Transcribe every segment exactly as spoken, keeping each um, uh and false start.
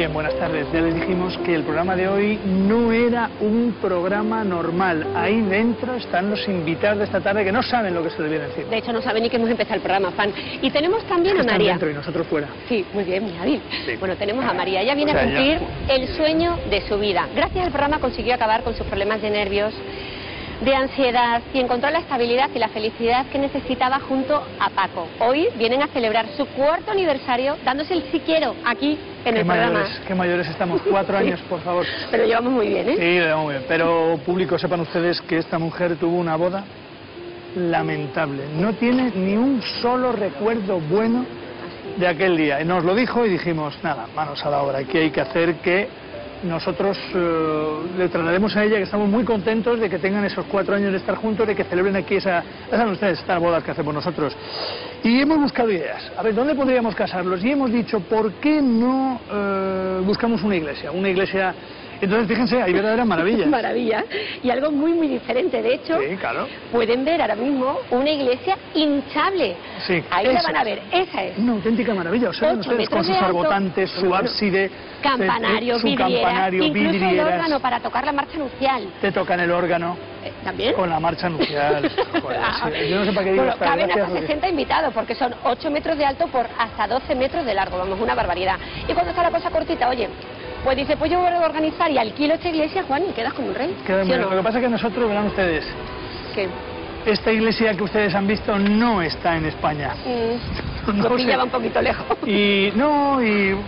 Bien, buenas tardes. Ya les dijimos que el programa de hoy no era un programa normal. Ahí dentro están los invitados de esta tarde que no saben lo que se les viene encima. De hecho, no saben ni que hemos empezado el programa, Juan. Y tenemos también a Están María. dentro y nosotros fuera. Sí, muy bien, muy hábil. Sí. Bueno, tenemos a María. Ella viene O sea, a cumplir ya. el sueño de su vida. Gracias al programa consiguió acabar con sus problemas de nervios, de ansiedad, y encontró la estabilidad y la felicidad que necesitaba junto a Paco. Hoy vienen a celebrar su cuarto aniversario dándose el sí quiero aquí en Qué el mayores, programa. qué mayores estamos. Cuatro años, por favor. Pero lo llevamos muy bien, ¿eh? Sí, lo llevamos muy bien. Pero, público, sepan ustedes que esta mujer tuvo una boda lamentable. No tiene ni un solo recuerdo bueno de aquel día. Y nos lo dijo y dijimos, nada, manos a la obra. Aquí hay que hacer que nosotros eh, le trasladaremos a ella que estamos muy contentos de que tengan esos cuatro años de estar juntos, de que celebren aquí esa, ya saben ustedes, estas bodas que hacemos nosotros. Y hemos buscado ideas. A ver, ¿dónde podríamos casarlos? Y hemos dicho, ¿por qué no eh, buscamos una iglesia? Una iglesia... Entonces, fíjense, hay verdaderas maravillas. Maravilla. Y algo muy, muy diferente. De hecho, Sí, claro. pueden ver ahora mismo una iglesia hinchable. Sí, Ahí la esa van a es. ver. Esa es. Una auténtica maravilla, o sea, Ocho ustedes con metros sus de alto, arbotantes, su bueno, ábside, Campanario, eh, su vidrieras, campanario, incluso el vidrieras, órgano para tocar la marcha nupcial. te tocan el órgano Eh, ¿También? con la marcha nupcial. Joder, Ah, sí, yo no sé para qué digo bueno, esta caben gracia, hasta porque- sesenta invitados porque son ocho metros de alto por hasta doce metros de largo, vamos, una barbaridad. Y cuando está la cosa cortita, oye, pues dice, pues yo voy a organizar y alquilo esta iglesia, Juan, y quedas como un rey. Queda ¿Sí muy o bien. no? Lo que pasa es que nosotros, verán ustedes, ¿Qué? esta iglesia que ustedes han visto no está en España. Mm, No lo sé. pillaba un poquito lejos. Y no, y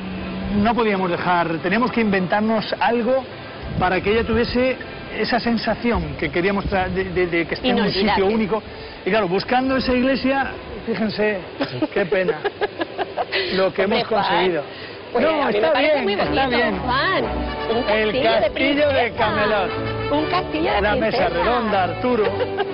no podíamos dejar, teníamos que inventarnos algo para que ella tuviese esa sensación que queríamos tra- de, de- de que esté en un sitio Inolvidable. único. Y claro, buscando esa iglesia, fíjense, qué pena lo que Hombre, hemos Juan, conseguido. Pues no, a mí está me parece bien, muy bonito, está bien. Juan. Un castillo, El de, castillo de princesa. Camelot. Un castillo de La princesa. mesa redonda, Arturo.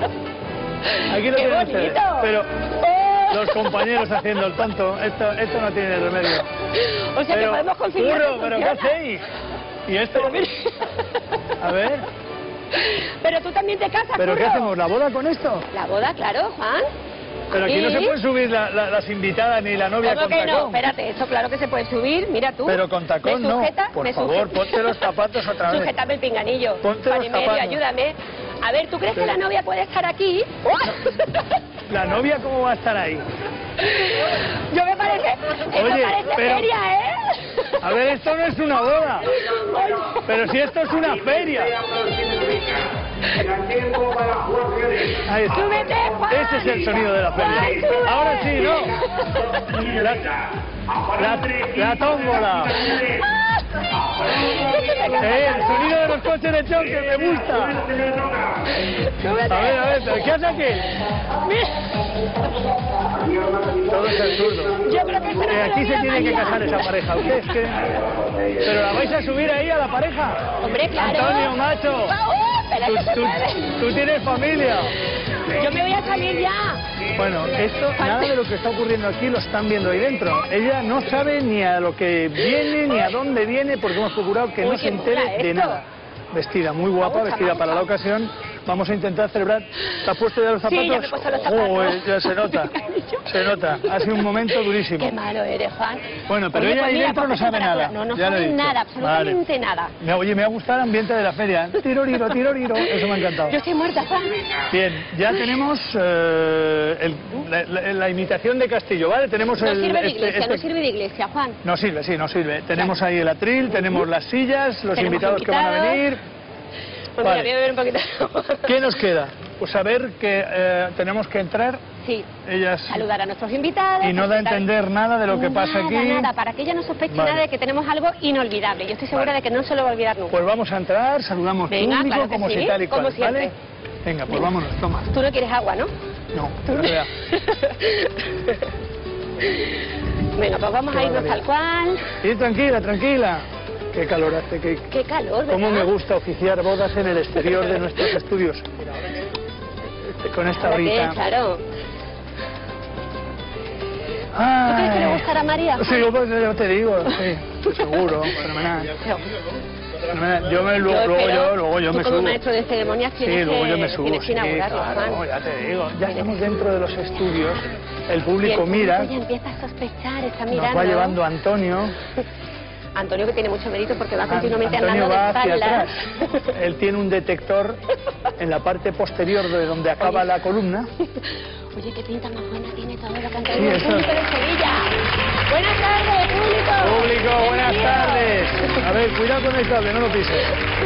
Aquí lo ¡Qué tienen ustedes. bonito! Pero ¡Oh! los compañeros haciendo el tonto, esto, esto no tiene remedio. O sea que Pero, podemos conseguir Curro, que ¿pero qué funcione. hacéis? ¿Y esto? Pero mira. A ver, Pero tú también te casas, ¿pero qué Curro. hacemos? ¿La boda con esto? La boda, claro, Juan. Pero aquí no Sí. se pueden subir la- la- las invitadas ni la novia ¿Cómo con que no? tacón. Espérate, esto claro que se puede subir, mira tú. Pero con tacón ¿Me no. sujeta? Por ¿Me favor, sujeta? ponte los zapatos otra vez. Sujétame el pinganillo. Ponte los Marimedio, zapatos. ayúdame. A ver, ¿tú crees Sí. que la novia puede estar aquí? ¿La novia cómo va a estar ahí? Yo me parece... Esto Oye, parece pero- feria, ¿eh? A ver, esto no es una boda. Pero si esto es una feria. Ahí está. ¡Súbete, Juan! Ese es el sonido de la Juan, feria. sube. Ahora sí, ¿no? La, la, la tómbola. Eh, el sonido de los coches de choque me gusta. ¡Súbete! A ver, a ver, ¿pero qué hace aquí? Todo es absurdo. Yo creo que esta no Eh, me aquí lo se mira tiene que María. casar esa pareja. ¿Ustedes qué? ¿Pero la vais a subir ahí a la pareja? Hombre, claro. Antonio, macho. ¡Uh! Espera, Tú, que se tú- mueve. tú tienes familia. Yo me voy a salir ya. Bueno, esto, nada de lo que está ocurriendo aquí lo están viendo ahí dentro. Ella no sabe ni a lo que viene, ni a dónde viene, porque hemos procurado que Uy, no qué se entere mola de esto. nada. Vestida, muy guapa, Me gusta, vestida me para la gusta. ocasión. Vamos a intentar celebrar. ¿Te has puesto ya los zapatos? Sí, ya me he puesto los zapatos. Joder, ya se nota. Se nota. Ha sido un momento durísimo. Qué malo eres, Juan. Bueno, pero Oye, ella pues ahí mira, dentro no ponte sabe temperatura. nada. No, no Ya lo he sabe dicho. nada, absolutamente Vale. nada. Me- Oye, me ha gustado el ambiente de la feria. Tiroriro, tiroriro. Eso me ha encantado. Yo estoy muerta, Juan. Bien, ya tenemos eh, el- la, la- la imitación de Castillo, ¿vale? Tenemos No el... sirve de este- iglesia, este- no sirve de iglesia, Juan. No sirve, sí, no sirve. Tenemos ahí el atril, tenemos las sillas, los Tenemos invitados, que van a invitados. venir. Pues Vale. mira, voy a beber un poquito. ¿Qué nos queda? Pues saber que eh, tenemos que entrar, Sí, ellas... saludar a nuestros invitados. Y no da a presentar- entender nada de lo que pasa Nada, aquí. nada, para que ella no sospeche Vale. nada de que tenemos algo inolvidable. Yo estoy segura Vale. de que no se lo va a olvidar nunca. Pues vamos a entrar, saludamos Venga, público, claro que como sí, si tal y como cual, ¿vale? siempre. Venga, pues Venga. vámonos, toma. Tú no quieres agua, ¿no? No, no vea. Venga, pues vamos Qué a irnos barbaridad. tal cual. Y tranquila, tranquila. Qué calor hace, qué, Qué calor, ¿verdad? cómo me gusta oficiar bodas en el exterior de nuestros estudios. Con esta ¿Para qué? horita. Claro. ¿Tú crees que le gustará a María? Sí, yo, pues, yo te digo, sí, seguro, fenomenal. Fenomenal. Yo me, luego, Yo luego espero, yo, luego yo tú me como subo. maestro de ceremonias Sí, tienes luego que, yo me subo, tienes que sí, inaugurarlo, claro, Juan. ya te digo. Ya Tienes- estamos dentro de los estudios, el Y el público público mira, ya empieza a sospechar, está nos mirando. va llevando Antonio. Antonio, que tiene mucho mérito porque va An- continuamente Antonio andando de va hacia espaldas. atrás. Él tiene un detector en la parte posterior de donde acaba Oye. la columna. Oye, qué pinta más buena tiene todo lo que han Sí, traído el eso. público de Sevilla. Buenas tardes, público. Público, buenas Bienvenidos. tardes. A ver, cuidado con el cable, no lo pises.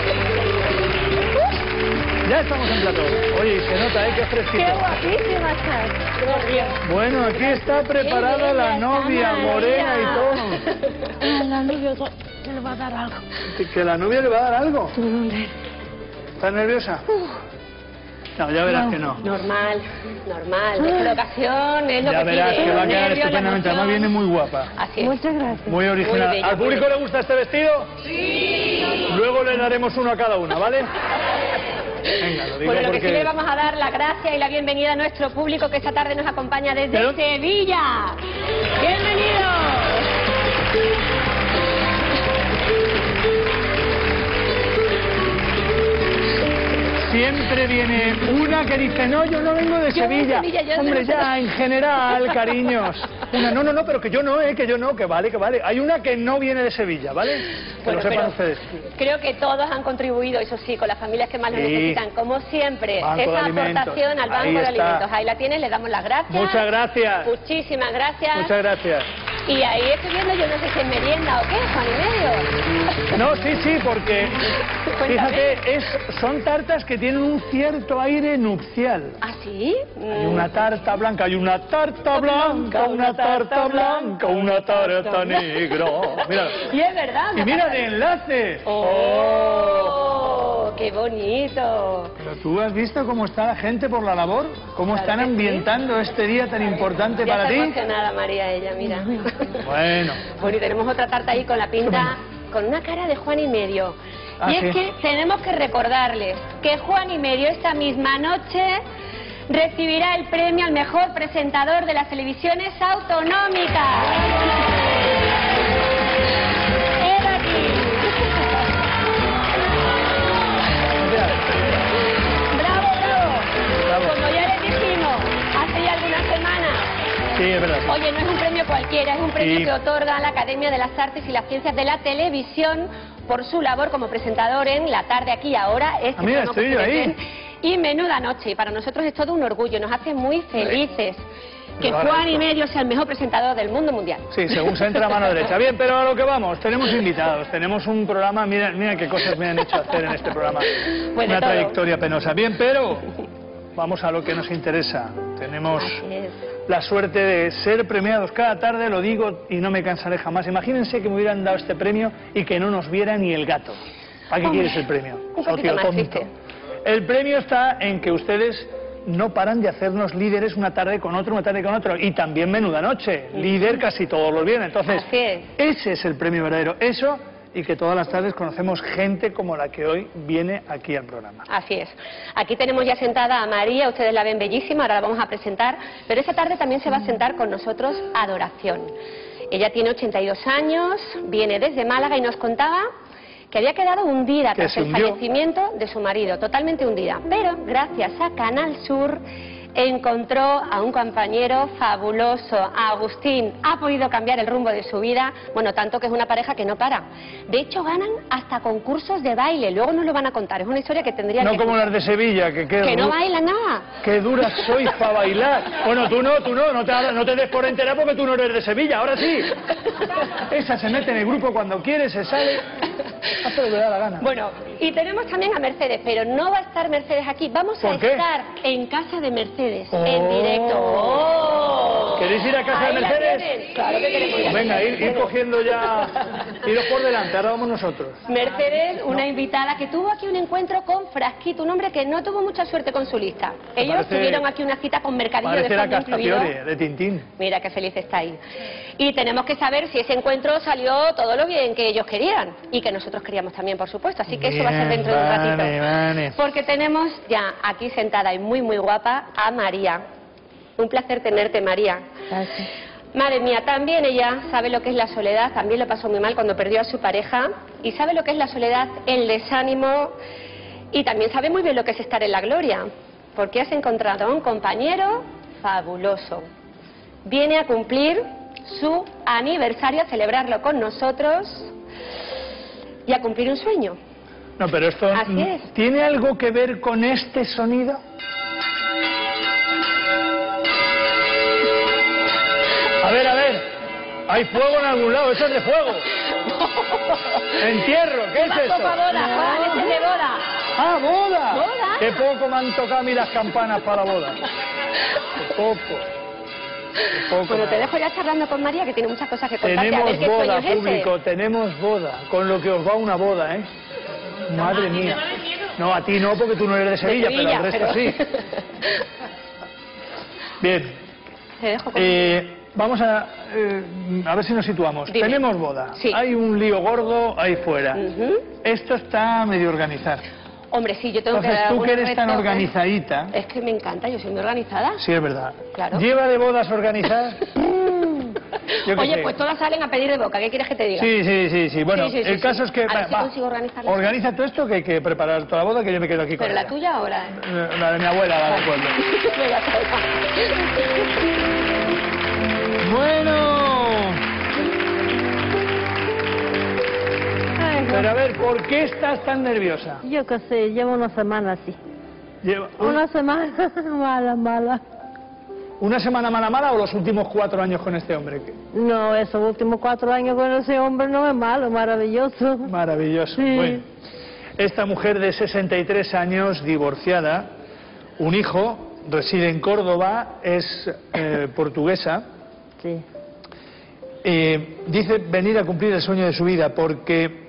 Ya estamos en plató. Oye, se nota, ¿eh? Qué fresquito. Qué guapísima estás. Qué Bueno, aquí está preparada la novia morena y todo. todo. La novia le va a dar algo. ¿Que- ¿Que la novia le va a dar algo? ¿Estás nerviosa? No, ya verás que no. Normal, normal. Es la ocasión, es lo Ya que verás pide, que va a el quedar nervio, la estupendamente. Además emoción. viene muy guapa. Así es. Muchas gracias. Muy original. Muy bello, ¿Al público muy le gusta este vestido? Sí. Luego le daremos uno a cada una, ¿vale? Venga, lo digo Bueno, lo que porque... sí le vamos a dar la gracia y la bienvenida a nuestro público que esta tarde nos acompaña desde ¿Pero? Sevilla. ¡Bienvenidos! Siempre viene una que dice, no, yo no vengo de Yo de Sevilla. Sevilla, yo de Hombre, Sevilla. ya, en general, cariños. Una, no, no, no, pero que yo no, eh, que yo no, que vale, que vale. Hay una que no viene de Sevilla, ¿vale? Que Bueno, lo sepan pero ustedes. creo que todos han contribuido, eso sí, con las familias que más lo Sí. necesitan. Como siempre, Banco de esa alimentos. aportación al Banco Ahí de está. Alimentos. Ahí la tienes, le damos las gracias. Muchas gracias. Muchísimas gracias. Muchas gracias. Y ahí estoy viendo, yo no sé si es merienda o qué, Juan y medio. No, sí, sí, porque Cuéntame. fíjate, es, son tartas que tienen un cierto aire nupcial. ¿Ah, sí? Hay una tarta blanca, hay una tarta blanca, una tarta blanca, una tarta negra. Mira, Y es verdad. y me mira acaba de de- enlace. ¡Oh! ¡Qué bonito! Pero tú has visto cómo está la gente por la labor, cómo Claro están que sí. ambientando este día tan importante Ya para está ti. emocionada María, ella, mira. Bueno, Bueno, y tenemos otra tarta ahí con la pinta, con una cara de Juan y medio. Ah, y es sí. que tenemos que recordarles que Juan y medio esta misma noche recibirá el premio al mejor presentador de las televisiones autonómicas. ¡He aquí! mira, ¡Bravo, bravo! Bravo. Como ya les dijimos hace ya algunas semanas, sí, es verdad. oye, no es un premio cualquiera, es un premio Sí. que otorga la Academia de las Artes y las Ciencias de la Televisión por su labor como presentador en La Tarde Aquí y Ahora. Este Ah, mira, programa estoy yo que ustedes ahí. ven. Y Menuda Noche, y para nosotros es todo un orgullo, nos hace muy felices que Lo Juan y agradezco. medio sea el mejor presentador del mundo mundial. Sí, según se entra a mano derecha. Bien, pero a lo que vamos, tenemos invitados, tenemos un programa, mira, mira qué cosas me han hecho hacer en este programa. Pues de Una todo. trayectoria penosa. Bien, pero vamos a lo que nos interesa. Tenemos Así es. la suerte de ser premiados cada tarde, lo digo y no me cansaré jamás. Imagínense que me hubieran dado este premio y que no nos viera ni el gato. ¿Para qué Hombre, quieres el premio? un poquito Socio más tonto. triste. El premio está en que ustedes no paran de hacernos líderes una tarde con otro, una tarde con otro. Y también Menuda Noche, líder casi todos los viernes. Entonces, Así es. ese es el premio verdadero. Eso y que todas las tardes conocemos gente como la que hoy viene aquí al programa. Así es. Aquí tenemos ya sentada a María, ustedes la ven bellísima, ahora la vamos a presentar, pero esta tarde también se va a sentar con nosotros Adoración. Ella tiene ochenta y dos años, viene desde Málaga y nos contaba que había quedado hundida Que tras se el hundió. fallecimiento de su marido, totalmente hundida. Pero gracias a Canal Sur encontró a un compañero fabuloso, a Agustín. Ha podido cambiar el rumbo de su vida, bueno, tanto que es una pareja que no para. De hecho, ganan hasta concursos de baile, luego nos lo van a contar. Es una historia que tendría No que... como las de Sevilla, que qué, Que no du- bailan nada. qué duras sois para bailar. Bueno, tú no, tú no, no te, no te des por enterar porque tú no eres de Sevilla, ahora sí. Esa se mete en el grupo cuando quiere, se sale, hace lo que le da la gana. Bueno, y tenemos también a Mercedes, pero no va a estar Mercedes aquí. Vamos a ¿Por qué? estar en casa de Mercedes, Oh. en directo. ¡Oh! ¿Queréis ir a casa Ahí de la Mercedes? tienen. Claro que queremos ir a Venga, casa de ir, ir Mercedes. cogiendo ya, iros por delante, ahora vamos nosotros. Mercedes, una invitada que tuvo aquí un encuentro con Frasquito, un hombre que no tuvo mucha suerte con su lista. Ellos Parece- tuvieron aquí una cita con Mercadillo de Parece la fondo incluido. Castafiore, de Tintín. Mira qué feliz está ahí. Y tenemos que saber si ese encuentro salió todo lo bien que ellos querían y que nosotros queríamos también, por supuesto. Así que eso va a ser Bien, dentro de un vale, ratito. vale. Porque tenemos ya aquí sentada y muy, muy guapa a María. Un placer tenerte, María. Gracias. Madre mía, también ella sabe lo que es la soledad, también lo pasó muy mal cuando perdió a su pareja, y sabe lo que es la soledad, el desánimo, y también sabe muy bien lo que es estar en la gloria, porque has encontrado a un compañero fabuloso. Viene a cumplir su aniversario, a celebrarlo con nosotros. y a cumplir un sueño. No, pero esto Así es. ¿tiene algo que ver con este sonido? A ver, a ver. Hay fuego en algún lado, eso es de fuego. Entierro, ¿qué es esto? Boda, Juan, ese es de boda. Ah, boda. ¿Boda? Qué poco me han tocado a mí las campanas para la boda. Qué poco. Qué poco. Bueno, te dejo ya charlando con María, que tiene muchas cosas que contarte. Tenemos a ver qué boda, sueño es público, ese. tenemos boda. Con lo que os va una boda, ¿eh? Madre mía. No, a ti no, porque tú no eres de Sevilla, de Sevilla pero al resto pero... sí. Bien. Te dejo con... Eh, vamos a, eh, a ver si nos situamos. Dime. Tenemos boda. Sí. Hay un lío gordo ahí fuera. Uh-huh. Esto está medio organizado. Hombre, sí, yo tengo Entonces, que dar tú que algunos eres tan retoques. organizadita... Es que me encanta, yo soy muy organizada. Sí, es verdad. Claro. ¿Lleva de bodas organizadas? Yo qué Oye, sé. pues todas salen a pedir de boca, ¿qué quieres que te diga? Sí, sí, sí, sí. Bueno, Sí, sí, sí, el caso sí. es que... A ver va, si va. consigo organizarlo. Organiza todo esto, que hay que preparar toda la boda, que yo me quedo aquí con ¿Pero la ella. tuya ahora? La de mi abuela, la de pueblo. Venga, toma. Bueno... Ay, Pero a ver, ¿por qué estás tan nerviosa? yo qué sé, llevo una semana así. Lleva- un- Una semana mala, mala. ¿Una semana mala mala o los últimos cuatro años con este hombre? No, esos últimos cuatro años con ese hombre no es malo, maravilloso. Maravilloso. Sí. Bueno, esta mujer de sesenta y tres años, divorciada, un hijo, reside en Córdoba, es eh, portuguesa, Sí. eh, dice venir a cumplir el sueño de su vida porque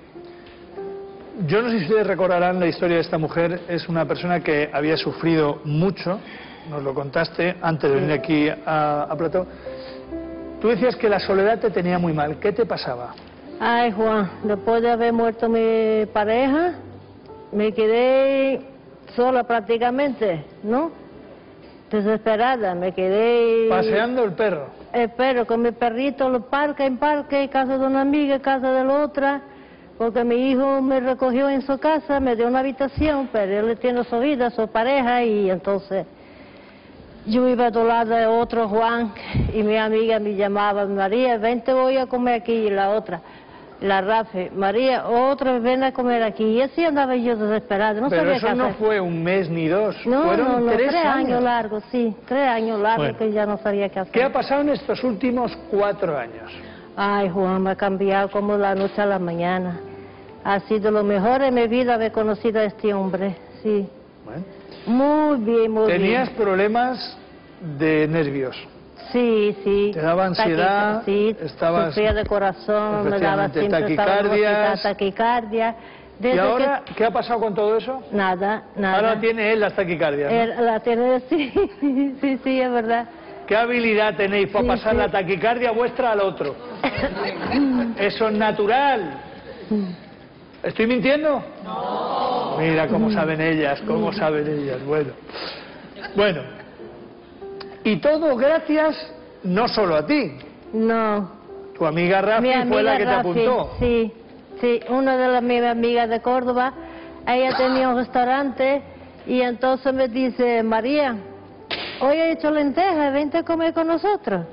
yo no sé si ustedes recordarán la historia de esta mujer. Es una persona que había sufrido mucho, nos lo contaste antes de venir aquí a, a Plató. Tú decías que la soledad te tenía muy mal. ¿Qué te pasaba? Ay, Juan, después de haber muerto mi pareja, me quedé sola prácticamente, ¿no? Desesperada, me quedé... Paseando el perro. Espero con mi perrito, los parques, en parque, casa de una amiga, casa de la otra, porque mi hijo me recogió en su casa, me dio una habitación, pero él tiene su vida, su pareja, y entonces yo iba a lado de otro Juan, y mi amiga me llamaba, María, ven, te voy a comer aquí, y la otra, la Rafe, María, otra vez ven a comer aquí, y así andaba yo desesperada, no Pero sabía eso qué no hacer. fue un mes ni dos, No, fueron no, no, tres, tres años, años. largos, sí, tres años largos Bueno. que ya no sabía qué hacer. ¿Qué ha pasado en estos últimos cuatro años? Ay, Juan, me ha cambiado como la noche a la mañana. Ha sido lo mejor en mi vida haber conocido a este hombre, sí. Bueno. Muy bien, muy Tenías bien. problemas de nervios. Sí, sí. Te daba ansiedad, Taquica- sí, estabas- sufría de corazón, me daba efectivamente, siempre, estaba en el taquicardias. hospital, taquicardia. ¿Y Desde ahora que... qué ha pasado con todo eso? Nada, nada. Ahora tiene él las taquicardias, ¿no? Él la tiene, sí, sí, sí, es verdad. ¿Qué habilidad tenéis para Sí, pasar sí. la taquicardia vuestra al otro? Eso es natural. ¿Estoy mintiendo? No. Mira cómo saben ellas, cómo saben ellas. Bueno. Bueno. Y todo gracias no solo a ti. No. Tu amiga Rafi Mi fue amiga la que te Rafi, apuntó. Sí, sí, una de las mis amigas de Córdoba, ella tenía un restaurante y entonces me dice, María, hoy he hecho lentejas, vente a comer con nosotros.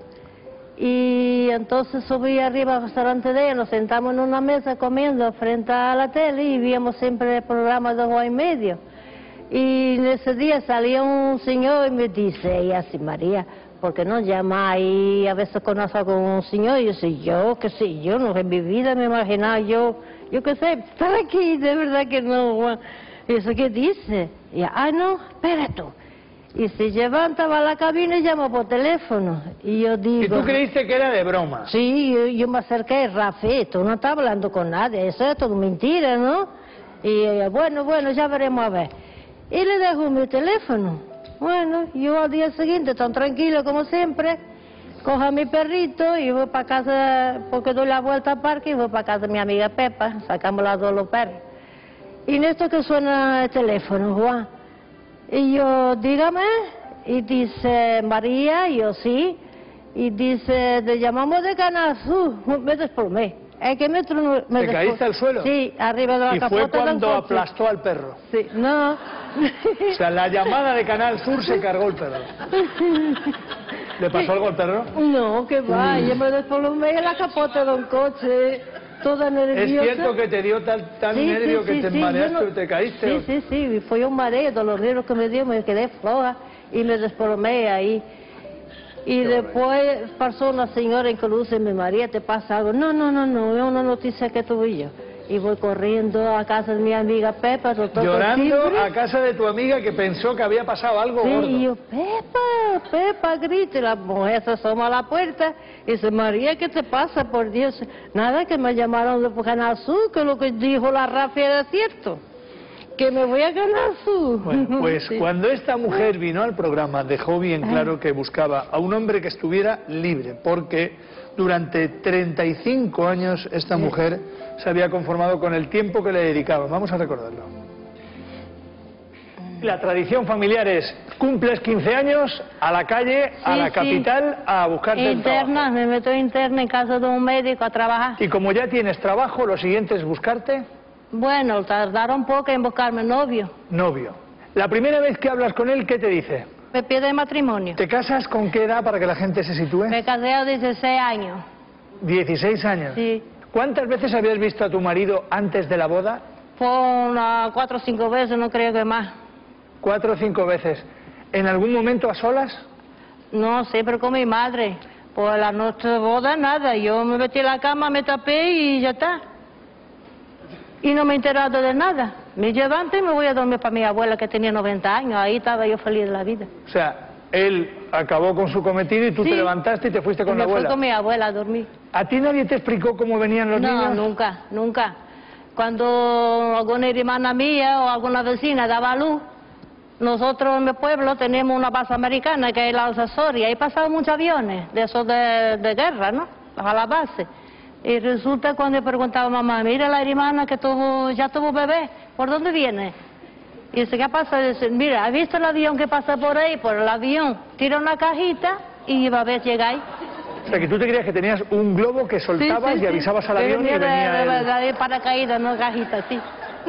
Y entonces subí arriba al restaurante de ella, nos sentamos en una mesa comiendo frente a la tele y víamos siempre el programa de Juan y Medio. Y en ese día salía un señor y me dice, ella así, María, ¿por qué no llama ahí a veces conoce a un señor? Y yo sé, yo, qué sé yo, no en mi vida me imaginaba yo, yo qué sé, estar aquí, de verdad que no, Juan. Y eso, ¿qué dice? Y ah, no, espera tú. Y se levanta, va a la cabina y llama por teléfono. Y yo digo... ¿Y tú creíste que era de broma? Sí, yo, yo me acerqué, Rafi, tú no estás hablando con nadie, eso es todo mentira, ¿no? Y ella, bueno, bueno, ya veremos a ver. Y le dejo mi teléfono. Bueno, yo al día siguiente, tan tranquilo como siempre, cojo a mi perrito y voy para casa, porque doy la vuelta al parque y voy para casa de mi amiga Pepa, sacamos las dos los perros. Y en esto que suena el teléfono, Juan. Y yo, dígame, y dice, María, y yo sí, y dice, te llamamos de Canal Sur, me desplomé. Es que me, tronó- me ¿Te desplomé. caíste al suelo? Sí, arriba de la Y capota fue del cuando coche. aplastó al perro. Sí, no. O sea, la llamada de Canal Sur se cargó el perro. ¿Le pasó algo al perro? No, que va, yo me desplomé en la capota de un coche. toda nerviosa. ¿Es cierto que te dio tal, tal Sí, nervio sí, que sí, te sí, mareaste yo no- o te caíste? Sí, o- sí, sí, fue un mareo de los nervios que me dio, me quedé floja y me desplomé ahí. Y después pasó una señora en que luce, mi María, ¿te pasa algo? No, no, no, no, es una noticia que tuve yo. Y voy corriendo a casa de mi amiga Pepa, toco Llorando timbre. a casa de tu amiga que pensó que había pasado algo Sí, gordo. y yo, Pepa, Pepa, grita, y la mujer se asoma a la puerta y dice, María, ¿qué te pasa, por Dios? Nada, que me llamaron de Canal Sur, que lo que dijo la Rafi era cierto, que me voy a Canal Sur. Bueno, pues Sí. cuando esta mujer vino al programa dejó bien claro que buscaba a un hombre que estuviera libre, porque durante treinta y cinco años esta mujer se había conformado con el tiempo que le dedicaba. Vamos a recordarlo. La tradición familiar es, cumples quince años, a la calle, a Sí, la sí. capital, a buscarte el Interna, trabajo. me meto interna en casa de un médico a trabajar. Y como ya tienes trabajo, lo siguiente es buscarte Bueno, tardaron poco en buscarme novio. novio. La primera vez que hablas con él, ¿qué te dice? Me pide matrimonio. ¿Te casas con qué edad para que la gente se sitúe? Me casé a dieciséis años. dieciséis años. Sí. ¿Cuántas veces habías visto a tu marido antes de la boda? Fue unas cuatro o cinco veces, no creo que más. Cuatro o cinco veces. ¿En algún momento a solas? No, siempre con mi madre. Por la noche de boda, nada. Yo me metí en la cama, me tapé y ya está. Y no me he enterado de nada. Me levanto y me voy a dormir para mi abuela, que tenía noventa años. Ahí estaba yo feliz de la vida. O sea, él acabó con su cometido y tú Sí. te levantaste y te fuiste con Y la me fui abuela. con mi abuela a dormir. ¿A ti nadie te explicó cómo venían los No, niños? nunca, nunca. Cuando alguna hermana mía o alguna vecina daba luz, nosotros en mi pueblo tenemos una base americana que es la Alsasoria. Ahí pasaban muchos aviones de esos de, de guerra, ¿no? A la base. Y resulta cuando yo preguntaba a mamá, mira la hermana que tuvo, ya tuvo bebé, ¿por dónde viene? Y dice, ¿qué pasa? Dice, mira, ¿has visto el avión que pasa por ahí? Por el avión, tira una cajita y va a ver, llegáis. O sea, que tú te creías que tenías un globo que soltabas y avisabas al Que avión y venía de- venía de, él. de, de paracaídas, no cajita, sí.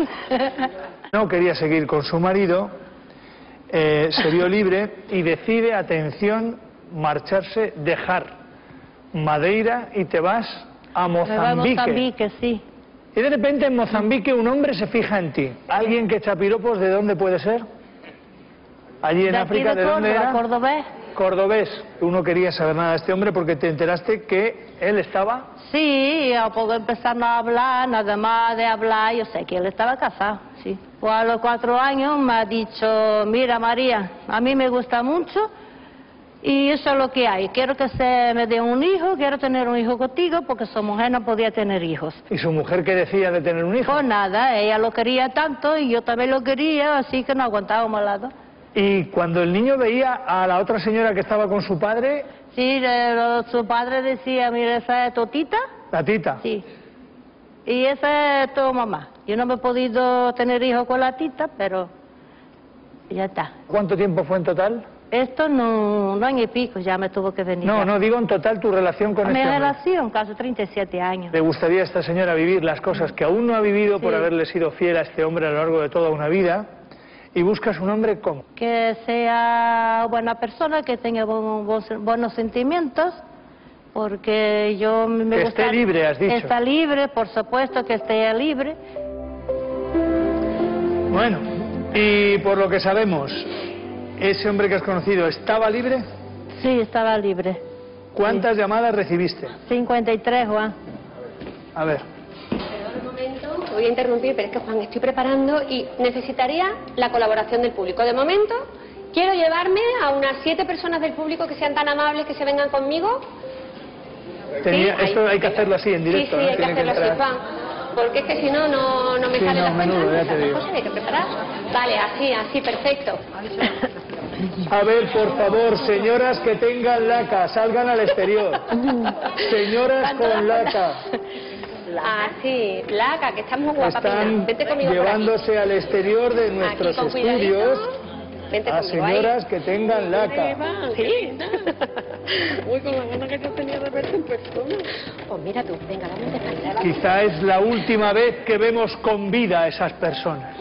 No quería seguir con su marido, eh, se vio libre y decide, atención, marcharse, dejar Madeira y te vas a Me voy a Mozambique. Mozambique, sí. Y de repente en Mozambique un hombre se fija en ti. ¿Alguien que echa piropos de dónde puede ser? Allí en De aquí África, de ¿de dónde Córdoba, era? cordobés. Cordobés. Tú no querías saber nada de este hombre porque te enteraste que él estaba... Sí, y a poco empezaron a hablar, nada más de hablar, yo sé que él estaba casado, sí. Pues a los cuatro años me ha dicho, mira María, a mí me gusta mucho y eso es lo que hay. Quiero que se me dé un hijo, quiero tener un hijo contigo porque su mujer no podía tener hijos. ¿Y su mujer qué decía de tener un hijo? Pues nada, ella lo quería tanto y yo también lo quería, así que no aguantábamos al lado. Y cuando el niño veía a la otra señora que estaba con su padre, Sí, de- lo- su padre decía, mira, esa es tu tita. la tita, Sí. Y esa es tu mamá. Yo no me he podido tener hijos con la tita, pero ya está. ¿cuánto tiempo fue en total? Esto no, no año y pico, ya me tuvo que venir. No, ya. no, digo en total tu relación con Mi este hombre. relación, casi treinta y siete años. ¿Le gustaría a esta señora vivir las cosas que aún no ha vivido por Sí. haberle sido fiel a este hombre a lo largo de toda una vida? Y buscas un hombre como... Que sea buena persona, que tenga bu- bu- buenos sentimientos, porque yo me Que gusta... esté libre, has dicho. Está libre, por supuesto que esté libre. Bueno, y por lo que sabemos, ese hombre que has conocido, ¿estaba libre? Sí, estaba libre. ¿Cuántas llamadas recibiste? cincuenta y tres, Juan. A ver, Perdón un momento, te voy a interrumpir, pero es que Juan, estoy preparando y necesitaría la colaboración del público. De momento, quiero llevarme a unas siete personas del público que sean tan amables que se vengan conmigo. tenía, Sí, esto ahí. hay que hacerlo así, en directo, Sí, sí, ¿no? hay que Tiene hacerlo así, entrar. Juan. Porque es que si no, no, no me Sí, sale no, la cuenta. menudo, ya te Esas digo. cosas hay que preparar. Vale, así, así, perfecto. A ver, por favor, señoras que tengan laca, salgan al exterior. Señoras con laca. Así, laca, que estamos guapas. Están Vente conmigo por aquí. llevándose al exterior de Aquí nuestros con cuidadito. estudios Vente a conmigo ahí. señoras que tengan laca. Sí. Uy, con la gana que yo tenía de verte en persona. Pues mira tú, venga, dame un descanso. Quizá es la última vez que vemos con vida a esas personas.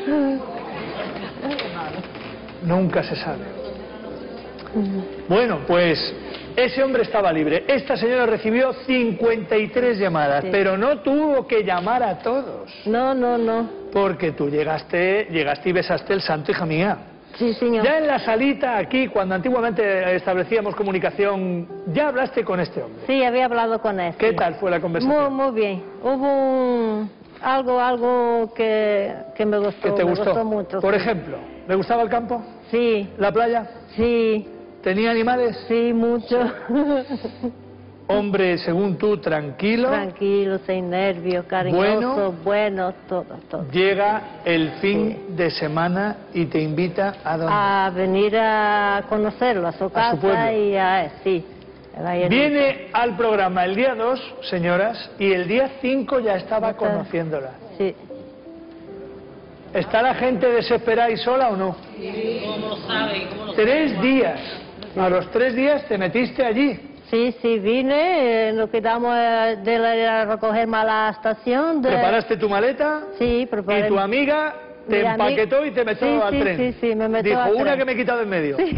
Nunca se sabe. Bueno, pues Ese hombre estaba libre. Esta señora recibió cincuenta y tres llamadas, Sí. pero no tuvo que llamar a todos. No, no, no. Porque tú llegaste, llegaste y besaste el santo, hija mía. Sí, señor. Ya en la salita aquí, cuando antiguamente establecíamos comunicación, ya hablaste con este hombre. Sí, había hablado con él. ¿Qué sí. tal fue la Muy, conversación? muy bien. Hubo un- algo, algo que, que me gustó. ¿Qué te me gustó? mucho. Por sí. ejemplo, ¿le gustaba el campo? Sí, ¿La playa? sí, ¿Tenía animales? sí, mucho. Hombre, según tú, tranquilo. Tranquilo, sin nervios, cariñoso, bueno, todo, todo. Llega el fin de semana y te invita a dónde. A venir a conocerlo, a su casa pueblo. y a... Sí. Vaya Viene al programa el día dos, señoras, y el día cinco ya estaba Está. conociéndola. Sí. ¿Está la gente desesperada y sola o no? Tres días. A los tres días te metiste allí. Sí, sí, vine, eh, nos quedamos eh, de la- a recogerme a la estación. De... Preparaste tu maleta Sí, preparé. y tu amiga te Mi ami- empaquetó y te metió Sí, al sí, tren. sí, sí, me metió Dijo, al una tren. que me he quitado en medio. Sí,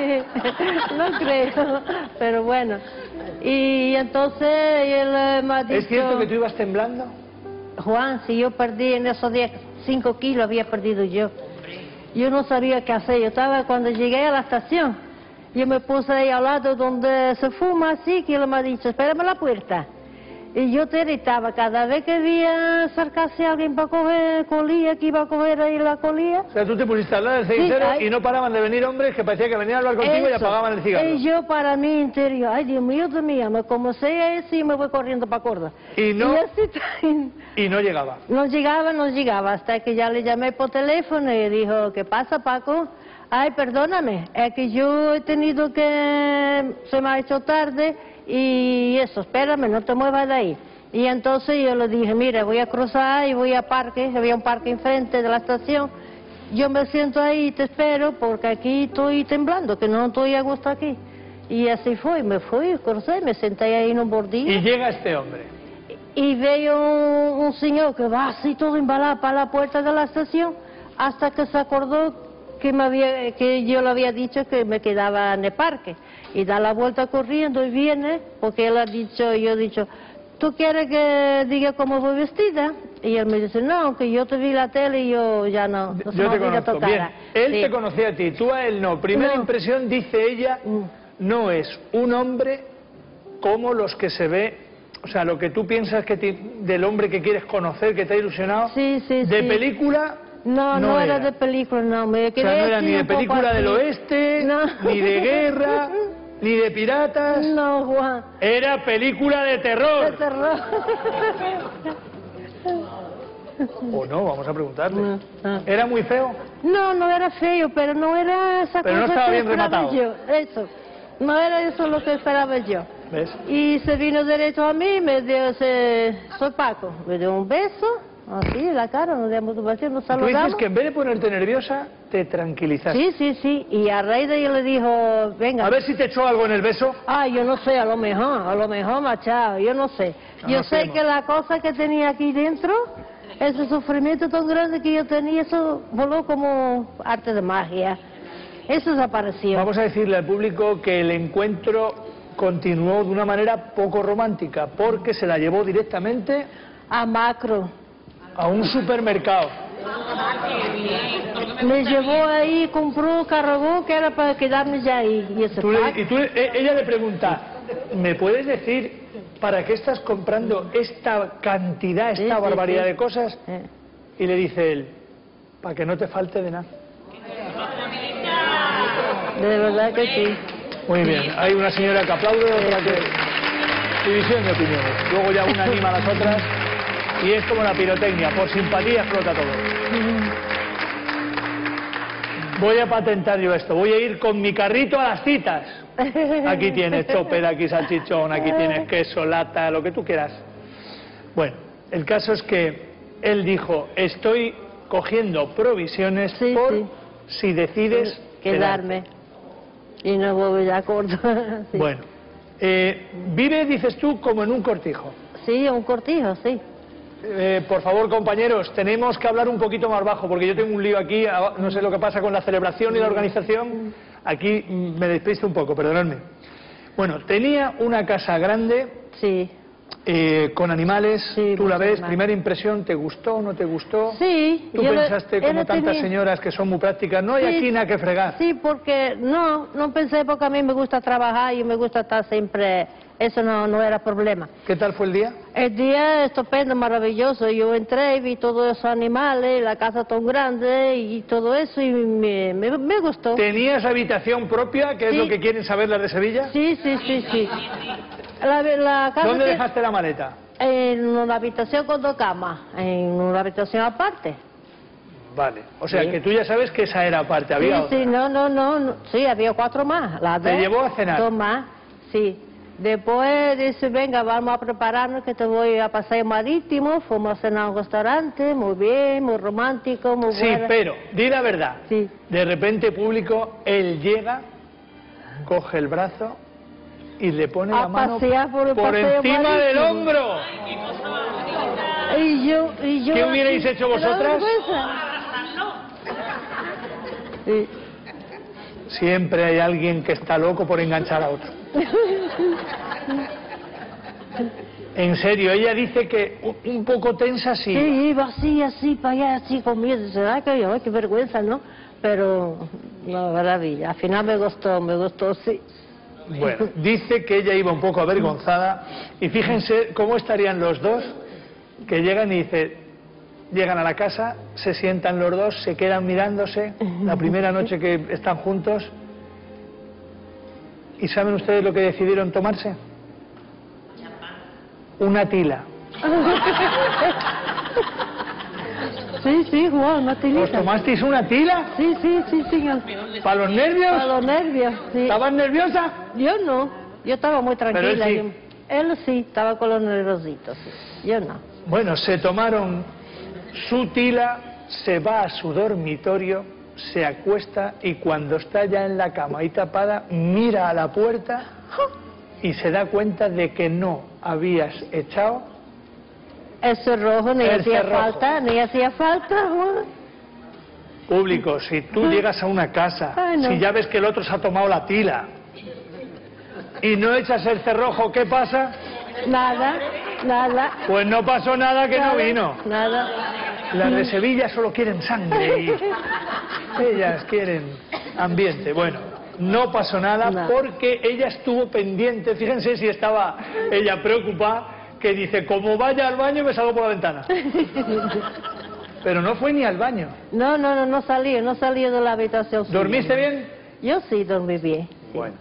no creo, pero bueno. Y entonces él eh, me ha dicho... ¿Es cierto que tú ibas temblando? Juan, si yo perdí en esos días cinco kilos, había perdido yo. Yo no sabía qué hacer. Yo estaba, cuando llegué a la estación, yo me puse ahí al lado donde se fuma, así, que él me ha dicho, espérame a la puerta. Y yo te gritaba, cada vez que veía acercarse a alguien para coger colía, que iba a coger ahí la colía. O sea, tú te pusiste al lado del cenicero ay. y no paraban de venir hombres que parecía que venían a hablar contigo y Eso. apagaban el cigarro. Y yo para mí interior, ay Dios mío de mí, me como sea eso y me voy corriendo para Córdoba. Y no- Y así, Y no llegaba. no llegaba, no llegaba, hasta que ya le llamé por teléfono y dijo, ¿qué pasa, Paco? Ay, perdóname, es que yo he tenido que... se me ha hecho tarde y eso, espérame, no te muevas de ahí. Y entonces yo le dije, mira, voy a cruzar y voy a parque, había un parque enfrente de la estación. Yo me siento ahí y te espero porque aquí estoy temblando, que no estoy a gusto aquí. Y así fue, me fui, crucé, me senté ahí en un bordillo. Y llega este hombre. Y veo un, un señor que va así todo embalado para la puerta de la estación hasta que se acordó que, me había, que yo le había dicho que me quedaba en el parque. Y da la vuelta corriendo y viene, porque él ha dicho, yo he dicho, ¿tú quieres que diga cómo voy vestida? Y él me dice, no, que yo te vi la tele y yo ya no, no se me Yo te olvida conozco. tocar. Bien, él Sí. te conocía a ti, tú a él no. Primera No. impresión, dice ella, Mm. no es un hombre como los que se ve, o sea, lo que tú piensas que te- del hombre que quieres conocer, que te ha ilusionado, Sí, sí, de sí. película. No, no, no era. era. de película, no. Me O quedé sea, no era así ni de un poco película del así. oeste, No. ni de guerra, ni de piratas. No, Juan. Era película de De terror. terror. O no, vamos a preguntarle. No, no. ¿Era muy feo? No, no era feo, pero no era esa Pero no cosa estaba que bien esperaba rematado. yo. Eso. No era eso lo que esperaba yo. ¿Ves? Y se vino derecho a mí, me dio ese... Soy Paco. Me dio un beso, así, en la cara, nos damos un beso, nos Tú dices saludamos. que en vez de ponerte nerviosa, te tranquilizaste. Sí, sí, sí. Y a raíz de ahí le dijo, venga. A ver si te echó algo en el beso. Ah, yo no sé, a lo mejor, a lo mejor, machado, yo no sé. No, yo no sé sabemos. que la cosa que tenía aquí dentro, ese sufrimiento tan grande que yo tenía, eso voló como arte de magia. Eso desapareció. Vamos a decirle al público que el encuentro continuó de una manera poco romántica, porque se la llevó directamente A Macro. a un supermercado. Me llevó ahí, compró, cargó, que era para quedarme ya ahí. Y ese Tú le- pack, y tú, le- e- ella le pregunta, ¿me puedes decir para qué estás comprando esta cantidad, esta Sí, sí, barbaridad sí. de cosas? eh, Y le dice él, para que no te falte de nada. de verdad que sí. Muy bien, hay una señora que aplaude, otra que... División de opiniones. Luego ya una anima a las otras y es como la pirotecnia, por simpatía explota todo. Voy a patentar yo esto, voy a ir con mi carrito a las citas. Aquí tienes topper, aquí salchichón, aquí tienes queso, lata, lo que tú quieras. Bueno, el caso es que él dijo, estoy cogiendo provisiones Sí, por sí. si decides Quedarme. Y no voy a Córdoba. Sí. Bueno, eh, vive, dices tú, como en un cortijo. Sí, un cortijo, sí. Eh, por favor, compañeros, tenemos que hablar un poquito más bajo, porque yo tengo un lío aquí, a- no sé lo que pasa con la celebración y la organización. Aquí mm, me despisto un poco, perdonadme. Bueno, tenía una casa grande, Sí. eh, con animales, Sí, tú la muchos ves, animales. primera impresión, ¿te gustó o no te gustó? Sí. Tú yo lo- pensaste, él como lo tantas tenía- señoras que son muy prácticas, no hay Sí. aquí nada que fregar. Sí, porque no, no pensé porque a mí me gusta trabajar y me gusta estar siempre, eso no, no era problema. ¿Qué tal fue el día? El día estupendo, maravilloso, yo entré y vi todos esos animales, la casa tan grande y todo eso y me, me, me gustó. ¿Tenías habitación propia, que es Sí. lo que quieren saber las de Sevilla? Sí, sí, sí, sí. La, la casa ¿Dónde que- dejaste la maleta? En una habitación con dos camas, en una habitación aparte. Vale, o sea Sí. que tú ya sabes que esa era aparte, había Sí, otra. sí, no, no, no, no, sí, había cuatro más. Las ¿Te dos, llevó a cenar? Dos más, sí. Después dice, venga, vamos a prepararnos que te voy a paseo marítimo, fuimos a cenar a un restaurante, muy bien, muy romántico, muy Sí, bueno. pero, di la verdad. Sí. De repente, público, él llega, coge el brazo y le pone A la mano pasear por el paseo encima marítimo. del hombro. Y yo, y yo ¿Qué así, hubierais hecho me da vosotras? vergüenza. Sí. Siempre hay alguien que está loco por enganchar a otro. En serio, ella dice que un- un poco tensa sí. Sí, iba así, así, para allá, así, con miedo. ¿Será que yo? Ay, qué vergüenza, ¿no? Pero, no, maravilla. Al final me gustó, me gustó, sí. Bueno, dice que ella iba un poco avergonzada y fíjense cómo estarían los dos, que llegan y dice, llegan a la casa, se sientan los dos, se quedan mirándose, la primera noche que están juntos, ¿y saben ustedes lo que decidieron tomarse? Una tila. Sí, sí, Juan, una ¿Os tilita. tomasteis una tila? Sí, sí, sí, señor. ¿Para los Para nervios? los nervios, sí. ¿Estabas nerviosa? Yo no, yo estaba muy tranquila. Pero él sí. Yo- él sí, estaba con los nerviositos, sí. Yo no. Bueno, se tomaron su tila, se va a su dormitorio, se acuesta y cuando está ya en la cama y tapada, mira a la puerta y se da cuenta de que no habías echado. El cerrojo ni El hacía cerrojo. falta, ni hacía falta, Juan. Público, si tú llegas a una casa, Ay, no. si ya ves que el otro se ha tomado la tila y no echas el cerrojo, ¿qué pasa? Nada, nada. Pues no pasó nada que no nada, vino. Nada. Las de Sevilla solo quieren sangre y ellas quieren ambiente. Bueno, no pasó nada No. porque ella estuvo pendiente. Fíjense si estaba ella preocupada, que dice, como vaya al baño me salgo por la ventana. Pero no fue ni al baño. No, no, no, no salí, no salí de la habitación. suya. ¿Dormiste bien? Yo sí dormí bien. Bueno.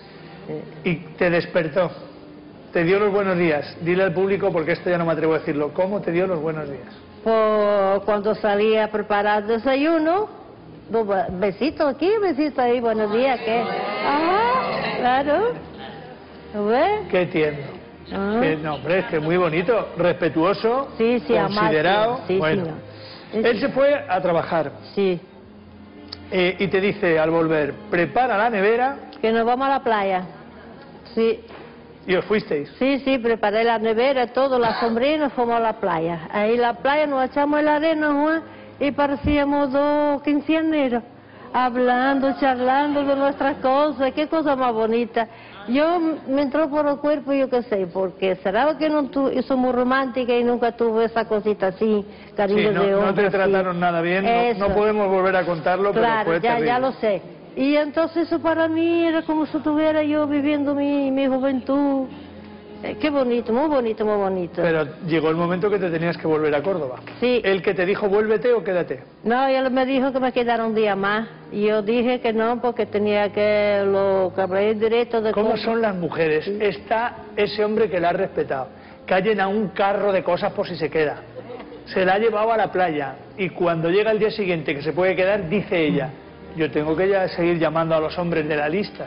Y te despertó. Te dio los buenos días. Dile al público, porque esto ya no me atrevo a decirlo. ¿Cómo te dio los buenos días? Pues cuando salí a preparar desayuno, dos be- besitos aquí, besitos ahí, buenos días, ¿qué? Ajá, claro. ¿Lo ves? Qué tierno. Ah. Qué- no, hombre, es que muy bonito, respetuoso, Sí, sí, considerado. amable. Sí, bueno, señor. él se fue a trabajar Sí, eh, y te dice al volver, prepara la nevera que nos vamos a la playa. Sí, y os fuisteis. sí, sí, preparé la nevera, todo, la sombrilla y nos fuimos a la playa. Ahí en la playa nos echamos en la arena, Juan, y parecíamos dos quinceañeros, hablando, charlando de nuestras cosas, qué cosa más bonita. Yo me entró por el cuerpo, yo qué sé, porque será que no tu, yo soy muy romántica y nunca tuve esa cosita así, cariño Sí, no, de no hombre. te así. trataron nada bien, no, Eso. no podemos volver a contarlo, Claro, pero fue ya, terrible. ya lo sé. Y entonces eso para mí era como si estuviera yo viviendo mi, mi juventud. Eh, qué bonito, muy bonito, muy bonito. Pero llegó el momento que te tenías que volver a Córdoba. Sí. ¿El que te dijo vuélvete o quédate? No, él me dijo que me quedara un día más. Y yo dije que no, porque tenía que lo que haber directo de ¿Cómo Córdoba. son las mujeres? Está ese hombre que la ha respetado, que ha llenado un carro de cosas por si se queda. Se la ha llevado a la playa y cuando llega el día siguiente que se puede quedar, dice ella, yo tengo que ya seguir llamando a los hombres de la lista.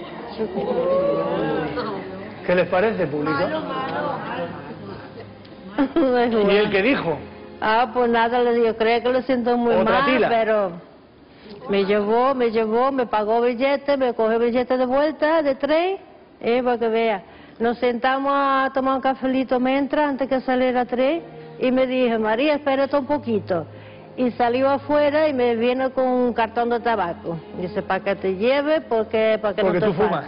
¿Qué les parece, público? ¿Y el que dijo? Ah, pues nada, le digo, creo que lo siento muy ¿Otra mal, tila? pero me llevó, me llevó, me pagó billete, me cogió billete de vuelta, de tren, eh, para que vea. Nos sentamos a tomar un cafelito mientras, antes que saliera tren, y me dije, María, espérate un poquito. Y salió afuera y me vino con un cartón de tabaco. Dice, para que te lleve, porque, para que Porque no te tú fumas. falte.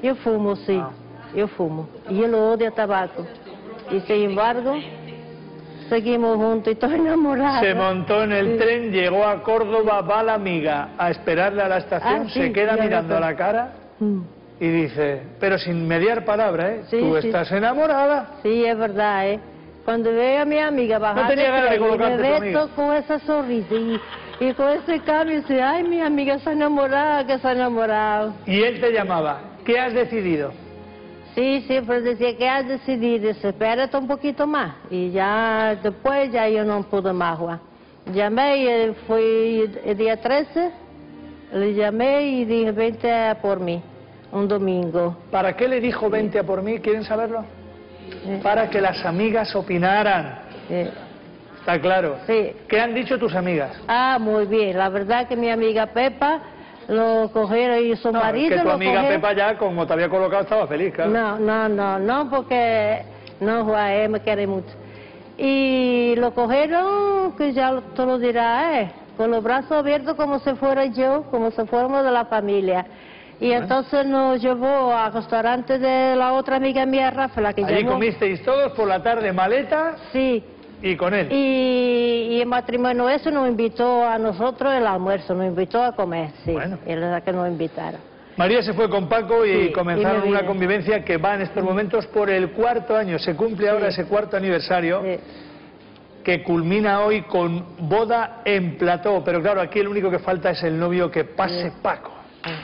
Yo fumo, sí, Ah. yo fumo. Y él odia tabaco. Y sin embargo, seguimos juntos y estoy enamorada. Se montó en el Sí. tren, llegó a Córdoba, va la amiga a esperarle a la estación, Ah, sí, se queda ya mirando a lo sé. la cara Mm. y dice, pero sin mediar palabra, ¿eh? Sí, Tú sí. estás enamorada. Sí, es verdad, ¿eh? Cuando veo a mi amiga bajar tenía del ganas de tren y colocarte me tu ve amiga. to- con esa sonrisa y, y con ese cambio, y dice, ay, mi amiga está enamorada, que está enamorado. Y él te llamaba, ¿qué has decidido? Sí, siempre decía que has decidido, dice, espérate un poquito más. Y ya después ya yo no pude más, Juan. Llamé y eh, fui el día trece, le llamé y dije, vente a por mí, un domingo. ¿Para qué le dijo vente a por mí? ¿Quieren saberlo? Eh, Para que las amigas opinaran. eh, Está claro. sí. ¿Qué han dicho tus amigas? Ah, muy bien, la verdad que mi amiga Pepa lo cogieron y su No, es marido que tu lo amiga cogieron. Pepa ya, como te había colocado, estaba feliz, claro. No, no, no, no, porque no, Juan, él me quiere mucho. Y lo cogieron, que ya tú lo dirás, eh, con los brazos abiertos como si fuera yo, como si fuéramos de la familia. Y entonces nos llevó al restaurante de la otra amiga mía, Rafa, la que Allí llamó. comisteis todos por la tarde maleta Sí, y con él. y, y el matrimonio eso nos invitó a nosotros el almuerzo, nos invitó a comer, sí, Bueno. es verdad que nos invitaron. María se fue con Paco y Sí, comenzaron y me una vine. convivencia que va en estos momentos por el cuarto año. Se cumple ahora Sí. ese cuarto aniversario Sí. que culmina hoy con boda en plató. Pero claro, aquí el único que falta es el novio, que pase Sí. Paco.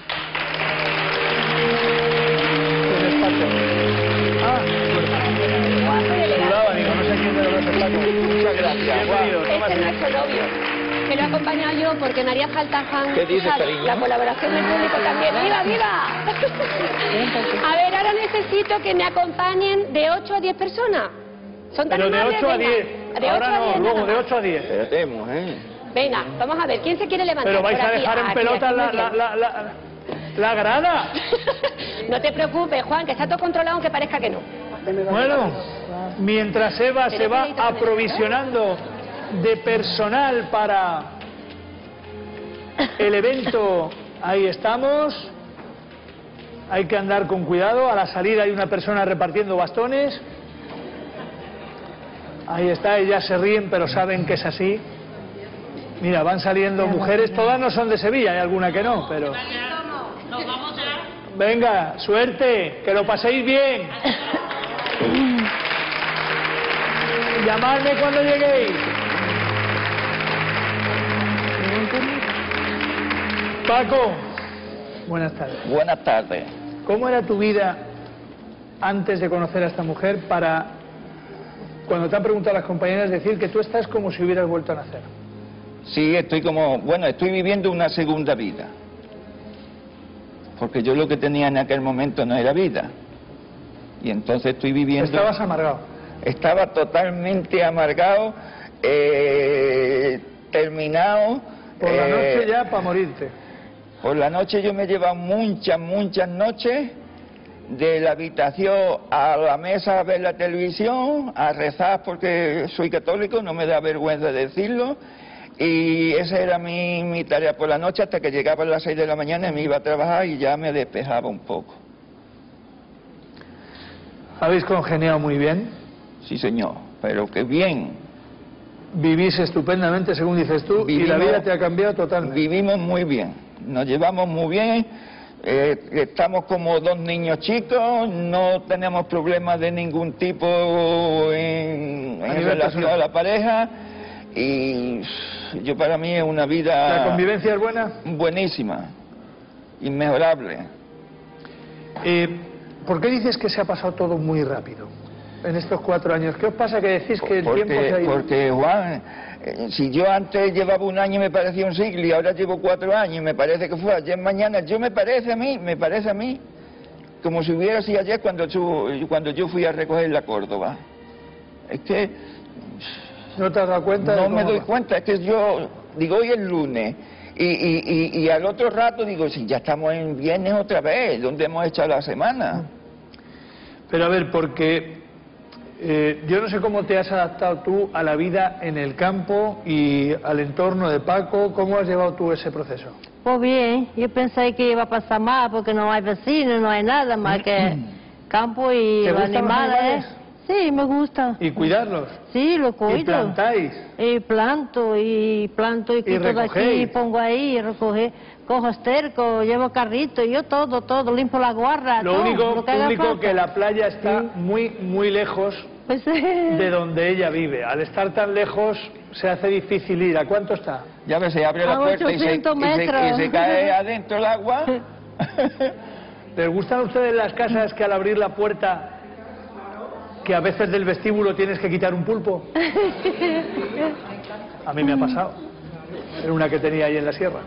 ¿Quién es Paco? Ah, Guapo y elegante. dudaba, digo, no sé quién de los dos es Paco. Muchas gracias. Bienvenido, Este toma es asiento. nuestro novio, que lo he acompañado yo porque me haría falta, Juan, ¿Qué dices, ¿sabes? cariño? La colaboración del público también. ¡Viva, viva! A ver, ahora necesito que me acompañen de ocho a diez personas. ¿Son tan Pero de amables? ocho a Venga. diez. De Ahora ocho a no, diez, luego nada de más. ocho a diez. Espérate, mujer. Venga, vamos a ver, ¿quién se quiere levantar? Pero vais Por a aquí. dejar en Aquí, pelota aquí, la, muy la, bien. la, la, la grada. No te preocupes, Juan, que está todo controlado aunque parezca que no. Bueno, mientras Eva Pero se va qué bonito que me aprovisionando de personal para el evento, ahí estamos. Hay que andar con cuidado. A la salida hay una persona repartiendo bastones. Ahí está, ellas se ríen, pero saben que es así. Mira, van saliendo mujeres, todas no son de Sevilla, hay alguna que no, pero... Venga, suerte, que lo paséis bien. Llamadme cuando lleguéis. Paco, buenas tardes. Buenas tardes. ¿Cómo era tu vida antes de conocer a esta mujer para, cuando te han preguntado las compañeras, decir que tú estás como si hubieras vuelto a nacer? Sí, estoy como, bueno, estoy viviendo una segunda vida. Porque yo lo que tenía en aquel momento no era vida. Y entonces estoy viviendo... Estabas amargado. Estaba totalmente amargado, eh, terminado. Por la eh, noche ya para morirte. Por la noche yo me he llevado muchas, muchas noches de la habitación a la mesa a ver la televisión, a rezar porque soy católico, no me da vergüenza decirlo. Y esa era mi, mi tarea por la noche hasta que llegaba a las seis de la mañana y me iba a trabajar y ya me despejaba un poco. Habéis congeniado muy bien. Sí, señor, pero que bien. Vivís estupendamente, según dices tú, y la Vivimos- vida te ha cambiado totalmente. Vivimos muy bien, nos llevamos muy bien, eh, estamos como dos niños chicos, no tenemos problemas de ningún tipo en, A en nivel relación personal. a la pareja y yo para mí es una vida ¿La convivencia es buena? buenísima, inmejorable. Eh, ¿Por qué dices que se ha pasado todo muy rápido en estos cuatro años? ¿Qué os pasa que decís que el porque, tiempo se ha ido? porque Juan, eh, si yo antes llevaba un año y me parecía un siglo y ahora llevo cuatro años y me parece que fue ayer mañana, yo me parece a mí, me parece a mí, como si hubiera sido ayer cuando yo, cuando yo fui a recoger la Córdoba. Es que ¿No te has dado cuenta? de no cómo me doy va? cuenta, es que yo digo hoy es lunes y, y, y, y al otro rato digo, si ya estamos en viernes otra vez, ¿dónde hemos echado la semana? Pero a ver, porque eh, yo no sé cómo te has adaptado tú a la vida en el campo y al entorno de Paco. ¿Cómo has llevado tú ese proceso? Pues bien, yo pensé que iba a pasar más porque no hay vecinos, no hay nada más que campo y ¿Te los gustan los animales. animales? Sí, me gusta. ¿Y cuidarlos? Sí, lo cuido. ¿Y plantáis? Y planto, y planto, y quito de aquí, recogéis? y pongo ahí, y recoge, cojo esterco, llevo carrito, yo todo, todo, limpio la guarra, Lo todo, único, lo que haga único falta. que la playa está muy, muy lejos Pues, de donde ella vive. Al estar tan lejos se hace difícil ir. ¿A cuánto está? Ya ves, se abre la A puerta y se, y, ochocientos se, metros. y se cae adentro el agua. ¿Les gustan a ustedes las casas que al abrir la puerta, que a veces del vestíbulo tienes que quitar un pulpo? A mí me ha pasado. Era una que tenía ahí en la sierra.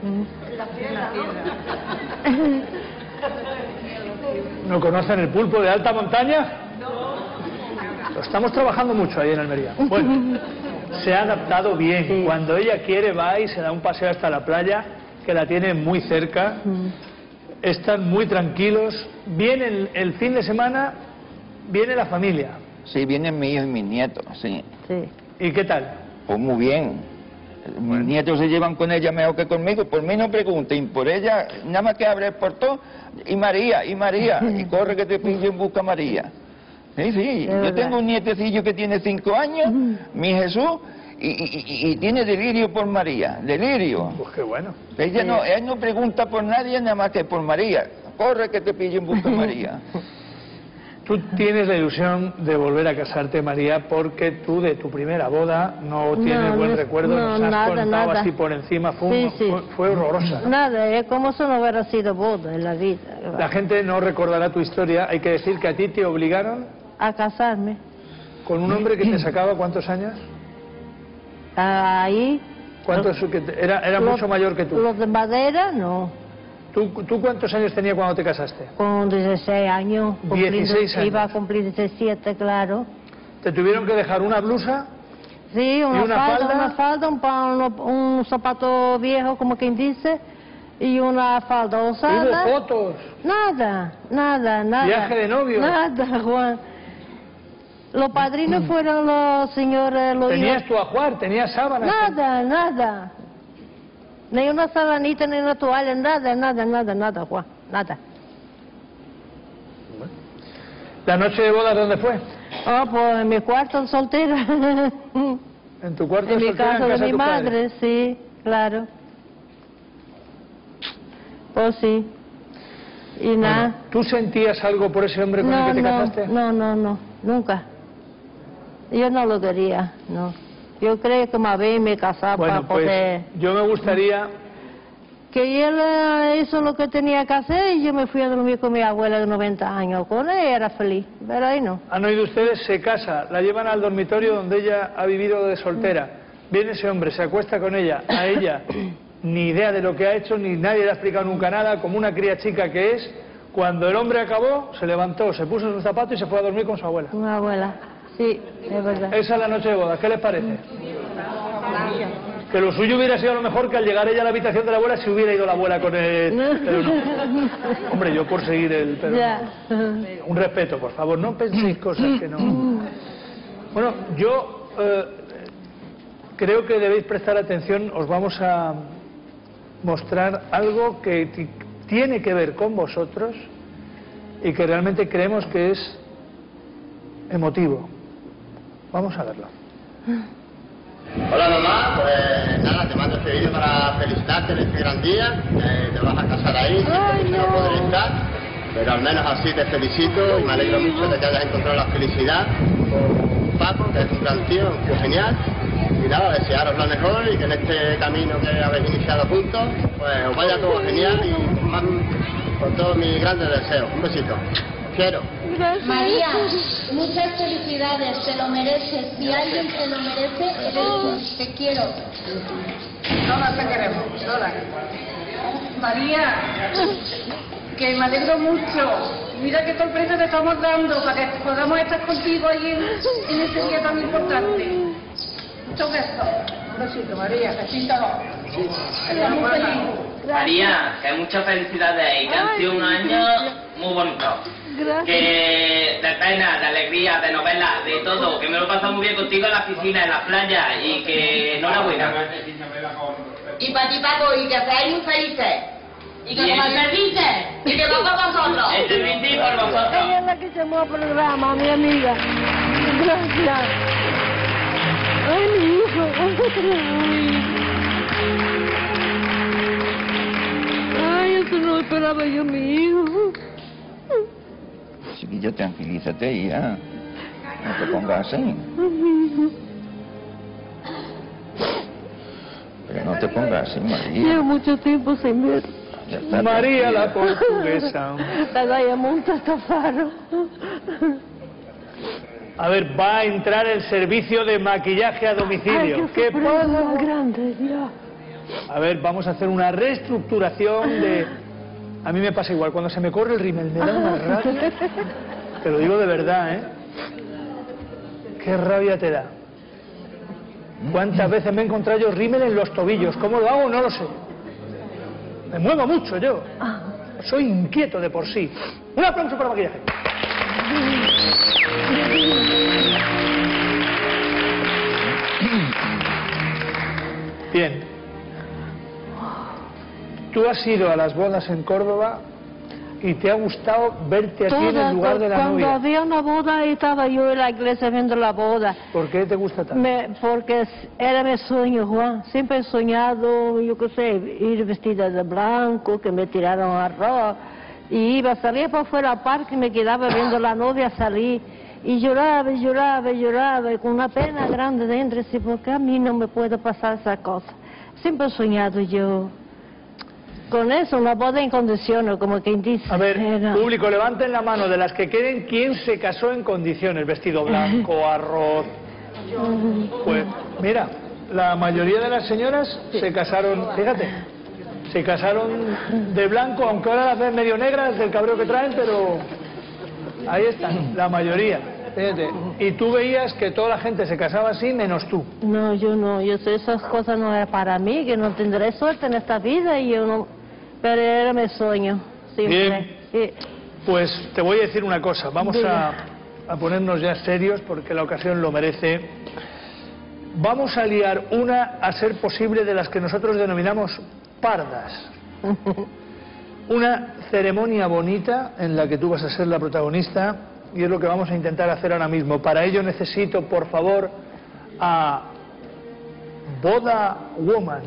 ¿No conocen el pulpo de alta montaña? Lo estamos trabajando mucho ahí en Almería. Bueno, se ha adaptado bien. Sí. Cuando ella quiere va y se da un paseo hasta la playa, que la tiene muy cerca. Están muy tranquilos. Viene el, el fin de semana, viene la familia. Sí, vienen mis hijos y mis nietos, sí. sí. ¿Y qué tal? Pues muy bien. Mis nietos se llevan con ella mejor que conmigo. Por mí no pregunten, por ella nada más que abre el portón y María, y María, y corre que te pillo en busca a María. Sí, sí, yo verdad. tengo un nietecillo que tiene cinco años, mi Jesús, y, y- y- y tiene delirio por María, delirio. Pues qué bueno. Ella no, ella no pregunta por nadie nada más que por María. Corre que te pillo en busca a María. Tú tienes la ilusión de volver a casarte, María, porque tú de tu primera boda no tienes No, buen no, recuerdo, no, nos has nada, contado nada. así por encima, fue, Sí, un- sí. fue, fue horrorosa. Nada, es como si no hubiera sido boda en la vida. La gente no recordará tu historia, hay que decir que a ti te obligaron A casarme. con un hombre que te sacaba ¿cuántos años? Ahí. ¿Cuántos, que te- era era los- mucho mayor que tú. Los de madera, no. ¿Tú, ¿Tú cuántos años tenías cuando te casaste? Con dieciséis años. cumpliendo- dieciséis años. Iba a cumplir diecisiete, claro. ¿Te tuvieron que dejar una blusa? Sí, una, una falda, falda? una falda, un, pa- uno- un zapato viejo, como quien dice, y una falda osada. ¿Hubo fotos? Nada, nada, nada. ¿Viaje de novio? Nada, Juan. Los padrinos fueron los señores, los ¿Tenías hijos. tu ajuar? ¿Tenías sábanas? Nada, nada. Ni una sabanita, ni una toalla, nada, nada, nada, nada, Juan, nada. ¿La noche de bodas dónde fue? Oh, pues en mi cuarto soltera. ¿En tu cuarto En de mi soltera, casa en de casa mi tu padre? madre, sí, claro. Pues sí. Y nada. Bueno, ¿tú sentías algo por ese hombre con el No, que te no, casaste? no, no, no, nunca. Yo no lo quería, no. Yo creo que más bien me casaba Bueno, para pues poder... yo me gustaría... Que él eh, hizo lo que tenía que hacer y yo me fui a dormir con mi abuela de noventa años. Con él era feliz, pero ahí no. Han oído ustedes, se casa, la llevan al dormitorio donde ella ha vivido de soltera. Viene ese hombre, se acuesta con ella, a ella ni idea de lo que ha hecho, ni nadie le ha explicado nunca nada, como una cría chica que es. Cuando el hombre acabó, se levantó, se puso sus zapatos y se fue a dormir con su abuela. Una abuela, sí, es verdad. Esa es la noche de boda, ¿qué les parece? Que lo suyo hubiera sido a lo mejor que al llegar ella a la habitación de la abuela se hubiera ido la abuela con él. Pero no. Hombre, yo por seguir el... Pero Ya. no. Un respeto, por favor, no penséis cosas que no... Bueno, yo eh, creo que debéis prestar atención, os vamos a mostrar algo que ti- tiene que ver con vosotros y que realmente creemos que es emotivo. Vamos a verlo. Hola mamá, pues nada, te mando este vídeo para felicitarte en este gran día, eh, te vas a casar ahí, Ay, no. no. no podré estar, pero al menos así te felicito y me alegro mucho de que hayas encontrado la felicidad con Paco, que es un gran tío, un tío genial, y nada, desearos lo mejor y que en este camino que habéis iniciado juntos, pues os vaya todo genial y con, más- con todos mis grandes deseos. Un besito. Quiero. María, muchas felicidades, te lo mereces. Si alguien te lo merece, eres tú. Te quiero. Todas te queremos, todas. María, que me alegro mucho. Mira qué sorpresa te estamos dando para que podamos estar contigo allí en, en ese día tan importante. Muchos besos. Un besito, María, besito. Estamos muy felices. María, que muchas felicidades y que han sido un año muy bonito. Gracias. Que de pena, de alegría, de novelas, de todo. Que me lo he pasado muy bien contigo en la piscina, en la playa y que enhorabuena. Y para ti, Paco, y que seáis muy felices. Y que Bien. como services. Y que vamos con vosotros. Este brindis por vosotros. Ella es la que llamó al programa, mi amiga. Gracias. Ay, mi hijo. Ay, eso no esperaba yo, mi hijo. Chiquilla, tranquilízate y ya. No te pongas así. Mi hijo. Pero no te pongas así, Llevo María. mucho tiempo sin ver. Ya está, María la tranquila. portuguesa. La galla monta estafaron. A ver, va a entrar el servicio de maquillaje a domicilio. Ay, qué ¿Qué sorpresa pasa? más grande, ya. A ver, vamos a hacer una reestructuración de... A mí me pasa igual, cuando se me corre el rímel me da una rabia. Te lo digo de verdad, ¿eh? Qué rabia te da. ¿Cuántas veces me he encontrado yo rímel en los tobillos? ¿Cómo lo hago? No lo sé. Me muevo mucho yo. Soy inquieto de por sí. Un aplauso para maquillaje. Bien. Tú has ido a las bodas en Córdoba y te ha gustado verte aquí en el lugar de la Cuando novia. había una boda estaba yo en la iglesia viendo la boda. ¿Por qué te gusta tanto? Me- porque era mi sueño, Juan. Siempre he soñado, yo qué sé, ir vestida de blanco, que me tiraron arroz. Y iba a salir para fuera al parque y me quedaba viendo a la novia salir. Y lloraba, y lloraba, y lloraba, y con una pena grande dentro. Y decía, ¿por qué a mí no me puede pasar esa cosa? Siempre he soñado yo con eso, una boda en condiciones, como quien dice. A ver, Era- público, levanten la mano de las que queden. ¿Quién se casó en condiciones? Vestido blanco, arroz. Pues mira, la mayoría de las señoras se casaron, fíjate, se casaron de blanco, aunque ahora las ves medio negras del cabreo que traen, pero ahí están, la mayoría. Fíjate. Y tú veías que toda la gente se casaba así, menos tú. No, yo no, yo sé, esas cosas no es para mí, que no tendré suerte en esta vida y yo no, pero era mi sueño, siempre. Sí. Pues te voy a decir una cosa, vamos a, a ponernos ya serios porque la ocasión lo merece. Vamos a liar una, a ser posible, de las que nosotros denominamos pardas. Una ceremonia bonita en la que tú vas a ser la protagonista y es lo que vamos a intentar hacer ahora mismo. Para ello necesito, por favor, a Boda Woman.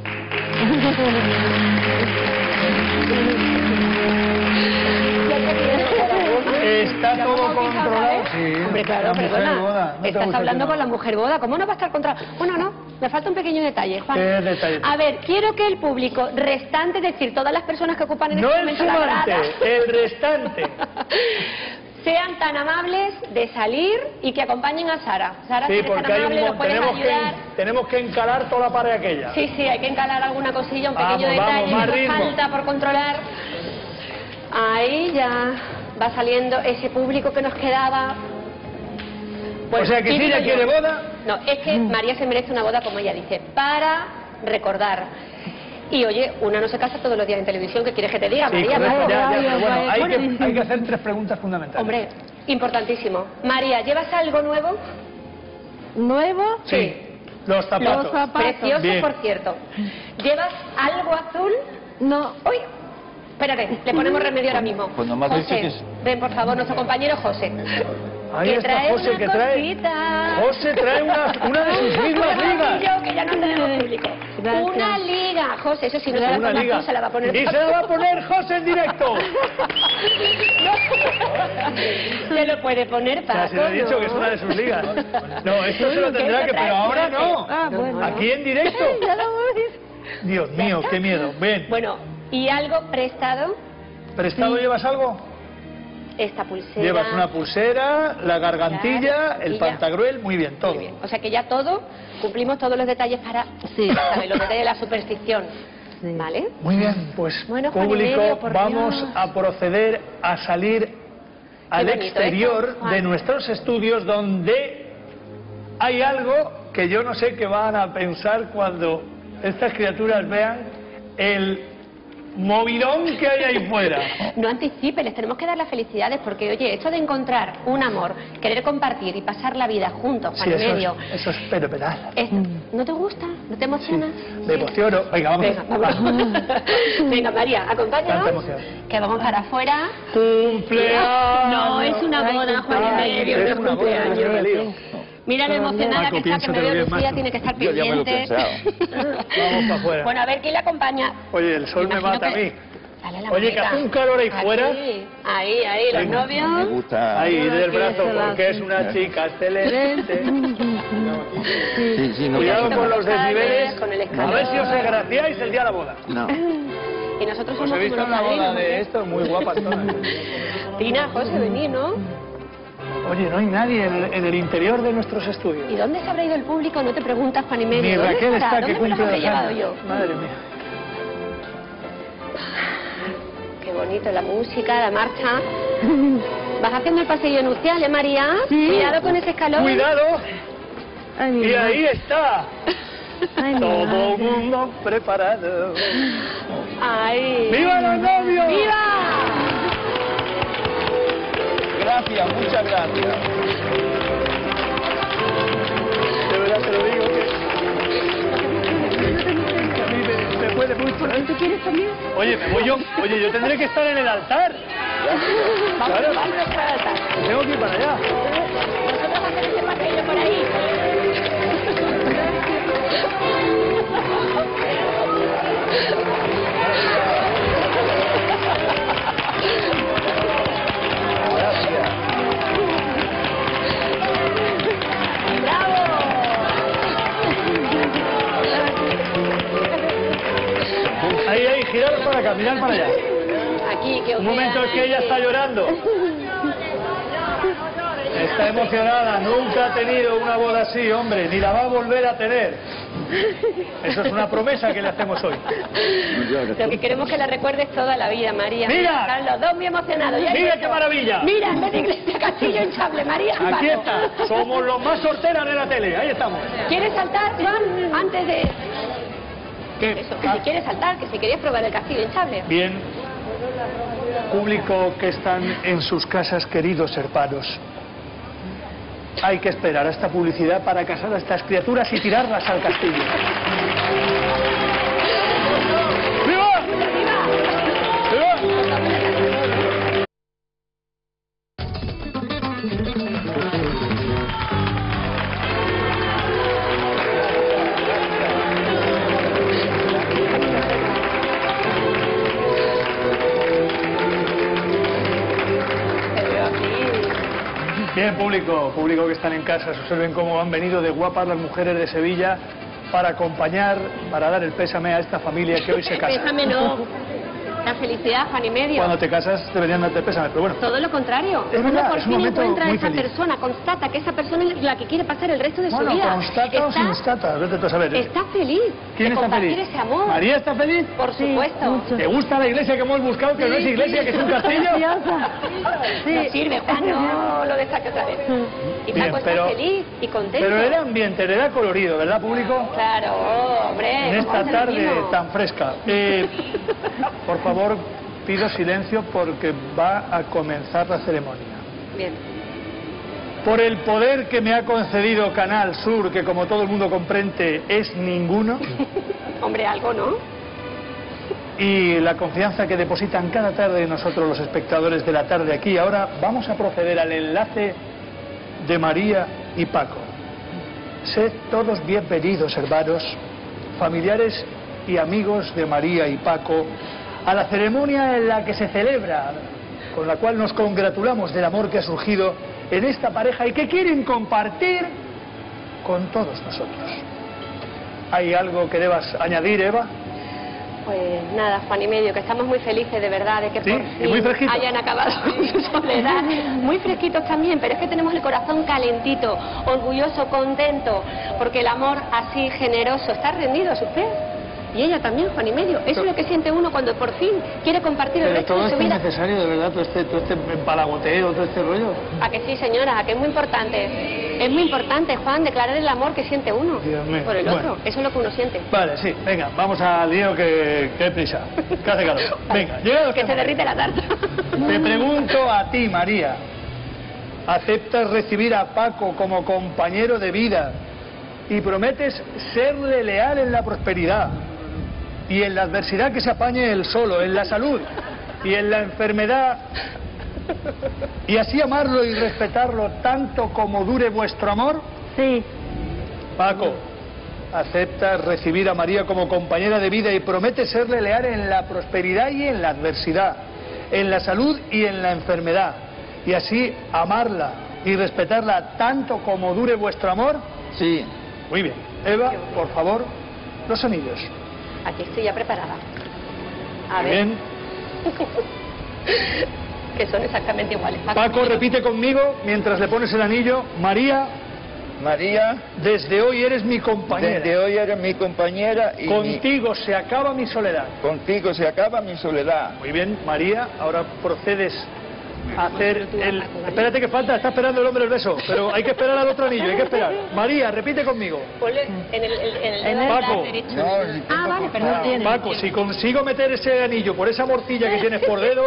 Está todo controlado. Sí, Hombre, claro, la mujer perdona. boda. ¿No te Estás gusta hablando que con no? la mujer boda. ¿Cómo no va a estar controlado? Bueno, no. Me falta un pequeño detalle, Juan. ¿Qué detalle? A ver, quiero que el público restante, es decir, todas las personas que ocupan en No este el momento la sumante, grada, el restante. sean tan amables de salir y que acompañen a Sara. Sara, si Sí, eres tan porque hay amable, un, nos mon- puedes tenemos, ayudar. que, tenemos que encalar toda la pared aquella. Sí, sí, hay que encalar alguna cosilla, un Vamos, pequeño vamos, detalle más que nos ritmo. falta por controlar. Ahí ya va saliendo ese público que nos quedaba. O sea que ¿qué si digo ella yo? quiere boda. No, es que María se merece una boda, como ella dice, para recordar. Y oye, una no se casa todos los días en televisión, ¿qué quieres que te diga, Sí, María? correcto, Vamos. ya, ya, Ay, pero bueno, ay, hay bueno. que, hay que hacer tres preguntas fundamentales. Hombre, importantísimo. María, ¿llevas algo nuevo? ¿Nuevo? Sí, los zapatos. Los zapatos. Precioso, Bien. por cierto. ¿Llevas algo azul? No. Uy, espérate, le ponemos remedio ahora mismo. Pues nomás ha dicho José, que es- ven por favor, nuestro compañero José. Ahí que está trae José, una que trae. cosita. José trae una, una de sus mismas Una ligas. yo, que ya no tenemos público. Gracias. Una liga, José, eso sí, no se la Una pongas liga. tú, se la va a poner Y se la va a poner José en directo. Se lo puede poner O sea, Paco. se le he dicho ¿no? que es una de sus ligas. No, esto se lo ¿Qué tendrá te que, trae? pero ahora no. Ah, bueno. Aquí en directo. Ya lo voy. Dios mío, qué miedo. Ven, Bueno, ¿y algo prestado? ¿prestado llevas algo? Esta pulsera. Llevas una pulsera, la gargantilla, Claro, el y ya. pantagruel, muy bien, todo. Muy bien. O sea que ya todo, cumplimos todos los detalles para, Sí. ¿sabes? Los detalles de la superstición. Sí. ¿Vale? Muy bien, pues Bueno, Juan y público, medio, por vamos Dios. a proceder a salir al bonito exterior esto, Juan. de nuestros estudios donde hay algo que yo no sé qué van a pensar cuando estas criaturas vean el movidón que hay ahí fuera. No anticipe, les tenemos que dar las felicidades porque, oye, esto de encontrar un amor, querer compartir y pasar la vida juntos, Sí, Juan y eso medio, es, eso es fenomenal. esto, ¿no te gusta? ¿No te emociona? Me emociono. Venga, vamos. Venga, vámonos. Venga, María, acompáñanos. Tanta emoción. Que vamos para afuera. ¡Cumpleaños! No, es una boda, Juan y medio, no Es es una boda, cumpleaños. yo me lío. Mira lo emocionada Paco, que está, que me piénsatelo veo bien, Lucía, macho. tiene que estar Yo ya me lo he pendiente. pensado. Vamos para afuera. Bueno, a ver quién le acompaña. Oye, el sol me Imagino mata a que- mí. Dale la Oye, que manita. hace un calor ahí Aquí, fuera. Ahí, ahí, los Venga, Me novios. gusta. Ahí, del brazo, se la porque es hace. una chica excelente. Sí, sí, no Cuidado pasa con nada. los desniveles. Con el A escalón. ver si os agraciáis el día de la boda. No. Y nosotros Os somos he visto como en los la boda padrinos, de ¿eh? esto, muy guapas todas. Tina, José, venid, ¿no? Oye, no hay nadie en, en el interior de nuestros estudios. ¿Y dónde se habrá ido el público? No te preguntas, Juan y medio. Ni ¿Dónde Raquel estará? está, que ¿Dónde me los cumple habré dos llevado años. yo? Madre mía. Qué bonito la música, la marcha. ¿Vas haciendo el pasillo nupcial, eh, María? Sí. Cuidado con ese escalón. Cuidado. Ay, mi Y madre. ahí está. Ay, mi Todo madre. el mundo preparado. ¡Ay! ¡Viva los novios! ¡Viva! Gracias, muchas gracias. De verdad te lo digo que... que a mí me, me puede mucho, ¿eh? ¿Tú quieres también? Oye, me voy yo. Oye, yo tendré que estar en el altar. Vamos, Claro. vamos para el altar. Tengo que ir para allá. Nosotros vamos a hacer ese pasillo por ahí. Ahí, ahí, girar para acá, mirar para allá. Aquí, que os Un momento, vean es que ella ahí. está llorando. Está emocionada, nunca ha tenido una boda así, hombre, ni la va a volver a tener. Eso es una promesa que le hacemos hoy. Lo que queremos es que la recuerdes toda la vida, María. ¡Mira! Están los dos muy emocionados. Ya ¡Mira hay qué eso. maravilla! Mira, en vez de iglesia, castillo hinchable, María. Aquí Paco. está, somos los más sorteras de la tele, ahí estamos. ¿Quieres saltar, Juan? Antes de... ¿Qué? Eso, que Ah, si quieres saltar, que si querías probar el castillo hinchable. Bien, público que están en sus casas, queridos hermanos. Hay que esperar a esta publicidad para casar a estas criaturas y tirarlas al castillo. ¡Viva! ¡Viva! Te veo aquí. Bien, público, público que están en casa, observen cómo han venido de guapas las mujeres de Sevilla para acompañar, para dar el pésame a esta familia que hoy se casa. Pésame no. La felicidad, Juan y medio. Cuando te casas deberían darte pésame, pero bueno. Todo lo contrario. Es verdad, Uno por es un fin momento encuentra a muy esa feliz. persona, constata que esa persona es la que quiere pasar el resto de Bueno, su vida. constata o sin estata, vete tú a saber. Está feliz ¿Quién de está compartir feliz? ese amor. ¿María está feliz? Por supuesto. mucho. ¿Te gusta la iglesia que hemos buscado, que no es iglesia, que es un castillo? Preciosa. Sí. No sirve, Juan, no lo destaque otra vez. Y Bien, Paco está pero- feliz y contento. Pero era ambiente, era colorido, ¿verdad, público? Claro, hombre. En ¿cómo esta se tarde vino? tan fresca. Eh, por favor, pido silencio porque va a comenzar la ceremonia. Bien. Por el poder que me ha concedido Canal Sur, que como todo el mundo comprende es ninguno, Hombre, algo, ¿no? y la confianza que depositan cada tarde en nosotros los espectadores de la tarde aquí, ahora vamos a proceder al enlace de María y Paco. Sed todos bienvenidos, hermanos, familiares y amigos de María y Paco, a la ceremonia en la que se celebra, con la cual nos congratulamos del amor que ha surgido en esta pareja y que quieren compartir con todos nosotros. ¿Hay algo que debas añadir, Eva? Pues nada, Juan y medio, que estamos muy felices de verdad de que Sí, por y fin muy fresquitos. hayan acabado con su soledad. Muy fresquitos también, pero es que tenemos el corazón calentito, orgulloso, contento, porque el amor así generoso está rendido a sus pies. Y ella también, Juan y medio. Eso es lo que siente uno cuando por fin quiere compartir el Pero resto todo de su esto es vida. necesario, de verdad, todo este, todo este empalagoteo, todo este rollo. A que sí, señora, a que es muy importante. Es muy importante, Juan, declarar el amor que siente uno Dios mío. por el Bueno. otro. Eso es lo que uno siente. Vale, sí, venga, vamos al lío que, que hay prisa, que hace calor. Venga, llegado Que este se derrite la tarta. momento, te pregunto a ti, María, ¿aceptas recibir a Paco como compañero de vida y prometes serle leal en la prosperidad y en la adversidad que se apañe él solo, en la salud y en la enfermedad, y así amarlo y respetarlo tanto como dure vuestro amor? Sí, Paco, ¿aceptas recibir a María como compañera de vida y prometes serle leal en la prosperidad y en la adversidad, en la salud y en la enfermedad, y así amarla y respetarla tanto como dure vuestro amor? Sí. Muy bien. Eva, por favor, los anillos. Aquí estoy ya preparada. A Muy ver. bien. Que son exactamente iguales. Paco, repite conmigo mientras le pones el anillo. María, María, desde hoy eres mi compañera. desde hoy eres mi compañera y mi- Contigo se acaba mi soledad. contigo se acaba mi soledad. Muy bien, María, ahora procedes a hacer el... Espérate que falta, está esperando el hombre el beso, pero hay que esperar al otro anillo, hay que esperar. María, repite conmigo. Ponle en el, el, en el En dedo el- Paco. derecho. No, si tengo Ah, vale, que- perdón. no tiene. Paco, si consigo meter ese anillo por esa morcilla que tienes por dedo,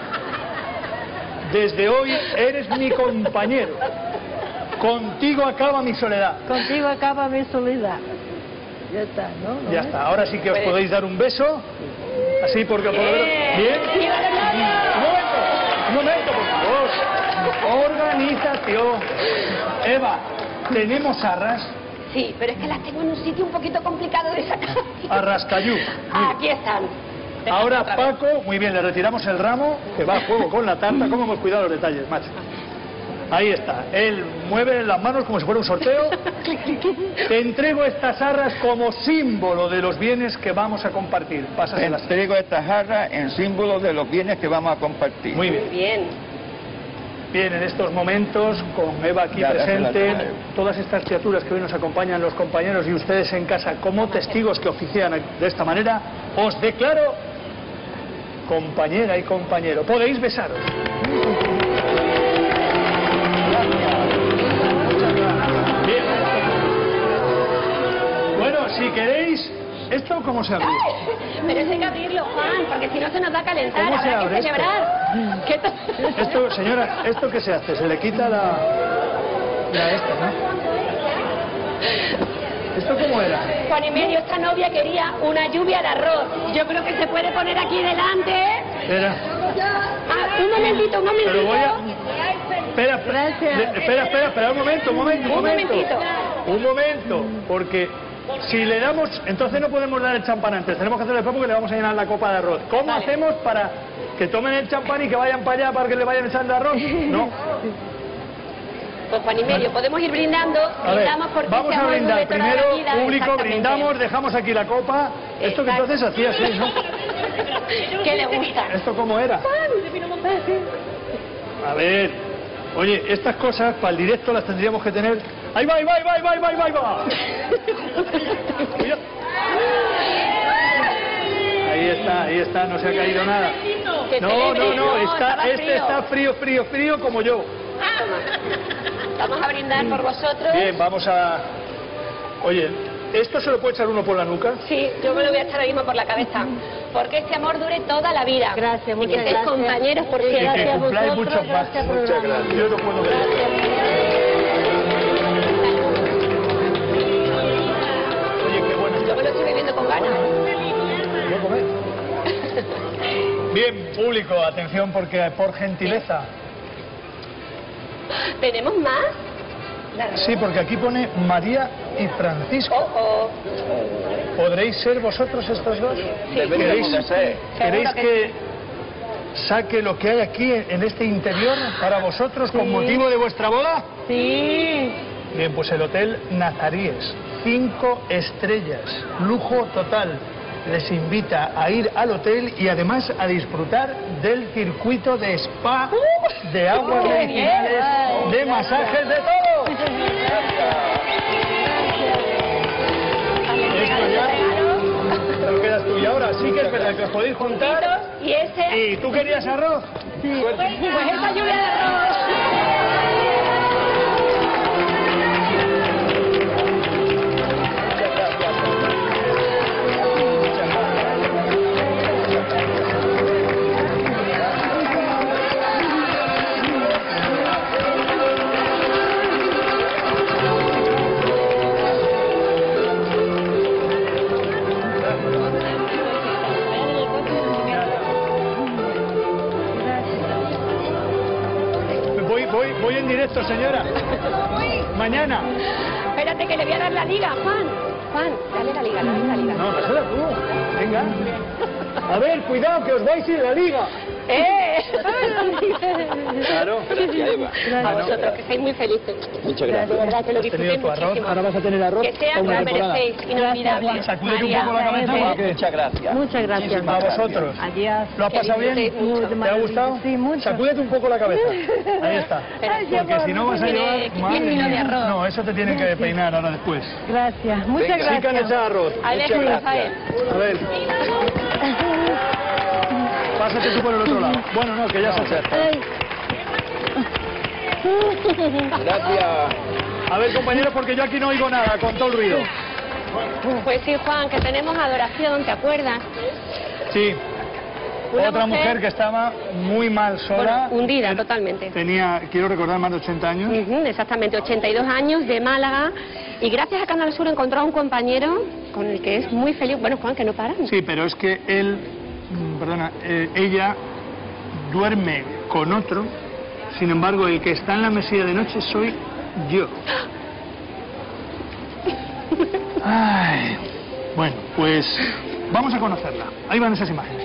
desde hoy eres mi compañero. Contigo acaba mi soledad. contigo acaba mi soledad. Ya está, ¿no? Ya está, ahora sí que os podéis dar un beso. Así porque... por lo menos- Bien. Un momento, un momento, por favor. Organización. Eva, ¿tenemos arras? Sí, pero es que las tengo en un sitio un poquito complicado de sacar. Arrascayú. Ah, aquí están. Déjame Ahora otra vez. Paco, muy bien, le retiramos el ramo, que va a juego con la tarta. ¿Cómo hemos cuidado los detalles, macho? Ahí está, él mueve las manos como si fuera un sorteo. Te entrego estas arras como símbolo de los bienes que vamos a compartir. Te Pásaselas. entrego esta jarra en símbolo de los bienes que vamos a compartir. Muy Muy bien. bien. Bien, en estos momentos, con Eva aquí Ya, ya se la presente, traigo. todas estas criaturas que hoy nos acompañan, los compañeros y ustedes en casa, como testigos que ofician de esta manera, os declaro compañera y compañero. Podéis besaros. Bien. Bueno, si queréis, ¿esto cómo se abre? Pero eso hay que abrirlo, Juan, porque si no se nos va a calentar. ¿Cómo se Habrá abre que esto? celebrar. ¿Qué tal? Esto, señora, ¿esto qué se hace? Se le quita la... la esta, ¿no? ¿Esto cómo era? Juan y medio, esta novia quería una lluvia de arroz. Yo creo que se puede poner aquí delante. Era... Ah, un momentito, un momentito. Pero voy a... Espera, espera, Gracias. de- espera, espera, espera, un momento, un momento, un Un momento. momentito. Un momento, porque si le damos... Entonces no podemos dar el champán antes, tenemos que hacerlo después porque le vamos a llenar la copa de arroz. ¿Cómo Vale. hacemos para que tomen el champán y que vayan para allá para que le vayan echando arroz? No. Pues Juan y medio, podemos ir brindando. A ver, Brindamos porque vamos este a amor brindar. dure toda la Primero, vida. público, Exactamente. brindamos, dejamos aquí la copa. Esto que Exacto. entonces hacía así, ¿no? ¿Qué le gusta? ¿Esto cómo era? A ver, oye, estas cosas para el directo las tendríamos que tener. ¡Ahí va, ahí va, ahí va, ahí va, ahí va, ahí va! Cuidado. Ahí está, ahí está, no se ha caído nada. Que No, celebre. no, no, está, estaba este frío. está frío, frío, frío como yo. Vamos a brindar por vosotros. Bien, vamos a... Oye, ¿esto se lo puede echar uno por la nuca? Sí, yo me lo voy a echar ahora mismo por la cabeza. Porque este amor dure toda la vida. Gracias, Y muchas que estéis gracias. compañeros por Y Y siempre. que gracias a cumpláis vosotros, muchos más. gracias por Muchas el gracias. Yo no puedo creer. Oye, qué bueno Yo me lo estoy bebiendo con ganas. ¿No comer? Bien, público, atención porque por gentileza. ¿Tenemos más? Sí, porque aquí pone María y Francisco. Oh, oh. ¿Podréis ser vosotros estos dos? Deberíamos de ser. ¿Queréis Seguro que que saque lo que hay aquí en este interior para vosotros con Sí. motivo de vuestra boda? Sí. Bien, pues el Hotel Nazaríes, cinco estrellas, lujo total. Les invita a ir al hotel y además a disfrutar del circuito de spa, de aguas ¡Qué medicinales, bien! de masajes, de todo. Esto ya- te lo quedas tú. Y ahora sí que es verdad que os podéis juntar. Y ese... ¿Y tú querías arroz? Sí. Pues, pues esa lluvia de arroz. Voy, voy en directo, señora. Mañana. Espérate que le voy a dar la liga, Juan. Juan, dale la liga, dale la liga. No, dásela tú. Venga. A ver, cuidado, que os vais sin la liga. ¡Eh! Claro. A vosotros, que estáis muy felices. Muchas gracias. De verdad, que lo disfrutéis tu arroz, muchísimo. ahora vas a tener arroz. Que sea, para una lo temporada. merecéis, inolvidable. Sacúdete un poco la cabeza, ¿o qué? Muchas gracias. Muchas gracias. A vosotros. Adiós. ¿Lo has pasado bien? ¿Te ha gustado? Sí, mucho. Sacúdete un poco la cabeza. Ahí está. Porque si no vas a llevar... Madre mía. No, eso te tienen que peinar ahora después. Gracias. Muchas Venga, sí que han gracias. echado arroz. A ver, Rafael. A ver. Pásate tú por el otro lado. Bueno, no, que ya se acerca. Ay. Gracias. A ver, compañeros, porque yo aquí no oigo nada, con todo el ruido. Pues sí, Juan, que tenemos adoración, ¿te acuerdas? Sí. Una Otra mujer, mujer que estaba muy mal sola. Bueno, hundida totalmente. Tenía, quiero recordar, más de ochenta años. Ujú, exactamente, ochenta y dos años, de Málaga. Y gracias a Canal Sur encontró a un compañero con el que es muy feliz. Bueno, Juan, que no paran. Sí, pero es que él, mm, perdona, eh, ella duerme con otro. Sin embargo, el que está en la mesilla de noche soy yo. Ay. Bueno, pues vamos a conocerla. Ahí van esas imágenes.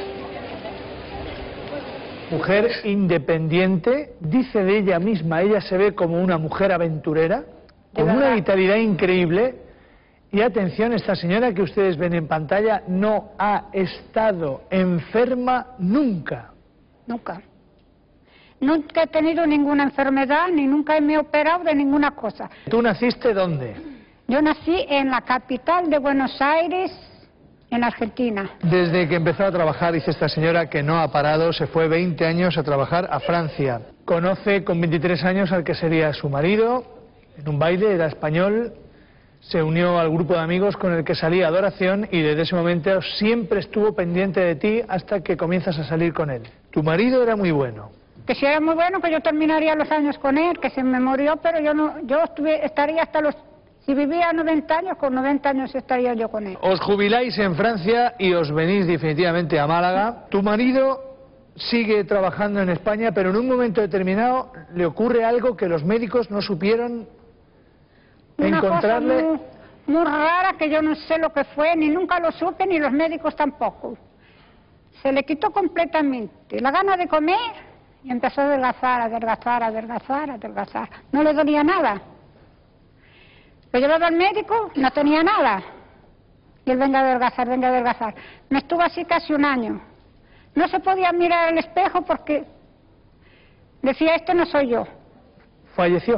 Mujer independiente, dice de ella misma, ella se ve como una mujer aventurera, con una vitalidad increíble. Y atención, esta señora que ustedes ven en pantalla no ha estado enferma nunca. Nunca. Nunca he tenido ninguna enfermedad, ni nunca me he operado de ninguna cosa. ¿Tú naciste dónde? Yo nací en la capital de Buenos Aires, en Argentina. Desde que empezó a trabajar, dice esta señora, que no ha parado, se fue veinte años a trabajar a Francia. Conoce con veintitrés años al que sería su marido, en un baile, era español, se unió al grupo de amigos con el que salía a adoración y desde ese momento siempre estuvo pendiente de ti hasta que comienzas a salir con él. Tu marido era muy bueno. Que si era muy bueno, que yo terminaría los años con él, que se me murió, pero yo no, yo estuve, estaría hasta los... Si vivía noventa años, con noventa años estaría yo con él. Os jubiláis en Francia y os venís definitivamente a Málaga. Tu marido sigue trabajando en España, pero en un momento determinado le ocurre algo que los médicos no supieron Una encontrarle. cosa muy, muy rara que yo no sé lo que fue, ni nunca lo supe, ni los médicos tampoco. Se le quitó completamente la gana de comer y empezó a adelgazar, adelgazar, adelgazar, adelgazar. No le dolía nada. Lo llevaba al médico, no tenía nada. Y él venga a adelgazar, venga a adelgazar. Me estuvo así casi un año. No se podía mirar al espejo porque decía, este no soy yo. Falleció.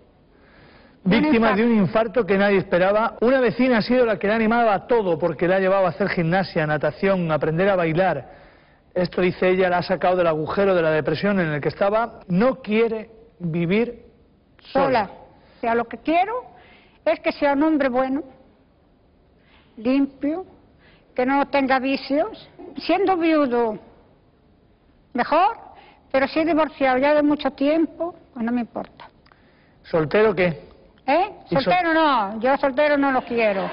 Víctima de un infarto que nadie esperaba. Una vecina ha sido la que le animaba a todo porque la ha llevado a hacer gimnasia, natación, aprender a bailar. Esto, dice ella, la ha sacado del agujero de la depresión en el que estaba. No quiere vivir sola. Sola. O sea, lo que quiero es que sea un hombre bueno, limpio, que no tenga vicios. Siendo viudo, mejor, pero si he divorciado ya de mucho tiempo, pues no me importa. ¿Soltero qué? ¿Eh? ¿Y sol- Soltero no, yo soltero no lo quiero.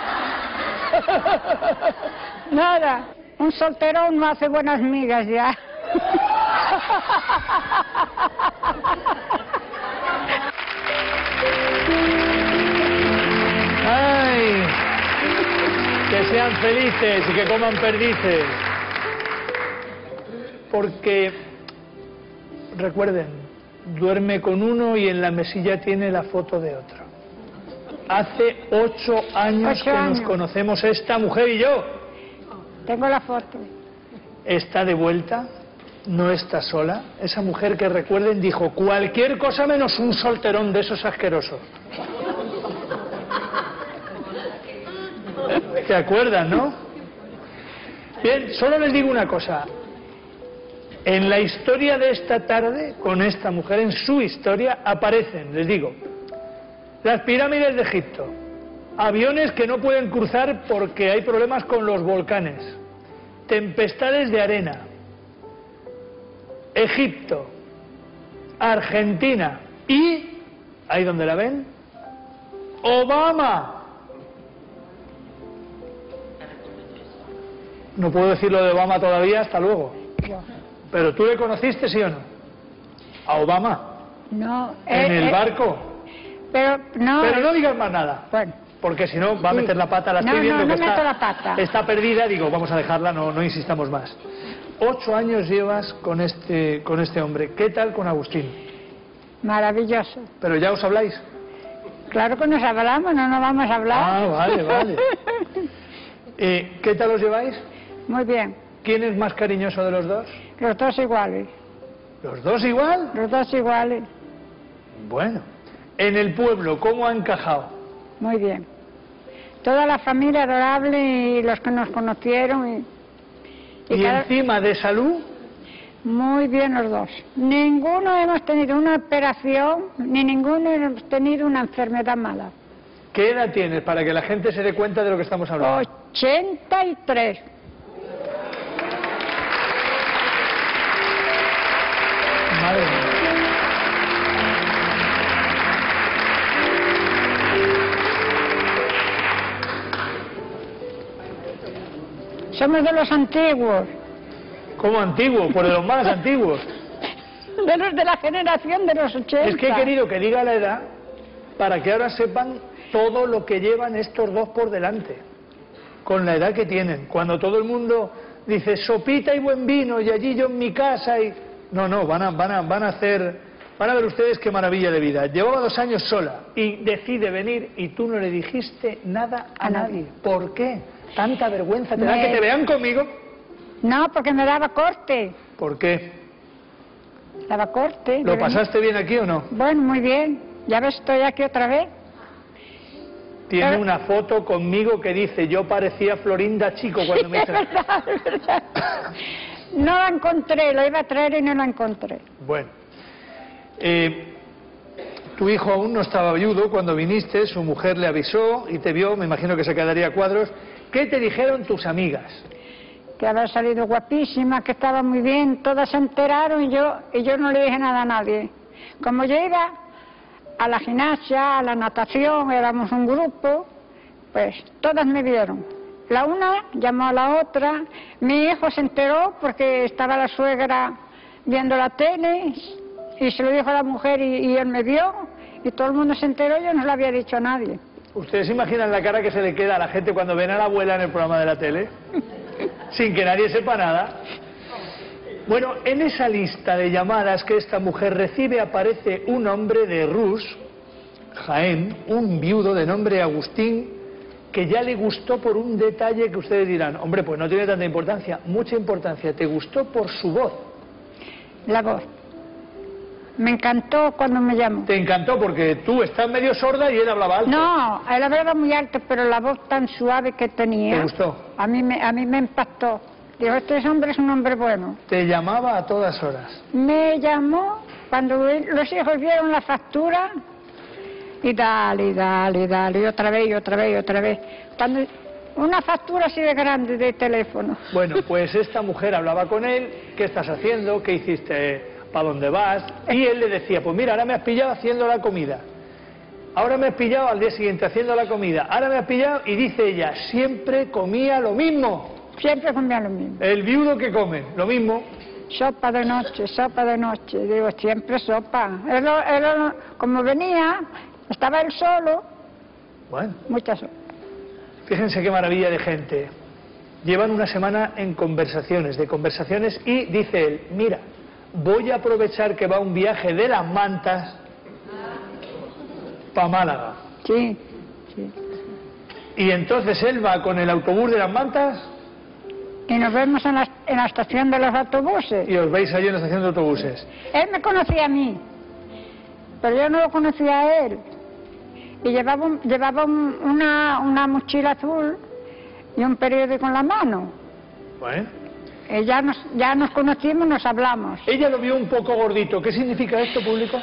Nada, un solterón no hace buenas migas ya. ¡Ay! Que sean felices y que coman perdices. Porque, recuerden, duerme con uno y en la mesilla tiene la foto de otro. Hace ocho años Ocho que años. nos conocemos esta mujer y yo. Tengo la foto. Está de vuelta, no está sola. Esa mujer que, recuerden, dijo cualquier cosa menos un solterón de esos asquerosos. ¿Te acuerdas, no? Bien, solo les digo una cosa. En la historia de esta tarde, con esta mujer, en su historia, aparecen, les digo, las pirámides de Egipto, aviones que no pueden cruzar porque hay problemas con los volcanes, tempestades de arena, Egipto, Argentina y, ahí donde la ven, Obama. No puedo decir lo de Obama todavía, hasta luego. Pero tú le conociste, ¿sí o no? A Obama. No. En eh, el eh, barco. Pero no. Pero no digas más nada. Bueno. Porque si no va a Sí. meter la pata, la estoy No, viendo no, no que meto está, la pata. está perdida, digo, vamos a dejarla, no, no insistamos más. Ocho años llevas con este, con este hombre. ¿Qué tal con Agustín? Maravilloso. ¿Pero ya os habláis? Claro que nos hablamos, no nos vamos a hablar. Ah, vale, vale. Eh, ¿Qué tal os lleváis? Muy bien. ¿Quién es más cariñoso de los dos? Los dos iguales. ¿Los dos igual? Los dos iguales. Bueno. En el pueblo, ¿cómo ha encajado? Muy bien. Toda la familia adorable y los que nos conocieron. Y, ¿Y, y cada... encima de salud? Muy bien los dos. Ninguno hemos tenido una operación, ni ninguno hemos tenido una enfermedad mala. ¿Qué edad tienes para que la gente se dé cuenta de lo que estamos hablando? ochenta y tres. Madre mía. Somos de los antiguos. ¿Cómo antiguo? Pues de los más antiguos. De los de la generación de los ochenta. Es que he querido que diga la edad para que ahora sepan todo lo que llevan estos dos por delante, con la edad que tienen. Cuando todo el mundo dice sopita y buen vino y allí yo en mi casa y... No, no, van a, van a, van a hacer... Van a ver ustedes qué maravilla de vida. Llevaba dos años sola y decide venir y tú no le dijiste nada a, A nadie. nadie. ¿Por qué? Tanta vergüenza te da Me- que te vean conmigo. No, porque me daba corte. ¿Por qué? Daba corte. ¿Lo de venir. pasaste bien aquí o no? Bueno, muy bien. Ya ves, estoy aquí otra vez. Tiene Pero- una foto conmigo que dice yo parecía Florinda Chico cuando me Es hizo... verdad, es verdad. No la encontré, la iba a traer y no la encontré. Bueno, eh, tu hijo aún no estaba viudo cuando viniste, su mujer le avisó y te vio, me imagino que se quedaría a cuadros. ¿Qué te dijeron tus amigas? Que había salido guapísima, que estaba muy bien, todas se enteraron y yo, y yo no le dije nada a nadie. Como yo iba a la gimnasia, a la natación, éramos un grupo, pues todas me vieron. La una llamó a la otra, mi hijo se enteró porque estaba la suegra viendo la tele y se lo dijo a la mujer y, y él me vio y todo el mundo se enteró, yo no lo había dicho a nadie. ¿Ustedes se imaginan la cara que se le queda a la gente cuando ven a la abuela en el programa de la tele? Sin que nadie sepa nada. Bueno, en esa lista de llamadas que esta mujer recibe aparece un hombre de Rus, Jaén, un viudo de nombre Agustín, que ya le gustó por un detalle que ustedes dirán, hombre, pues no tiene tanta importancia. Mucha importancia, te gustó por su voz. La voz. Me encantó cuando me llamó. Te encantó porque tú estás medio sorda y él hablaba alto. No, él hablaba muy alto, pero la voz tan suave que tenía. ¿Te gustó? A mí me, a mí me impactó. Digo, este hombre es un hombre bueno. Te llamaba a todas horas. Me llamó cuando los hijos vieron la factura y dale, y dale, y dale, y otra vez, y otra vez, y otra vez. Cuando una factura así de grande de teléfono. Bueno, pues esta mujer hablaba con él, ¿qué estás haciendo? ¿Qué hiciste? ¿Para dónde vas? Y él le decía, pues mira, ahora me has pillado haciendo la comida. Ahora me has pillado al día siguiente haciendo la comida. Ahora me has pillado, y dice ella, siempre comía lo mismo. Siempre comía lo mismo. El viudo que come, lo mismo. Sopa de noche, sopa de noche. Digo, siempre sopa. Él, él, como venía, estaba él solo. Bueno. Mucha sopa. Fíjense qué maravilla de gente. Llevan una semana en conversaciones, de conversaciones, y dice él, mira, voy a aprovechar que va un viaje de las mantas para Málaga. Sí, sí. Y entonces él va con el autobús de las mantas. Y nos vemos en la, en la estación de los autobuses. Y os veis allí en la estación de autobuses. Él me conocía a mí, pero yo no lo conocía a él. Y llevaba, un- llevaba un- una, una mochila azul y un periódico en la mano. Bueno. Eh, ya, nos, ya nos conocimos, nos hablamos. Ella lo vio un poco gordito. ¿Qué significa esto, público?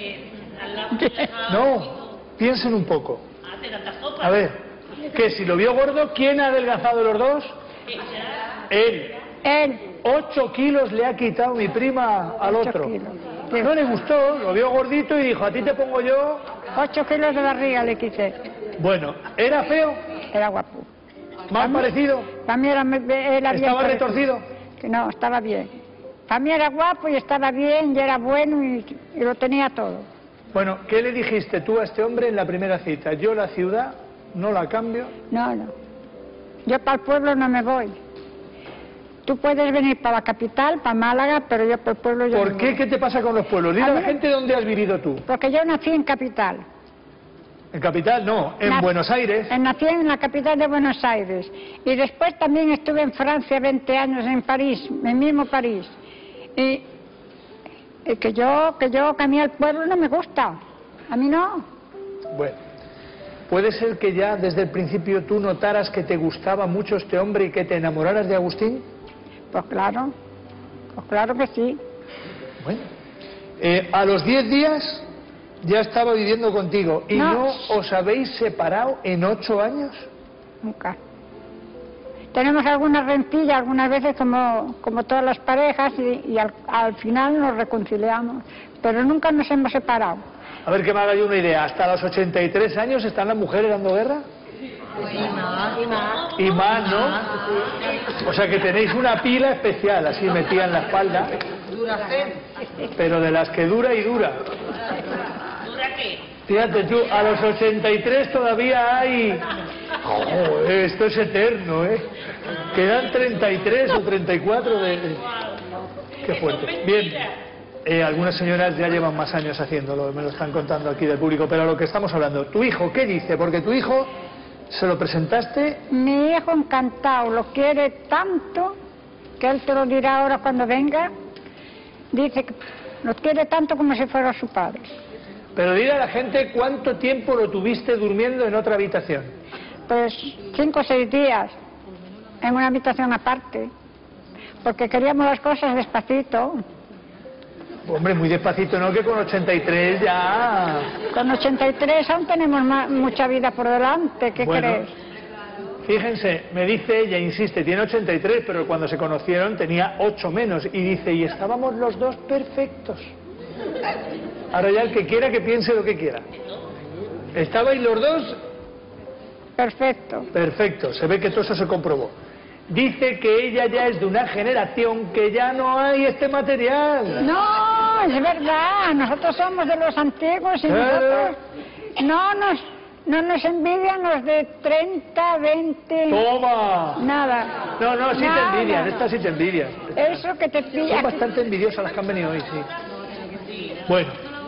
No, piensen un poco. A ver, que si lo vio gordo, ¿quién ha adelgazado los dos? Él. Él. Ocho kilos le ha quitado mi prima al Ocho otro. kilos. No le gustó, lo vio gordito y dijo, a ti te pongo yo... Ocho kilos de barriga le quité. Bueno, ¿era feo? Era guapo. ¿Más parecido? Para mí era, era bien. ¿Estaba retorcido? Que no, estaba bien. Para mí era guapo y estaba bien y era bueno y, y lo tenía todo. Bueno, ¿qué le dijiste tú a este hombre en la primera cita? Yo la ciudad no la cambio. No, no. Yo para el pueblo no me voy. Tú puedes venir para la capital, para Málaga, pero yo para el pueblo yo ¿Por no qué? voy. ¿Qué te pasa con los pueblos? Dile a, a la gente dónde has vivido tú. Porque yo nací en capital. ¿En capital? No, en Nac Buenos Aires. Nací en la capital de Buenos Aires. Y después también estuve en Francia veinte años, en París, en mismo París. Y, y que yo, que yo, que a mí el pueblo no me gusta. A mí no. Bueno, ¿puede ser que ya desde el principio tú notaras que te gustaba mucho este hombre y que te enamoraras de Agustín? Pues claro, pues claro que sí. Bueno, eh, a los diez días ya estaba viviendo contigo y no. no os habéis separado en ocho años. Nunca. Tenemos algunas rentillas algunas veces como, como todas las parejas y, y al, al final nos reconciliamos, pero nunca nos hemos separado. A ver que me haga yo una idea, ¿hasta los ochenta y tres años están las mujeres dando guerra? Y más, y más. Y más, ¿no? O sea que tenéis una pila especial, así metida en la espalda. Pero de las que dura y dura. ¿Dura qué? Fíjate tú, a los ochenta y tres todavía hay... Joder, esto es eterno, ¿eh? Quedan treinta y tres o treinta y cuatro de... Qué fuerte. Bien, eh, algunas señoras ya llevan más años haciéndolo, me lo están contando aquí del público, pero a lo que estamos hablando, ¿tu hijo qué dice? Porque tu hijo... ¿Se lo presentaste? Mi hijo encantado, lo quiere tanto, que él te lo dirá ahora cuando venga. Dice que lo quiere tanto como si fuera su padre. Pero dile a la gente cuánto tiempo lo tuviste durmiendo en otra habitación. Pues cinco o seis días, en una habitación aparte, porque queríamos las cosas despacito. Hombre, muy despacito, ¿no? Que con ochenta y tres ya... Con ochenta y tres aún tenemos ma mucha vida por delante, ¿qué bueno, crees? Fíjense, me dice ella, insiste, tiene ochenta y tres, pero cuando se conocieron tenía ocho menos. Y dice, y estábamos los dos perfectos. Ahora ya el que quiera que piense lo que quiera. ¿Estabais los dos? Perfecto. Perfecto, se ve que todo eso se comprobó. Dice que ella ya es de una generación que ya no hay este material. No, es verdad, nosotros somos de los antiguos y ¿Eh? nosotros no nos, no nos envidian los de treinta, veinte... ¡Toma! Nada. No, no, sí Nada. te envidian, estas sí te envidian. Eso que te pilla... Son bastante envidiosas las que han venido hoy, sí. Bueno,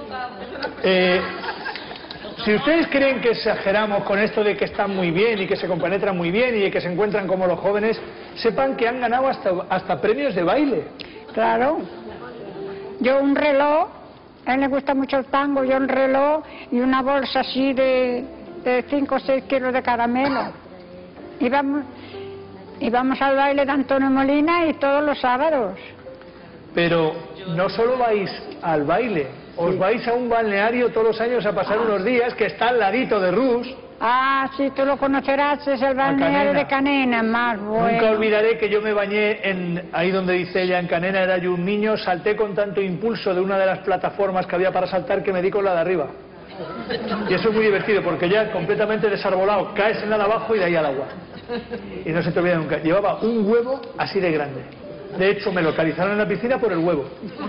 eh, si ustedes creen que exageramos con esto de que están muy bien y que se compenetran muy bien y de que se encuentran como los jóvenes, sepan que han ganado hasta, hasta premios de baile. Claro. Yo un reloj, a él le gusta mucho el tango, yo un reloj y una bolsa así de, de cinco o seis kilos de caramelo. Íbamos, íbamos al baile de Antonio Molina y todos los sábados. Pero no solo vais al baile, os sí. vais a un balneario todos los años a pasar ah. unos días que está al ladito de Rus. Ah, sí, tú lo conocerás, es el balneario de Canena, más bueno. Nunca olvidaré que yo me bañé en, ahí donde dice ella, en Canena, era yo un niño, salté con tanto impulso de una de las plataformas que había para saltar que me di con la de arriba. Y eso es muy divertido porque ya completamente desarbolado, caes en la de abajo y de ahí al agua. Y no se te olvida nunca. Llevaba un huevo así de grande. De hecho, me localizaron en la piscina por el huevo.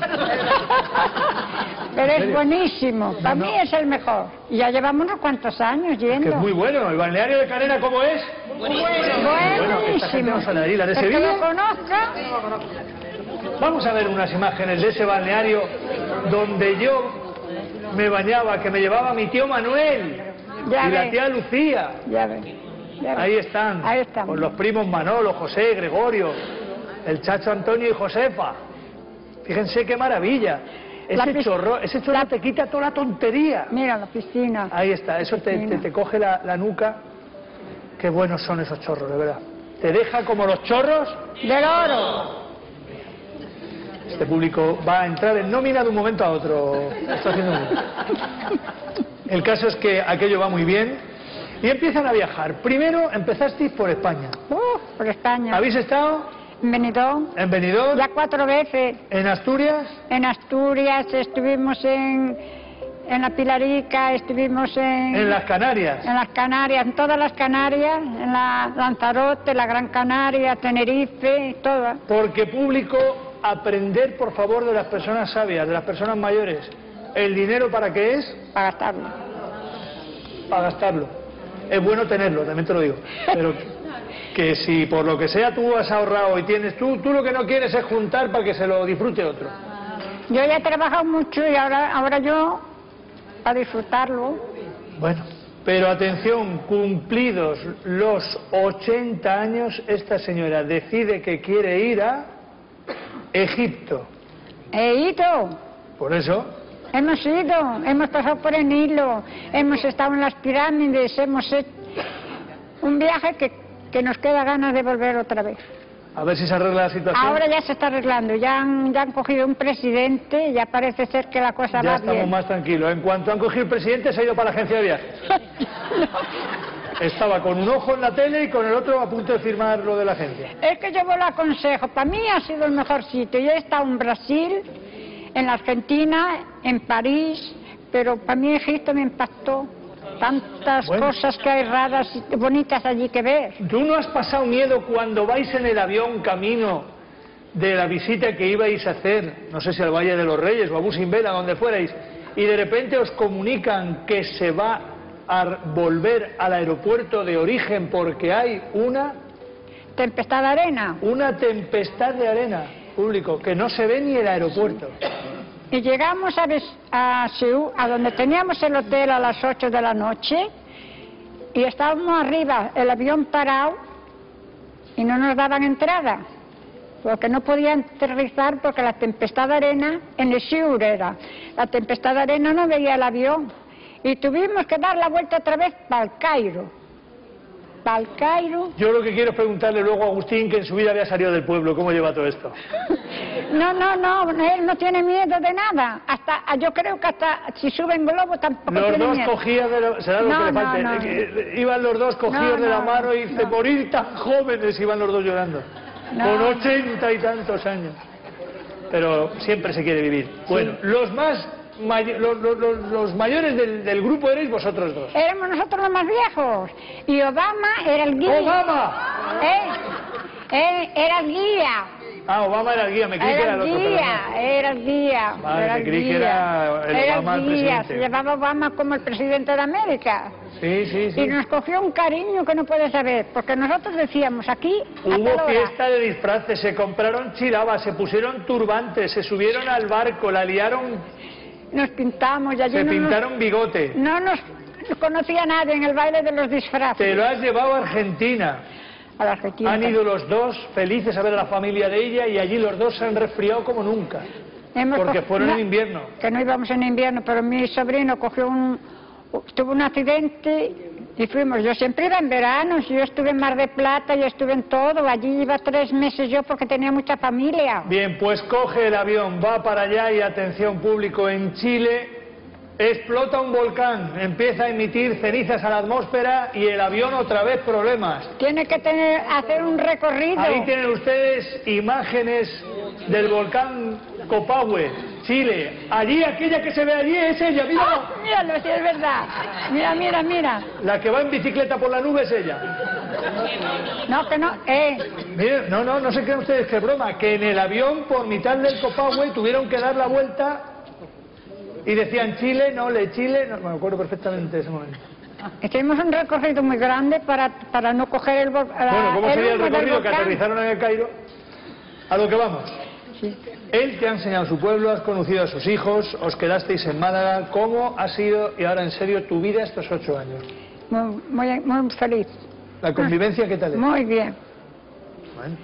Pero es buenísimo, para no, no. mí es el mejor. Y ya llevamos unos cuantos años yendo. Es que es muy bueno, el balneario de Canena, ¿cómo es? Buenísimo. Bueno, esta gente vamos a la de, la de el Sevilla. que lo conozca. Vamos a ver unas imágenes de ese balneario donde yo me bañaba, que me llevaba mi tío Manuel ya y ve. la tía Lucía. Ya ves. Ahí están, Ahí están, con los primos Manolo, José, Gregorio, el Chacho Antonio y Josefa. Fíjense qué maravilla. Ese pis... chorro, ese chorro la... te quita toda la tontería. Mira la piscina. Ahí está, eso te, te, te coge la, la nuca. Qué buenos son esos chorros, de verdad. te deja como los chorros del oro. Este público va a entrar en nómina de un momento a otro. Está haciendo muy bien. El caso es que aquello va muy bien y empiezan a viajar. Primero empezasteis por España. Uh, por España. ¿Habéis estado? En Benidorm. En Benidorm. Ya cuatro veces. ¿En Asturias? En Asturias, estuvimos en, en la Pilarica, estuvimos en... En las Canarias. En las Canarias, en todas las Canarias, en la Lanzarote, la Gran Canaria, Tenerife, todas. Porque público, aprender por favor de las personas sabias, de las personas mayores. ¿El dinero para qué es? Para gastarlo. Para gastarlo. Es bueno tenerlo, también te lo digo. Pero que si por lo que sea tú has ahorrado y tienes tú, tú lo que no quieres es juntar para que se lo disfrute otro. Yo ya he trabajado mucho y ahora, ahora yo, para disfrutarlo. Bueno, pero atención, cumplidos los ochenta años, esta señora decide que quiere ir a Egipto. He ido. Por eso... Hemos ido, hemos pasado por el Nilo, hemos estado en las pirámides, hemos hecho un viaje que, que nos queda ganas de volver otra vez. A ver si se arregla la situación. Ahora ya se está arreglando, ya han, ya han cogido un presidente, ya parece ser que la cosa ya va estamos bien. más tranquilos. En cuanto han cogido el presidente, se ha ido para la agencia de viajes. No. Estaba con un ojo en la tele y con el otro a punto de firmar lo de la agencia. Es que yo lo aconsejo, para mí ha sido el mejor sitio. Yo he estado en Brasil, en la Argentina, en París, pero para mí Egipto me impactó. Tantas bueno. cosas que hay raras y bonitas allí que ver. ¿Tú no has pasado miedo cuando vais en el avión camino de la visita que ibais a hacer, no sé si al Valle de los Reyes o a Busimbel, a donde fuerais, y de repente os comunican que se va a volver al aeropuerto de origen porque hay una... Tempestad de arena. Una tempestad de arena, público, que no se ve ni el aeropuerto. Y llegamos a, a Seúl, a donde teníamos el hotel a las ocho de la noche, y estábamos arriba, el avión parado, y no nos daban entrada, porque no podían aterrizar porque la tempestad de arena en el Seúl era. La tempestad de arena no veía el avión, y tuvimos que dar la vuelta otra vez para el Cairo. Para el Cairo. Yo lo que quiero es preguntarle luego a Agustín, que en su vida había salido del pueblo, ¿cómo lleva todo esto? No, no, no, él no tiene miedo de nada. Hasta, yo creo que hasta si sube en globo tampoco los tiene dos miedo. cogían de la, será lo no, que le no, falte. no. Eh, iban los dos cogidos no, de la no, mano y dice, no. morir tan jóvenes, iban los dos llorando. No. Con ochenta y tantos años. Pero siempre se quiere vivir. Bueno, sí. los más may, los, los, los, los mayores del, del grupo erais vosotros dos. Éramos nosotros los más viejos. Y Obama era el guía. ¡Obama! ¿Eh? Él era el guía. Ah, Obama era el guía, me creí que era el otro. Guía, no. Era el guía, vale, era me el creí guía. que era el era Obama el el guía, presidente. se llamaba Obama como el presidente de América. Sí, sí, sí. Y nos cogió un cariño que no puedes saber, porque nosotros decíamos aquí... Hubo fiesta de disfraces, se compraron chirabas, se pusieron turbantes, se subieron al barco, la liaron... Nos pintamos y allí Se no pintaron nos, bigote. No nos conocía nadie en el baile de los disfraces. Te lo has llevado a Argentina. A la Argentina. Han ido los dos felices a ver a la familia de ella y allí los dos se han resfriado como nunca. Hemos porque cogido, fueron no, en invierno. Que no íbamos en invierno, pero mi sobrino cogió un... tuvo un accidente y fuimos. Yo siempre iba en verano, yo estuve en Mar de Plata, yo estuve en todo. Allí iba tres meses yo porque tenía mucha familia. Bien, pues coge el avión, va para allá y atención público, en Chile explota un volcán, empieza a emitir cenizas a la atmósfera y el avión otra vez problemas. Tiene que tener, hacer un recorrido. Ahí tienen ustedes imágenes del volcán Copahue, Chile. Allí, aquella que se ve allí es ella, mira. ¡Ah! Míralo, sí es verdad. Mira, mira, mira. La que va en bicicleta por la nube es ella. No, que no, eh. Miren, no, no, no se crean ustedes que es broma, que en el avión por mitad del Copahue tuvieron que dar la vuelta y decían Chile, no, le Chile, no, me acuerdo perfectamente de ese momento. Hicimos un recorrido muy grande para, para no coger el volcán. Bueno, ¿cómo sería el recorrido? Que aterrizaron en el Cairo. A lo que vamos. Sí. Él te ha enseñado su pueblo, has conocido a sus hijos, os quedasteis en Málaga. ¿Cómo ha sido, y ahora en serio, tu vida estos ocho años? Muy, muy, muy feliz. ¿La convivencia qué tal es? Muy bien. Bueno.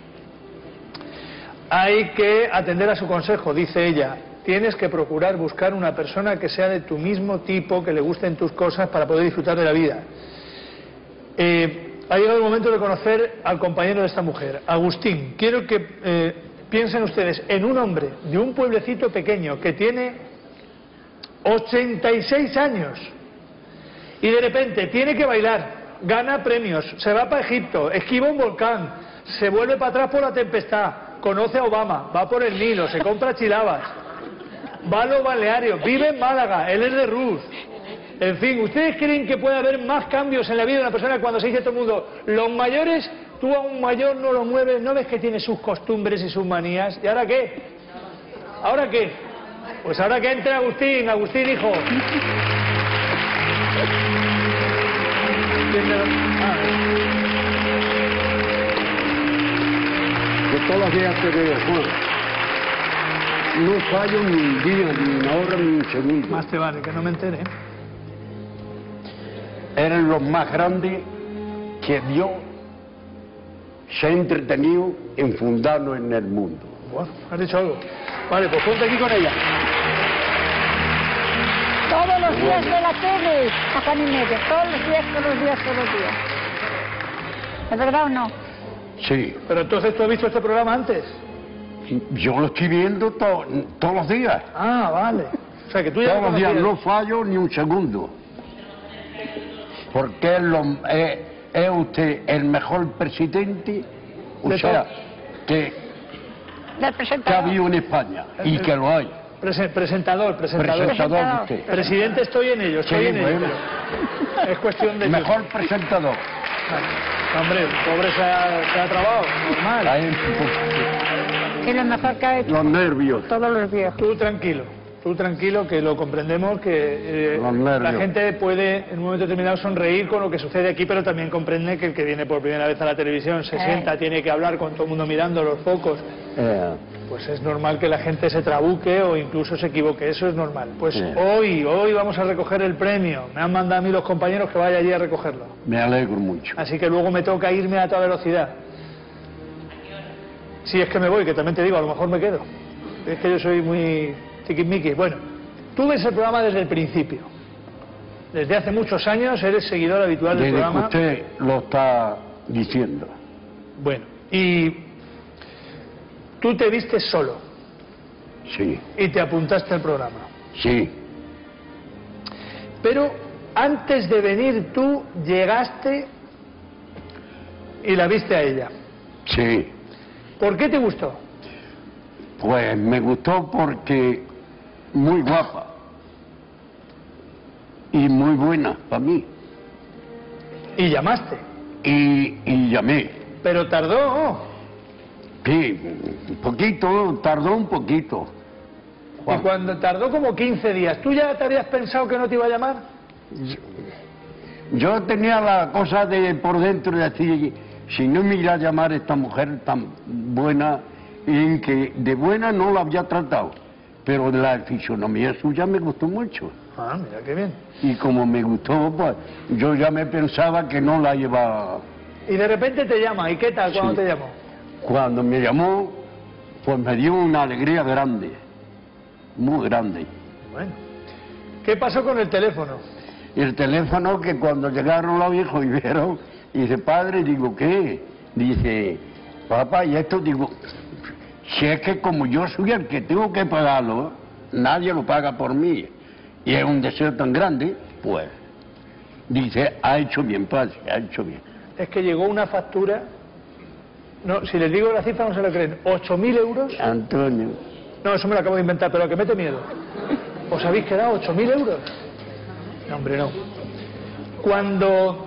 Hay que atender a su consejo, dice ella. Tienes que procurar buscar una persona que sea de tu mismo tipo, que le gusten tus cosas para poder disfrutar de la vida. Eh, Ha llegado el momento de conocer al compañero de esta mujer, Agustín. Quiero que eh, piensen ustedes en un hombre de un pueblecito pequeño que tiene ochenta y seis años y de repente tiene que bailar, gana premios, se va para Egipto, esquiva un volcán, se vuelve para atrás por la tempestad, conoce a Obama, va por el Nilo, se compra chilabas, va a los Baleares, vive en Málaga, él es de Rus. En fin, ¿ustedes creen que puede haber más cambios en la vida de una persona cuando se dice todo el mundo, los mayores, tú a un mayor no lo mueves, no ves que tiene sus costumbres y sus manías? ¿Y ahora qué? ¿Ahora qué? Pues ahora que entre Agustín, Agustín hijo. Que todos los días te veo, Juan. No fallo ni un día, ni una hora, ni un segundo. Más te vale que no me entere. Eres lo más grande que Dios se ha entretenido en fundarnos en el mundo. Bueno, has dicho algo. Vale, pues ponte aquí con ella. Todos los días de la tele, a Juan y medio. Todos los días, todos los días, todos los días. ¿Es verdad o no? Sí. Pero entonces tú has visto este programa antes. Yo lo estoy viendo to todos los días. Ah, vale. O sea, que tú ya todos los días conocías. no fallo ni un segundo. Porque es, lo, es, es usted el mejor presidente, o De sea, todos. que, Del que ha presentador. habido en España y que lo hay. Prese- presentador, presentador. Presentador de usted. Presidente, estoy en ello, estoy Sí, en ello. bueno. Es cuestión de... Mejor presentador. Vale. Hombre, pobre se ha, se ha trabado, normal. Ahí, Y lo mejor que ha hecho los nervios. todos los viejos. Tú tranquilo, tú tranquilo, que lo comprendemos, que eh, Los nervios. la gente puede en un momento determinado sonreír con lo que sucede aquí, pero también comprende que el que viene por primera vez a la televisión se Eh. sienta, tiene que hablar con todo el mundo mirando los focos, Eh, pues es normal que la gente se trabuque o incluso se equivoque, eso es normal. Pues Sí. hoy, hoy vamos a recoger el premio, me han mandado a mí los compañeros que vaya allí a recogerlo, me alegro mucho. así que luego me toca irme a toda velocidad. Si es que me voy, que también te digo, a lo mejor me quedo. Es que yo soy muy tiquismiquis. Bueno, tú ves el programa desde el principio. Desde hace muchos años eres seguidor habitual del Desde que programa. usted lo está diciendo. Bueno, y tú te viste solo Sí, y te apuntaste al programa. sí. Pero antes de venir tú llegaste y la viste a ella. Sí. ¿Por qué te gustó? Pues me gustó porque muy guapa y muy buena para mí. Y llamaste. Y, y llamé. Pero tardó. Sí, un poquito, tardó un poquito. Y cuando tardó como quince días, ¿tú ya te habías pensado que no te iba a llamar? Yo tenía la cosa de por dentro de decir, si no me iba a llamar esta mujer tan buena, en que de buena no la había tratado, pero de la fisonomía suya me gustó mucho. Ah, mira qué bien. Y como me gustó, pues yo ya me pensaba que no la iba... Y de repente te llama, ¿y qué tal cuando Sí. te llamó? Cuando me llamó, pues me dio una alegría grande, muy grande. Bueno, ¿qué pasó con el teléfono? Y el teléfono, que cuando llegaron los viejos y vieron, y dice, padre, digo, ¿qué? Dice, papá, y esto, digo, si es que como yo soy el que tengo que pagarlo, nadie lo paga por mí, y es un deseo tan grande, pues, dice, ha hecho bien, padre, ha hecho bien. Es que llegó una factura, no, si les digo la cifra no se la creen, ocho mil euros. Antonio, No, eso me lo acabo de inventar, pero que mete miedo. ¿Os habéis quedado ocho mil euros? No, hombre, no. Cuando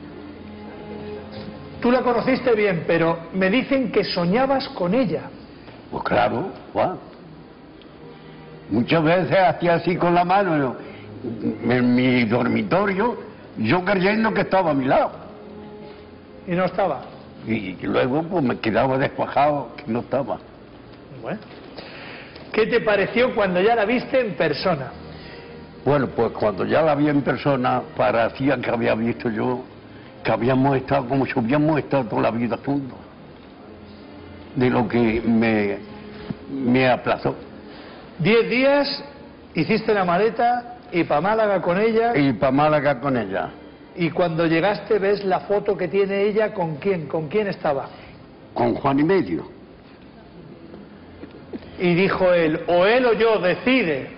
tú la conociste bien, pero me dicen que soñabas con ella. pues claro, Juan. Muchas veces hacía así con la mano en mi dormitorio, yo creyendo que estaba a mi lado. Y no estaba. Y luego pues me quedaba descuajado que no estaba. Bueno. ¿Qué te pareció cuando ya la viste en persona? Bueno, pues cuando ya la vi en persona, parecía que había visto yo, que habíamos estado como si hubiéramos estado toda la vida juntos. De lo que me, me aplazó. Diez días, hiciste la maleta y para Málaga con ella Y para Málaga con ella. Y cuando llegaste ves la foto que tiene ella, ¿con quién? ¿Con quién estaba? Con Juan y medio. Y dijo él, o él o yo, decide.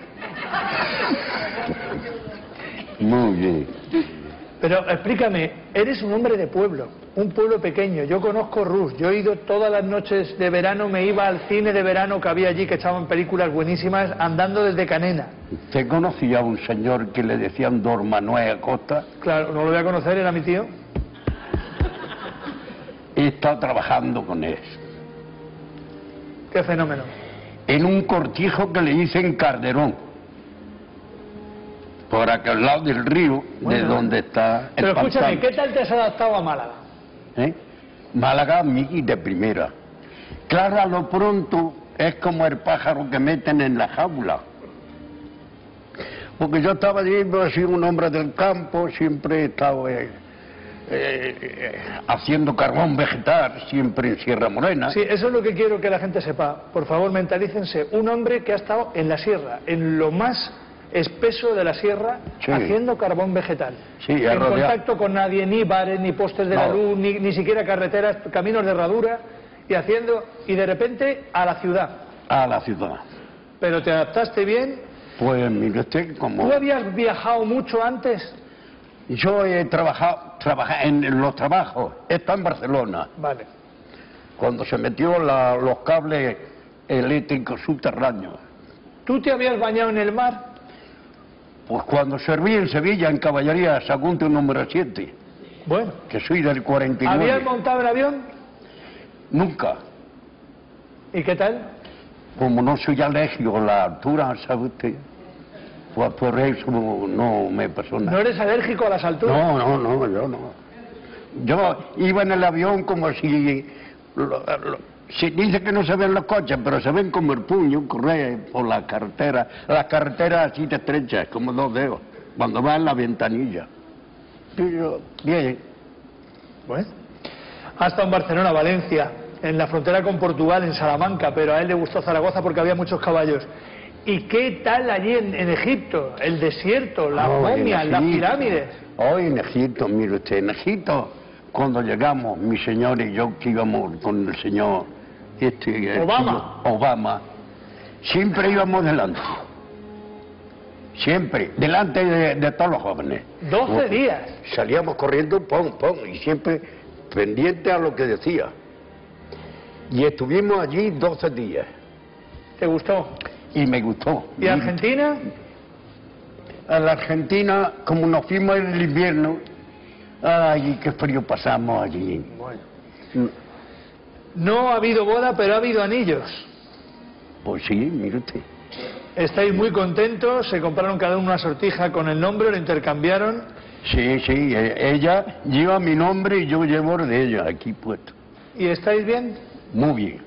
Muy bien. Pero explícame, eres un hombre de pueblo, un pueblo pequeño. Yo conozco Rus, yo he ido todas las noches de verano, me iba al cine de verano que había allí, que echaban películas buenísimas, andando desde Canena. ¿Usted conocía a un señor que le decían Don Manuel Acosta? Claro, no lo voy a conocer, era mi tío. He estado trabajando con él. Qué fenómeno. En un cortijo que le hice en Calderón. Por aquel lado del río, bueno, de donde está el Pero escúchame, pantano. ¿qué tal te has adaptado a Málaga? ¿Eh? Málaga, mi de primera. Claro, a lo pronto es como el pájaro que meten en la jaula. Porque yo estaba allí, yo he sido un hombre del campo, siempre he estado eh, eh, haciendo carbón vegetal, siempre en Sierra Morena. Sí, eso es lo que quiero que la gente sepa. Por favor, mentalícense. Un hombre que ha estado en la sierra, en lo más espeso de la sierra, sí, haciendo carbón vegetal. Sí, en rodeado. Contacto con nadie, ni bares, ni postes de no. la luz, ni, ni siquiera carreteras, caminos de herradura, y haciendo, y de repente a la ciudad. A la ciudad. ¿Pero te adaptaste bien? Pues mire usted como... ¿Tú habías viajado mucho antes? Yo he trabajado, trabajado en los trabajos, he estado en Barcelona. Vale. Cuando se metió la, los cables eléctricos subterráneos. ¿Tú te habías bañado en el mar? Pues cuando serví en Sevilla, en Caballería, Sagunto número siete. Bueno. Que soy del cuarenta y nueve. ¿Habías montado el avión? Nunca. ¿Y qué tal? Como no soy alérgico a la altura, ¿sabe usted? Pues por eso no me pasó nada. ¿No eres alérgico a las alturas? No, no, no, yo no. Yo iba en el avión como si... Lo, lo, se dice que no se ven los coches, pero se ven como el puño, correr por la carretera. Las carreteras así te estrechas, como dos dedos, cuando vas en la ventanilla. Y yo, bien. Bueno. Ha estado en Barcelona, Valencia, en la frontera con Portugal, en Salamanca, pero a él le gustó Zaragoza porque había muchos caballos. ¿Y qué tal allí en, en Egipto? El desierto, las oh, momias, las pirámides. Hoy en Egipto, mire usted, en Egipto, cuando llegamos, mi señor y yo, que íbamos con el señor este, Obama. Tío, Obama, siempre íbamos delante. Siempre, delante de, de todos los jóvenes. doce días. Salíamos corriendo, pom, pom, y siempre pendiente a lo que decía. Y estuvimos allí doce días. ¿Te gustó? Y me gustó. ¿Y Argentina? A la Argentina, como nos fuimos en el invierno, ay, qué frío pasamos allí. Bueno. No ha habido boda, pero ha habido anillos. Pues sí, mire usted. Estáis muy contentos, se compraron cada uno una sortija con el nombre, lo intercambiaron. Sí, sí, ella lleva mi nombre y yo llevo el de ella aquí puesto. ¿Y estáis bien? Muy bien.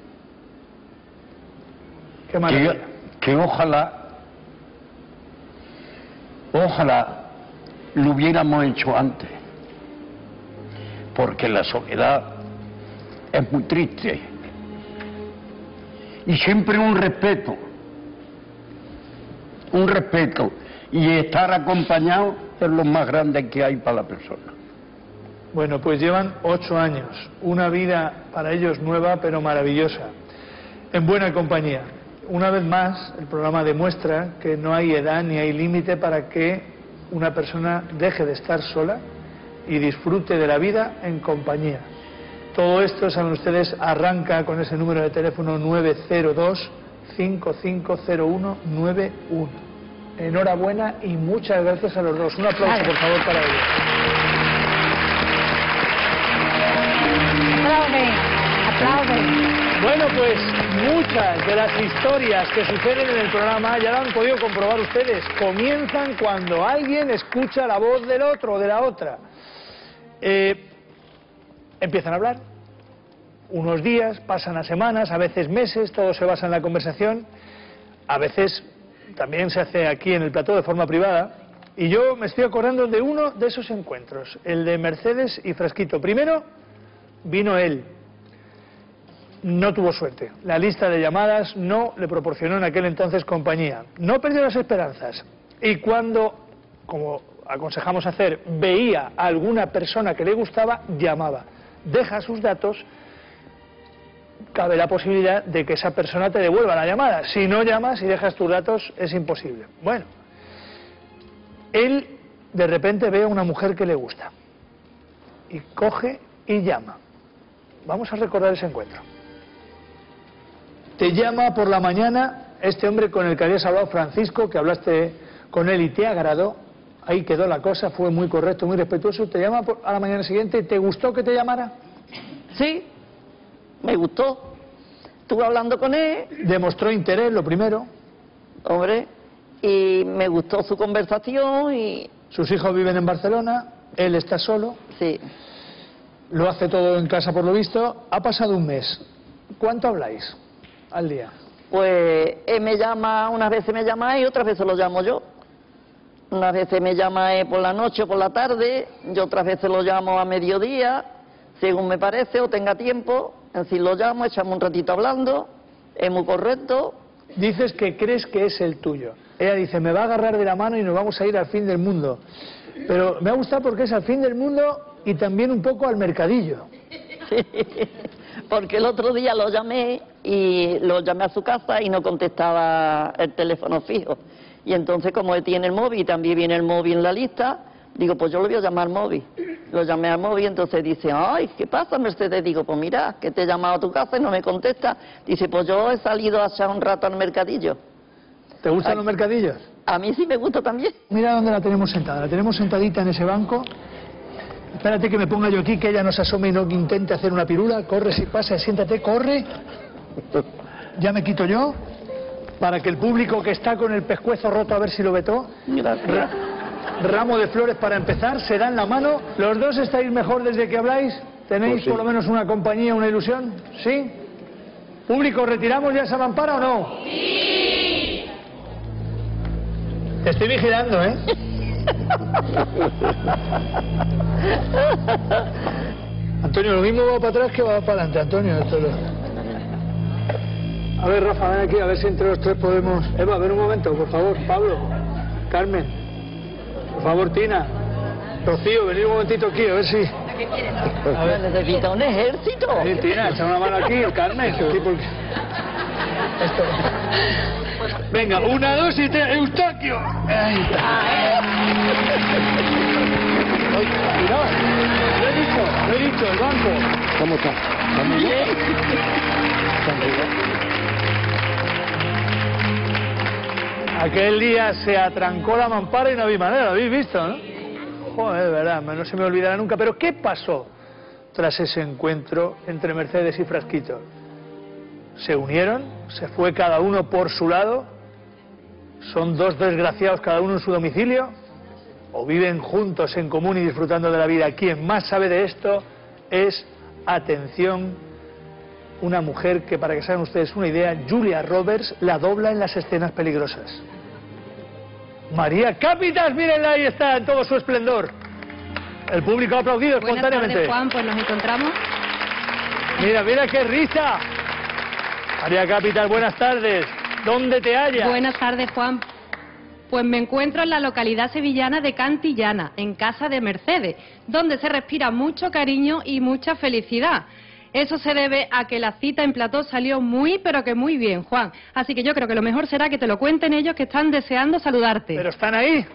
Qué maravilla. Que, que ojalá, ojalá lo hubiéramos hecho antes. Porque la soledad es muy triste. Y siempre un respeto. Un respeto. Y estar acompañado es lo más grande que hay para la persona. Bueno, pues llevan ocho años. Una vida para ellos nueva, pero maravillosa. En buena compañía. Una vez más, el programa demuestra que no hay edad ni hay límite para que una persona deje de estar sola y disfrute de la vida en compañía. Todo esto, saben ustedes, arranca con ese número de teléfono nueve cero dos, cinco cinco cero uno nueve uno. Enhorabuena y muchas gracias a los dos. Un aplauso, por favor, para ellos. Aplaude, aplaude. Bueno, pues muchas de las historias que suceden en el programa ya lo han podido comprobar ustedes. Comienzan cuando alguien escucha la voz del otro o de la otra. Eh, empiezan a hablar. Unos días, pasan a semanas, a veces meses, todo se basa en la conversación. A veces también se hace aquí en el plató de forma privada. Y yo me estoy acordando de uno de esos encuentros, el de Mercedes y Frasquito. Primero vino él. No tuvo suerte. La lista de llamadas no le proporcionó en aquel entonces compañía. No perdió las esperanzas. Y cuando, como aconsejamos hacer, veía a alguna persona que le gustaba, llamaba, deja sus datos, cabe la posibilidad de que esa persona te devuelva la llamada. Si no llamas y dejas tus datos, es imposible. Bueno, él de repente ve a una mujer que le gusta y coge y llama. Vamos a recordar ese encuentro. Te llama por la mañana este hombre con el que habías hablado, Francisco, que hablaste con él y te agradó. Ahí quedó la cosa, fue muy correcto, muy respetuoso. Te llama por, a la mañana siguiente. ¿Te gustó que te llamara? Sí, me gustó. Estuve hablando con él. Demostró interés, lo primero. Hombre, y me gustó su conversación y... Sus hijos viven en Barcelona, él está solo. Sí. Lo hace todo en casa por lo visto. Ha pasado un mes. ¿Cuánto habláis al día? Pues él me llama, unas veces me llama y otras veces lo llamo yo. Unas veces me llama él por la noche o por la tarde, yo otras veces lo llamo a mediodía, según me parece o tenga tiempo. Así lo llamo, echamos un ratito hablando, es muy correcto. Dices que crees que es el tuyo. Ella dice, me va a agarrar de la mano y nos vamos a ir al fin del mundo. Pero me ha gustado porque es al fin del mundo y también un poco al mercadillo. Sí, porque el otro día lo llamé y lo llamé a su casa y no contestaba el teléfono fijo. Y entonces, como él tiene el móvil y también viene el móvil en la lista, digo, pues yo lo voy a llamar al móvil. Lo llamé al móvil, entonces dice, ay, ¿qué pasa, Mercedes? Digo, pues mira, que te he llamado a tu casa y no me contesta. Dice, pues yo he salido a echar un rato al mercadillo. ¿Te gustan Ay, los mercadillos? A mí sí me gusta también. Mira dónde la tenemos sentada. La tenemos sentadita en ese banco. Espérate que me ponga yo aquí, que ella no se asome y no intente hacer una pirula. Corre, si pasa, siéntate, corre. Ya me quito yo. Para que el público que está con el pescuezo roto, a ver si lo vetó. Gracias. Ramo de flores para empezar, se dan la mano. ¿Los dos estáis mejor desde que habláis? ¿Tenéis pues sí. por lo menos una compañía, una ilusión? ¿Sí? ¿Público, retiramos ya esa mampara o no? ¡Sí! Te estoy vigilando, ¿eh? Antonio, lo mismo va para atrás que va para adelante, Antonio. Esto lo... A ver, Rafa, ven aquí, a ver si entre los tres podemos... Eva, a ver un momento, por favor. Pablo, Carmen, por favor, Tina, Rocío, venid un momentito aquí, a ver si... ¿Qué quieres? A ver, necesita un ejército. Sí, Tina, echa una mano aquí, Carmen. Sí, porque... Esto... Venga, una, dos y tres, Eustaquio. Ay. Cuidado, lo he dicho, lo he dicho, el banco. ¿Cómo está? ¿Estamos bien? Aquel día se atrancó la mampara y no había manera, lo habéis visto, ¿no? Joder, de verdad, no se me olvidará nunca. Pero ¿qué pasó tras ese encuentro entre Mercedes y Frasquito? ¿Se unieron? ¿Se fue cada uno por su lado? ¿Son dos desgraciados cada uno en su domicilio? ¿O viven juntos en común y disfrutando de la vida? Quien más sabe de esto es, atención, una mujer que, para que se hagan ustedes una idea, Julia Roberts la dobla en las escenas peligrosas. María Cápitas, mírenla, ahí está, en todo su esplendor. El público ha aplaudido espontáneamente. Buenas tardes, Juan, pues nos encontramos. Mira, mira qué risa. María Cápitas, buenas tardes. ¿Dónde te hallas? Buenas tardes, Juan. Pues me encuentro en la localidad sevillana de Cantillana, en casa de Mercedes, donde se respira mucho cariño y mucha felicidad. Eso se debe a que la cita en plató salió muy, pero que muy bien, Juan. Así que yo creo que lo mejor será que te lo cuenten ellos, que están deseando saludarte. ¿Pero están ahí?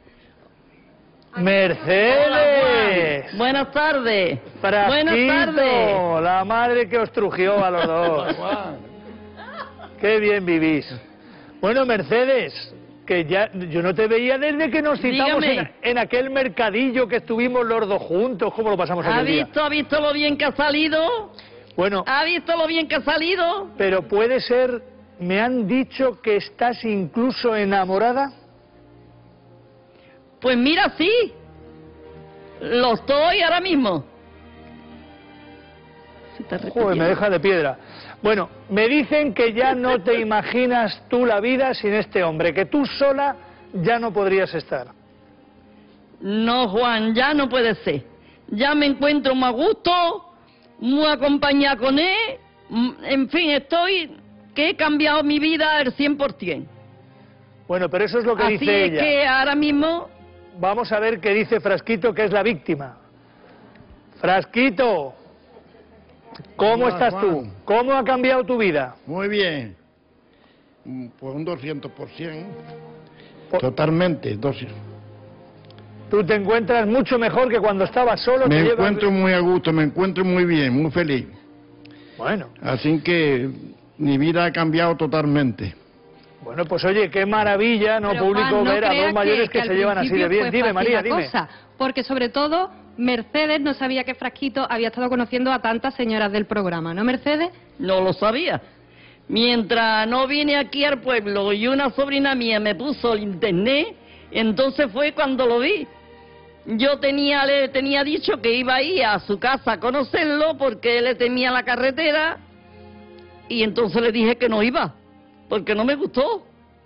¡Mercedes! Hola, buenas tardes. Frasquito, buenas tardes. La madre que os trujió a los dos. ¡Qué bien vivís! Bueno, Mercedes, que ya yo no te veía desde que nos citamos en, en aquel mercadillo que estuvimos los dos juntos. ¿Cómo lo pasamos aquel ¿Ha día? visto, ¿Ha visto lo bien que ha salido? Bueno. ¿Ha visto lo bien que ha salido? Pero puede ser, me han dicho que estás incluso enamorada. Pues mira, sí. Lo estoy ahora mismo. Joder, me deja de piedra. Bueno, me dicen que ya no te imaginas tú la vida sin este hombre, que tú sola ya no podrías estar. No, Juan, ya no puede ser. Ya me encuentro muy a gusto, muy acompañada con él. En fin, estoy que he cambiado mi vida al cien por cien. Bueno, pero eso es lo que Así dice es ella. que ahora mismo vamos a ver qué dice Frasquito, que es la víctima. Frasquito, ¿cómo Hola, estás Juan. tú? ¿Cómo ha cambiado tu vida? Muy bien. Mm, Pues un doscientos por ciento. Totalmente. doscientos. Tú te encuentras mucho mejor que cuando estabas solo. Me te llevas- encuentro muy a gusto, me encuentro muy bien, muy feliz. Bueno, Así que mi vida ha cambiado totalmente. bueno, pues oye, qué maravilla, ¿no, Pero, público, Juan, no ver a crea dos mayores que, al se llevan así de principio bien? fue Dime, fácil María, la dime. cosa, porque sobre todo Mercedes no sabía que Frasquito había estado conociendo a tantas señoras del programa, ¿no, Mercedes? No lo sabía. Mientras no vine aquí al pueblo y una sobrina mía me puso el internet, entonces fue cuando lo vi. Yo tenía, le tenía dicho que iba a ir a su casa a conocerlo porque le temía la carretera y entonces le dije que no iba, porque no me gustó.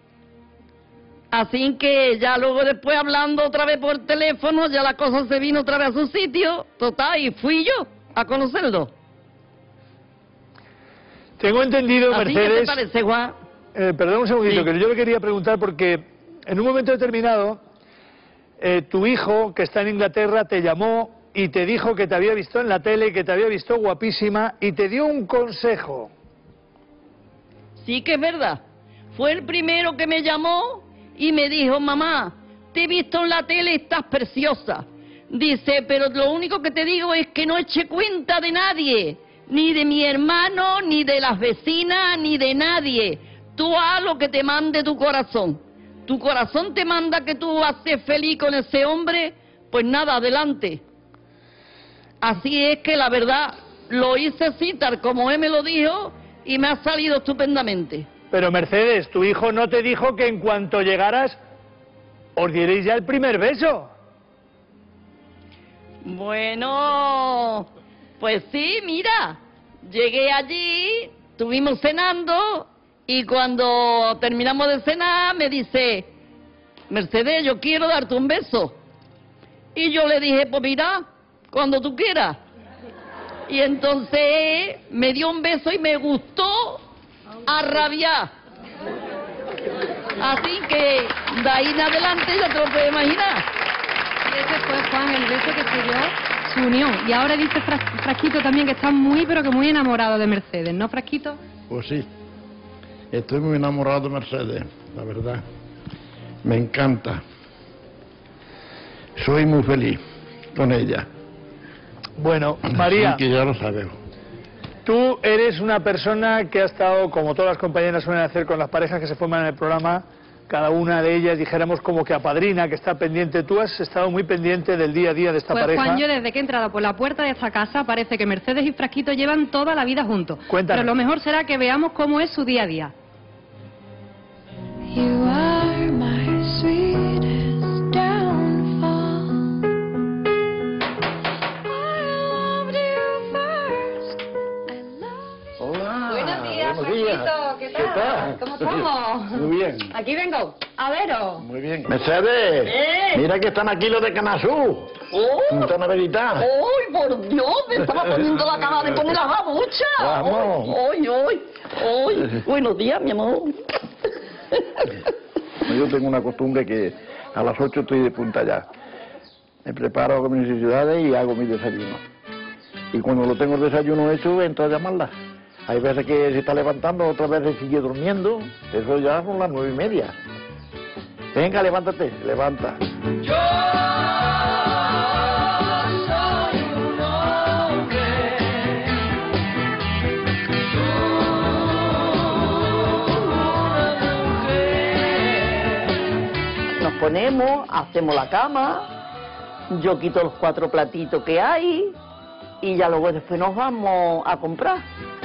Así que ya luego después hablando otra vez por teléfono, ya la cosa se vino otra vez a su sitio, total, y fui yo a conocerlo. Tengo entendido, Así que Mercedes... te parece, Juan. Eh, perdón un segundito, Sí. que yo le quería preguntar porque en un momento determinado eh, tu hijo, que está en Inglaterra, te llamó y te dijo que te había visto en la tele, que te había visto guapísima y te dio un consejo. Sí que es verdad. Fue el primero que me llamó y me dijo, mamá, te he visto en la tele, estás preciosa. Dice, pero lo único que te digo es que no eche cuenta de nadie, ni de mi hermano, ni de las vecinas, ni de nadie. Tú haz lo que te mande tu corazón. Tu corazón te manda que tú haces feliz con ese hombre, pues nada, adelante. Así es que la verdad, lo hice así, tal como él me lo dijo, y me ha salido estupendamente. Pero Mercedes, tu hijo no te dijo que en cuanto llegaras os dierais ya el primer beso. Bueno, pues sí, mira, llegué allí, estuvimos cenando y cuando terminamos de cenar me dice, Mercedes, yo quiero darte un beso. Y yo le dije, pues mira, cuando tú quieras. Y entonces me dio un beso y me gustó a rabiar. Así que de ahí en adelante ya te lo puedes imaginar. Y ese fue, Juan, el beso que se dio su unión. Y ahora dice Fras- Frasquito también que está muy, pero que muy enamorado de Mercedes, ¿no, Frasquito? Pues sí, estoy muy enamorado de Mercedes, la verdad. Me encanta. Soy muy feliz con ella. Bueno, María, Así que ya lo sabes. tú eres una persona que ha estado, como todas las compañeras suelen hacer con las parejas que se forman en el programa, cada una de ellas, dijéramos, como que apadrina, que está pendiente. Tú has estado muy pendiente del día a día de esta Pues pareja. Juan, yo desde que he entrado por la puerta de esta casa parece que Mercedes y Frasquito llevan toda la vida juntos. Cuéntanos. Pero lo mejor será que veamos cómo es su día a día. You are my sweetest downfall. I loved you first. Hola. Buenos días, buenos días. Frasquito, ¿qué tal? ¿Qué tal? ¿Cómo estamos? Muy bien. Aquí vengo, a veros. Muy bien. Mercedes, ¡Eh! mira que están aquí los de Canasú. ¡Oh! Junto a la verdad. ¡Ay, por Dios! Me estaba poniendo la cama de poner la babucha. Vamos. ¡Ay, ay, ay! Buenos días, mi amor. Yo tengo una costumbre que a las ocho estoy de punta ya. Me preparo con mis necesidades y hago mi desayuno. Y cuando lo tengo el desayuno hecho, entro a llamarla. Hay veces que se está levantando, otras veces sigue durmiendo. Eso ya son las nueve y media. Venga, levántate, levanta. Nos ponemos, hacemos la cama, yo quito los cuatro platitos que hay y ya luego después nos vamos a comprar.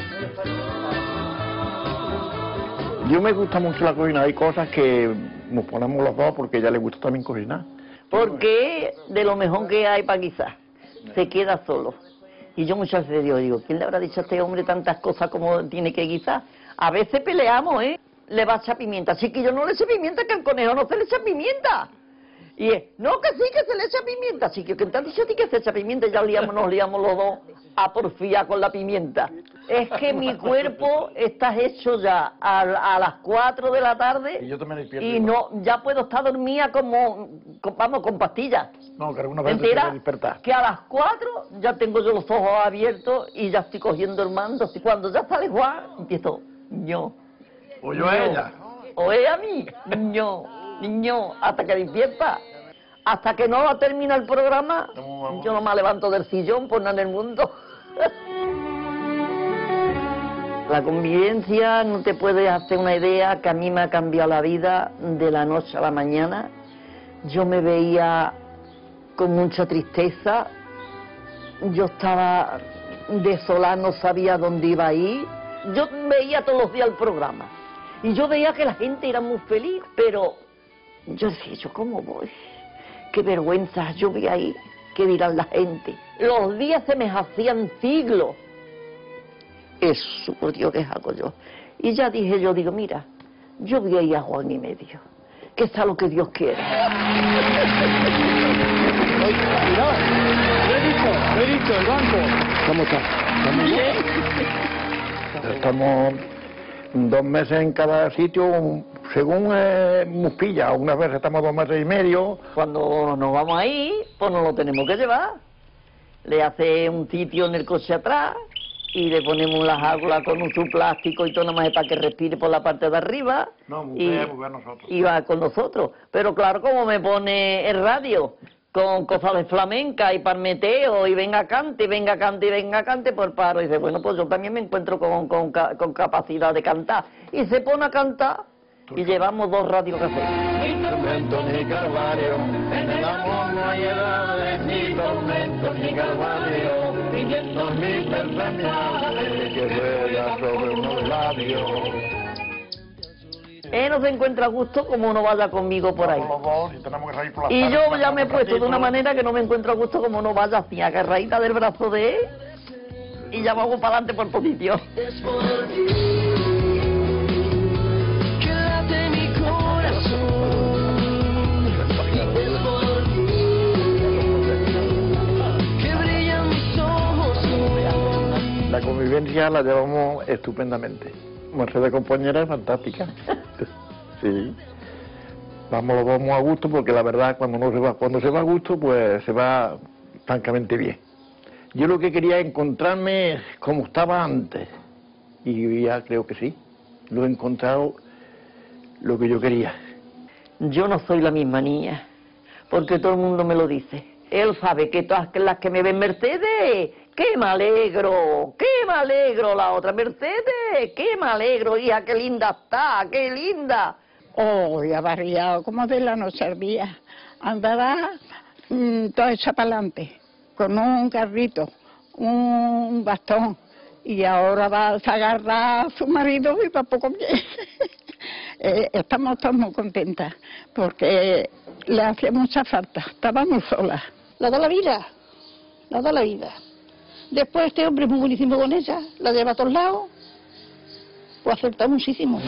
Yo me gusta mucho la cocina. Hay cosas que nos ponemos los dos porque a ella le gusta también cocinar. Porque de lo mejor que hay para guisar, se queda solo. Y yo muchas veces digo, digo, ¿quién le habrá dicho a este hombre tantas cosas como tiene que guisar? A veces peleamos, ¿eh? Le va a echar pimienta. Así que yo no le echo pimienta, que al conejo no se le echa pimienta. Y es, no, que sí, que se le echa pimienta. Así que, ¿quién te ha dicho a ti que se echa pimienta? Y ya liamos, nos liamos los dos a porfiar con la pimienta. Es que mi cuerpo está hecho ya a, a las cuatro de la tarde Y yo también despierto. y igual. no, ya puedo estar dormida como, con- vamos, con pastillas. No, que alguna vez te ¿Entera? quiero despertar. Que a las cuatro ya tengo yo los ojos abiertos y ya estoy cogiendo el mando. Y cuando ya sale Juan, empiezo, yo. O yo a ella. O ella a mí, niño, niño, hasta que despierta. Hasta que no termina el programa, yo no me levanto del sillón por nada en el mundo. La convivencia, no te puedes hacer una idea, que a mí me ha cambiado la vida de la noche a la mañana. Yo me veía con mucha tristeza, yo estaba desolada, no sabía dónde iba a ir. Yo veía todos los días el programa y yo veía que la gente era muy feliz, pero yo decía, ¿yo cómo voy? Qué vergüenza, yo voy ahí, ¿qué dirán la gente? Los días se me hacían siglos. Eso, por Dios, ¿qué hago yo? Y ya dije yo, digo, mira, yo voy a ir a Juan y medio, que está lo que Dios quiere. Cuidado, lo he dicho, lo he dicho, el banco. ¿Cómo está? ¿Estamos bien? Estamos dos meses en cada sitio, según eh, nos pilla. Unas veces estamos dos meses y medio. Cuando nos vamos ahí, pues nos lo tenemos que llevar. Le hace un sitio en el coche atrás y le ponemos las águilas con un su plástico y todo nada más para que respire por la parte de arriba. No, muy y, bien, muy bien nosotros. y va con nosotros. Pero claro, como me pone el radio con cosas de flamenca y parmeteo y venga cante, y venga cante, y venga cante, por paro. Y dice, bueno, pues yo también me encuentro con, con, ca- con capacidad de cantar. Y se pone a cantar y llevamos dos radios caseros. Tormento ni calvario, en el amor no hay edades, ni tormento ni calvario, son mis pensamientos que ruedan sobre unos labios. Él no se encuentra a gusto como no vaya conmigo por ahí. Los dos, y tenemos que salir por la Y tarde, yo para ya me he un puesto de una ratito. manera que no me encuentro a gusto como no vaya así, agarradita del brazo de él y ya vamos para adelante por posición. Que late mi corazón, es por ti, que brillan mis ojos. La convivencia la llevamos estupendamente. Mercedes compañera es fantástica. Sí. Vamos los dos muy a gusto porque la verdad cuando uno se va, cuando se va a gusto pues se va francamente bien. Yo lo que quería es encontrarme como estaba antes y ya creo que sí. Lo he encontrado lo que yo quería. Yo no soy la misma niña, porque todo el mundo me lo dice. Él sabe que todas las que me ven Mercedes, ¡qué me alegro! ¡Qué me alegro! La otra Mercedes, ¡qué me alegro! Hija, qué linda está, qué linda. Oh, ya variado, como de la noche al día. Andaba mm, toda hecha para adelante, con un carrito, un bastón, y ahora va a agarrar a su marido y tampoco bien. eh, estamos todas muy contentas, porque le hacía mucha falta, estaba muy sola. La da la vida, la da la vida. Después este hombre es muy buenísimo con ella, la lleva a todos lados, pues acerta muchísimo.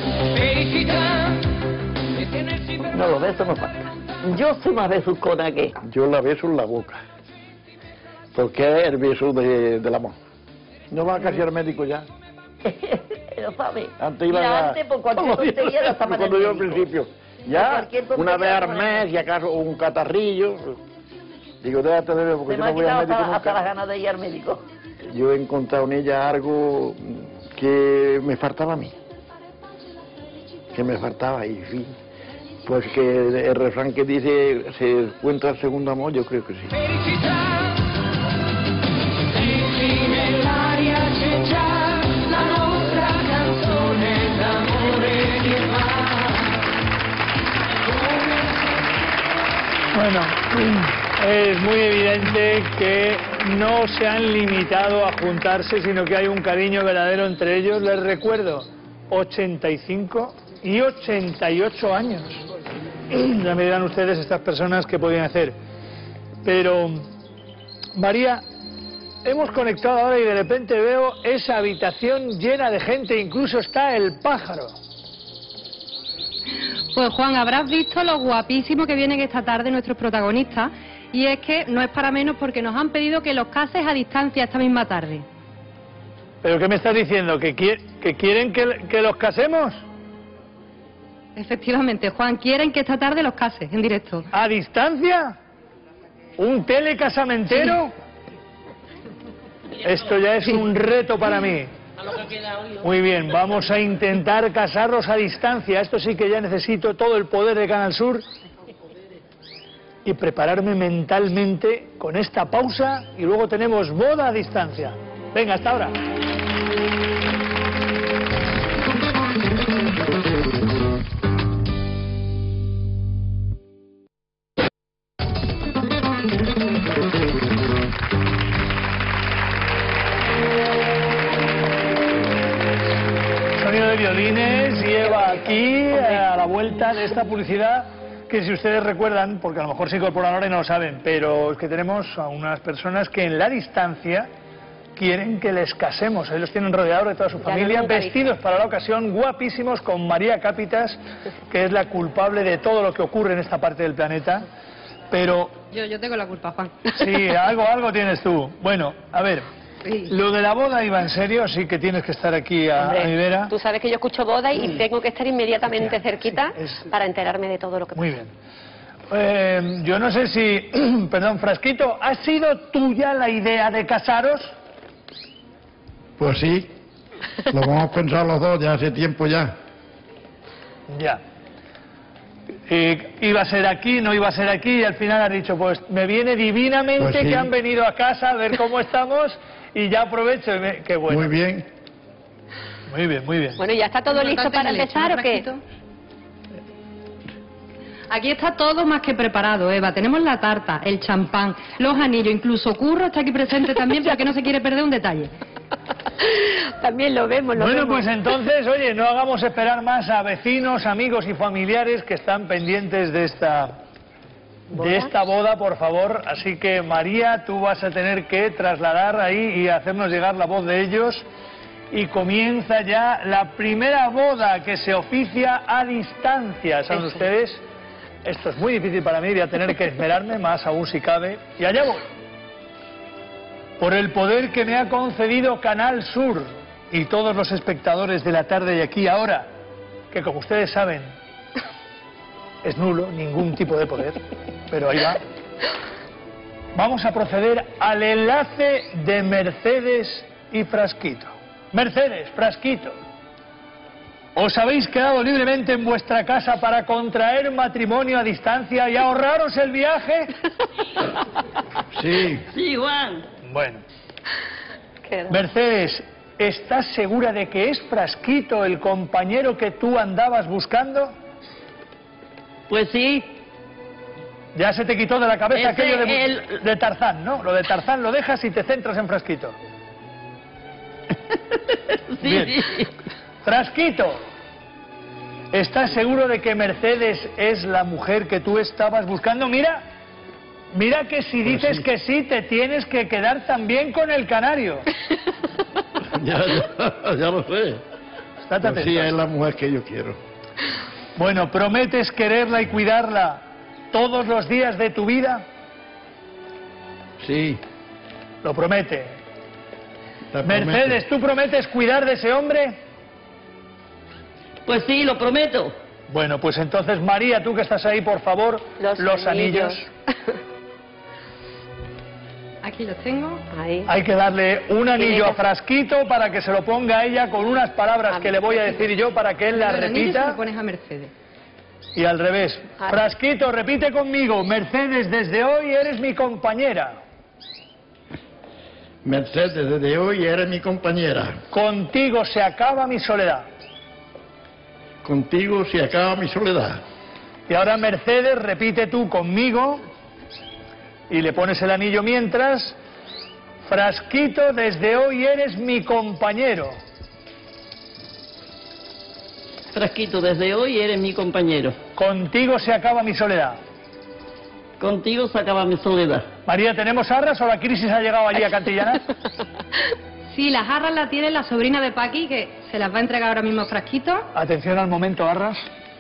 No, los besos no faltan. Yo soy más besucona que... Yo la beso en la boca. Porque es el beso de, del amor. No va casi al médico ya. Lo sabe. Antes iba Mira, a... antes por cualquier tontería ya estaba en el Cuando yo al médico. principio. Por Ya, cualquier tontería una vez al estaba en el mes, si acaso un catarrillo. Digo, déjate de ver porque Se yo me ha no voy al quitado médico hasta, hasta las nunca. ganas de ir al médico. Yo he encontrado en ella algo que me faltaba a mí. Que me faltaba y en fin. Pues que el refrán que dice se encuentra el segundo amor, yo creo que sí. Bueno, es muy evidente que no se han limitado a juntarse, sino que hay un cariño verdadero entre ellos. Les recuerdo, ochenta y cinco y ochenta y ocho años. Ya me dirán ustedes estas personas qué podían hacer. Pero, María, hemos conectado ahora y de repente veo esa habitación llena de gente, incluso está el pájaro. Pues Juan, habrás visto lo guapísimo que vienen esta tarde nuestros protagonistas, y es que no es para menos porque nos han pedido que los cases a distancia esta misma tarde. ¿Pero qué me estás diciendo? ¿Que, qui que quieren que, que los casemos? Efectivamente, Juan, quieren que esta tarde los cases en directo. ¿A distancia? ¿Un telecasamentero? Esto ya es un reto para mí. Muy bien, vamos a intentar casarlos a distancia. Esto sí que ya necesito todo el poder de Canal Sur y prepararme mentalmente con esta pausa y luego tenemos boda a distancia. Venga, hasta ahora. Sonido de violines lleva aquí a la vuelta de esta publicidad que si ustedes recuerdan, porque a lo mejor se incorporan ahora y no lo saben, pero es que tenemos a unas personas que en la distancia quieren que les casemos. Ahí los tienen rodeados de toda su familia, vestidos para la ocasión, guapísimos, con María Cápitas, que es la culpable de todo lo que ocurre en esta parte del planeta. Pero... Yo, yo tengo la culpa, Juan. Sí, algo, algo tienes tú. Bueno, a ver, sí. Lo de la boda iba en serio, así que tienes que estar aquí a, Hombre, a mi vera. Tú sabes que yo escucho boda y tengo que estar inmediatamente cerquita sí, es... para enterarme de todo lo que pasa. Muy bien. Eh, yo no sé si... Perdón, Frasquito, ¿ha sido tuya la idea de casaros? Pues sí, lo hemos pensado los dos ya hace tiempo ya. Ya. Eh, iba a ser aquí, no iba a ser aquí, y al final has dicho, pues me viene divinamente pues sí. que han venido a casa a ver cómo estamos y ya aprovecho. Y me... Qué bueno. Muy bien. Muy bien, muy bien. Bueno, ¿ya está todo listo para empezar o qué? Aquí está todo más que preparado, Eva. Tenemos la tarta, el champán, los anillos, incluso Curro está aquí presente también porque no se quiere perder un detalle. También lo vemos, lo bueno, vemos. pues entonces, oye, no hagamos esperar más a vecinos, amigos y familiares que están pendientes de esta, de esta boda, por favor. Así que, María, tú vas a tener que trasladar ahí y hacernos llegar la voz de ellos. Y comienza ya la primera boda que se oficia a distancia. ¿Saben Eso. ustedes? Esto es muy difícil para mí, voy a tener que esmerarme, más aún si cabe. Y allá voy. Por el poder que me ha concedido Canal Sur y todos los espectadores de la tarde y aquí ahora, que como ustedes saben, es nulo, ningún tipo de poder, pero ahí va. Vamos a proceder al enlace de Mercedes y Frasquito. Mercedes, Frasquito, ¿os habéis quedado libremente en vuestra casa para contraer matrimonio a distancia y ahorraros el viaje? Sí. Sí, Juan. Bueno. Mercedes, ¿estás segura de que es Frasquito el compañero que tú andabas buscando? Pues sí. Ya se te quitó de la cabeza Ese, aquello de, el... de Tarzán, ¿no? Lo de Tarzán lo dejas y te centras en Frasquito. Sí, Bien. sí. Frasquito, ¿estás seguro de que Mercedes es la mujer que tú estabas buscando? Mira, mira que si Pues dices sí. que sí, te tienes que quedar también con el canario. Ya, ya, ya lo sé. Estate Pues sí, atento. es la mujer que yo quiero. Bueno, ¿prometes quererla y cuidarla todos los días de tu vida? Sí. Lo promete. la Mercedes, promete. ¿tú prometes cuidar de ese hombre? Pues sí, lo prometo. Bueno, pues entonces, María, tú que estás ahí, por favor, Los los anillos. anillos. Aquí los tengo. Ahí. Hay que darle un anillo a que- Frasquito para que se lo ponga a ella con unas palabras que le voy a decir yo para que él las El anillo se repita. lo pones a Mercedes. Y al revés. Ah. Frasquito, repite conmigo. Mercedes, desde hoy eres mi compañera. Mercedes, desde hoy eres mi compañera. Contigo se acaba mi soledad. Contigo se acaba mi soledad. Y ahora, Mercedes, repite tú conmigo y le pones el anillo mientras. Frasquito, desde hoy eres mi compañero. Frasquito, desde hoy eres mi compañero. Contigo se acaba mi soledad. Contigo se acaba mi soledad. María, ¿tenemos arras o la crisis ha llegado allí a Cantillana? Sí, las jarras las tiene la sobrina de Paqui, que se las va a entregar ahora mismo a Frasquito. Atención al momento, arras.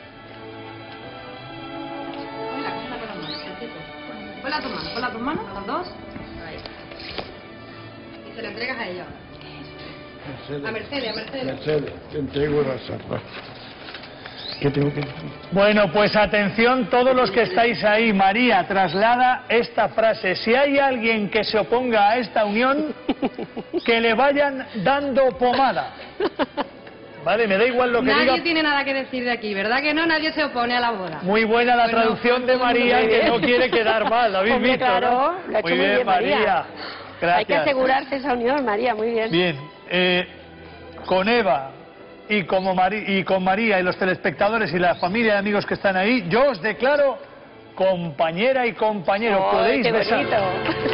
Ponla a tu mano, ponla a tu mano, las dos. Y se la entregas a ella. Mercedes. A Mercedes, a Mercedes. Mercedes, te entrego la zarra. ¿Qué tengo que decir? Bueno, pues atención todos los que estáis ahí. María traslada esta frase: si hay alguien que se oponga a esta unión, que le vayan dando pomada. Vale, me da igual lo que Nadie diga. tiene nada que decir de aquí, ¿verdad que no? Nadie se opone a la boda. Muy buena la Bueno, traducción de María, muy que bien. no quiere quedar mal, ¿lo habéis Hombre, visto? claro, ¿no? lo ha hecho Muy muy bien, bien, María. María. Gracias. Hay que asegurarse esa unión, María, muy bien. Bien, eh, con Eva y, como Mari- y con María y los telespectadores y la familia y amigos que están ahí, yo os declaro compañera y compañero. ¡Ay, Podéis qué besar. bonito!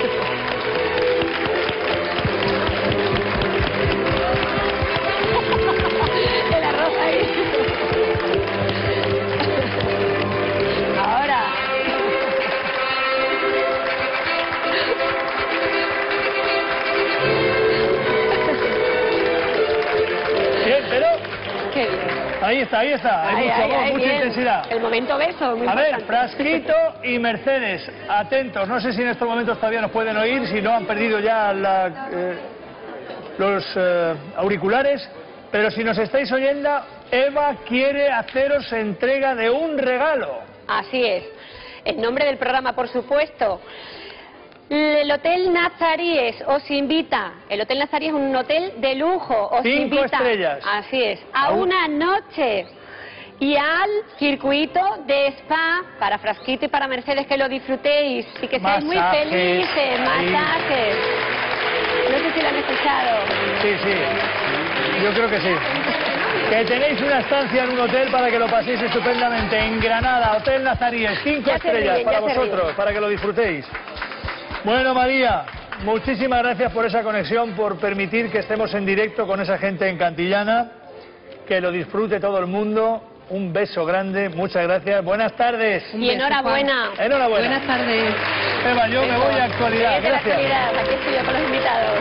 El arroz ahí. Ahora. Bien, pero Qué bien. ahí está, ahí está. Hay Ay, mucho ay, amor, ay, mucha bien. intensidad. El momento beso, muy A ver, importante. Frasquito y Mercedes, atentos. No sé si en estos momentos todavía nos pueden oír, si no han perdido ya la, eh, los eh, auriculares, pero si nos estáis oyendo, Eva quiere haceros entrega de un regalo. Así es. En nombre del programa, por supuesto. El Hotel Nazaríes os invita, el Hotel Nazaríes es un hotel de lujo, os Cinco invita, estrellas. así es, a A un- una noche y al circuito de spa para Frasquito y para Mercedes, que lo disfrutéis y que seáis muy Masajes, felices, ahí. masajes. No sé si lo han escuchado. Sí, sí, yo creo que sí. Que tenéis una estancia en un hotel para que lo paséis estupendamente. En Granada, Hotel Nazaríes, cinco Ya se estrellas ríen, para ya se vosotros, ríen. para que lo disfrutéis. Bueno, María, muchísimas gracias por esa conexión, por permitir que estemos en directo con esa gente en Cantillana. Que lo disfrute todo el mundo. Un beso grande, muchas gracias. Buenas tardes. Y enhorabuena. Enhorabuena. Buenas tardes. Eva, yo me voy a actualidad. Vete a la Gracias. actualidad, aquí estoy yo con los invitados.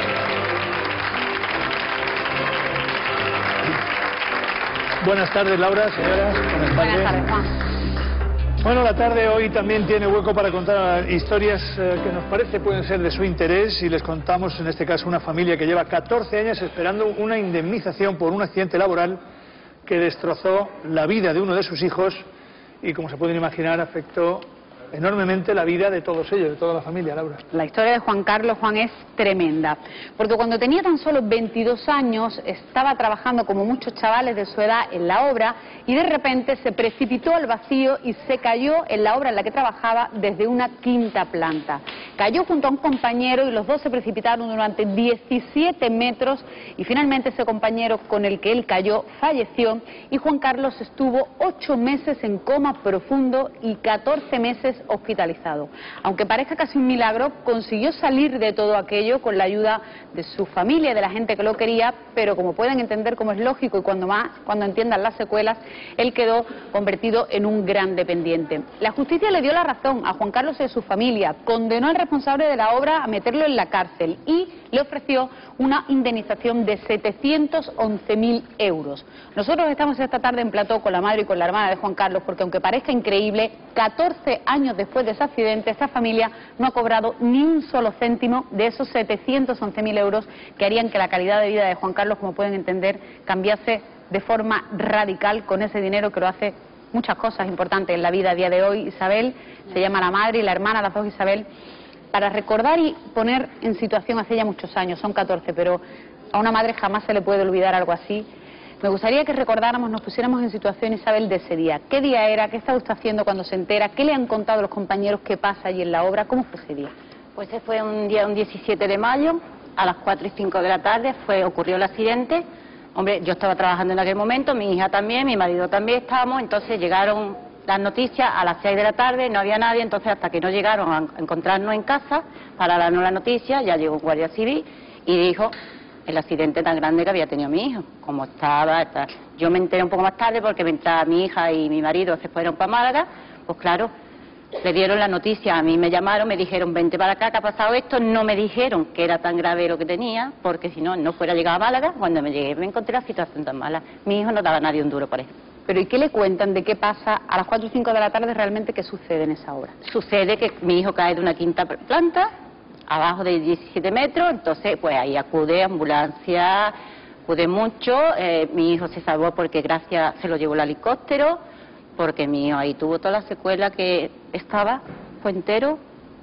Buenas tardes, Laura, señoras. Buenas tardes. Buenas tardes, Juan. Bueno, la tarde hoy también tiene hueco para contar historias eh, que nos parece pueden ser de su interés, y les contamos en este caso una familia que lleva catorce años esperando una indemnización por un accidente laboral que destrozó la vida de uno de sus hijos y, como se pueden imaginar, afectó enormemente la vida de todos ellos, de toda la familia, Laura. La historia de Juan Carlos, Juan, es tremenda, porque cuando tenía tan solo veintidós años estaba trabajando como muchos chavales de su edad en la obra y de repente se precipitó al vacío y se cayó en la obra en la que trabajaba desde una quinta planta. Cayó junto a un compañero y los dos se precipitaron durante diecisiete metros y finalmente ese compañero con el que él cayó falleció y Juan Carlos estuvo ocho meses en coma profundo y catorce meses hospitalizado. Aunque parezca casi un milagro, consiguió salir de todo aquello con la ayuda de su familia y de la gente que lo quería, pero como pueden entender, como es lógico, y cuando más, cuando entiendan las secuelas, él quedó convertido en un gran dependiente. La justicia le dio la razón a Juan Carlos y a su familia, condenó al responsable de la obra a meterlo en la cárcel y le ofreció una indemnización de setecientos once mil euros. Nosotros estamos esta tarde en plató con la madre y con la hermana de Juan Carlos porque, aunque parezca increíble, catorce años después de ese accidente, esta familia no ha cobrado ni un solo céntimo de esos setecientos once mil euros que harían que la calidad de vida de Juan Carlos, como pueden entender, cambiase de forma radical con ese dinero que lo hace muchas cosas importantes en la vida a día de hoy. Isabel se llama la madre y la hermana, las dos Isabel, para recordar y poner en situación hace ya muchos años, son catorce, pero a una madre jamás se le puede olvidar algo así. Me gustaría que recordáramos, nos pusiéramos en situación, Isabel, de ese día. ¿Qué día era? ¿Qué está usted haciendo cuando se entera? ¿Qué le han contado los compañeros que pasa allí en la obra? ¿Cómo fue ese día? Pues ese fue un día, un diecisiete de mayo, a las cuatro y cinco de la tarde, fue, ocurrió el accidente. Hombre, yo estaba trabajando en aquel momento, mi hija también, mi marido también estábamos, entonces llegaron las noticias a las seis de la tarde, no había nadie, entonces hasta que no llegaron a encontrarnos en casa para darnos la noticia, ya llegó un guardia civil y dijo el accidente tan grande que había tenido mi hijo, como estaba, estaba. Yo me enteré un poco más tarde porque mientras mi hija y mi marido se fueron para Málaga, pues claro, le dieron la noticia, a mí me llamaron, me dijeron vente para acá, que ha pasado esto, no me dijeron que era tan grave lo que tenía, porque si no, no fuera llegado a Málaga, cuando me llegué me encontré la situación tan mala, mi hijo no daba a nadie un duro por eso. Pero ¿y qué le cuentan de qué pasa a las cuatro y cinco de la tarde realmente qué sucede en esa obra? Sucede que mi hijo cae de una quinta planta, abajo de diecisiete metros, entonces pues ahí acude ambulancia, pude mucho, eh, mi hijo se salvó porque gracias se lo llevó el helicóptero, porque mi hijo ahí tuvo toda la secuela que estaba, fue entero,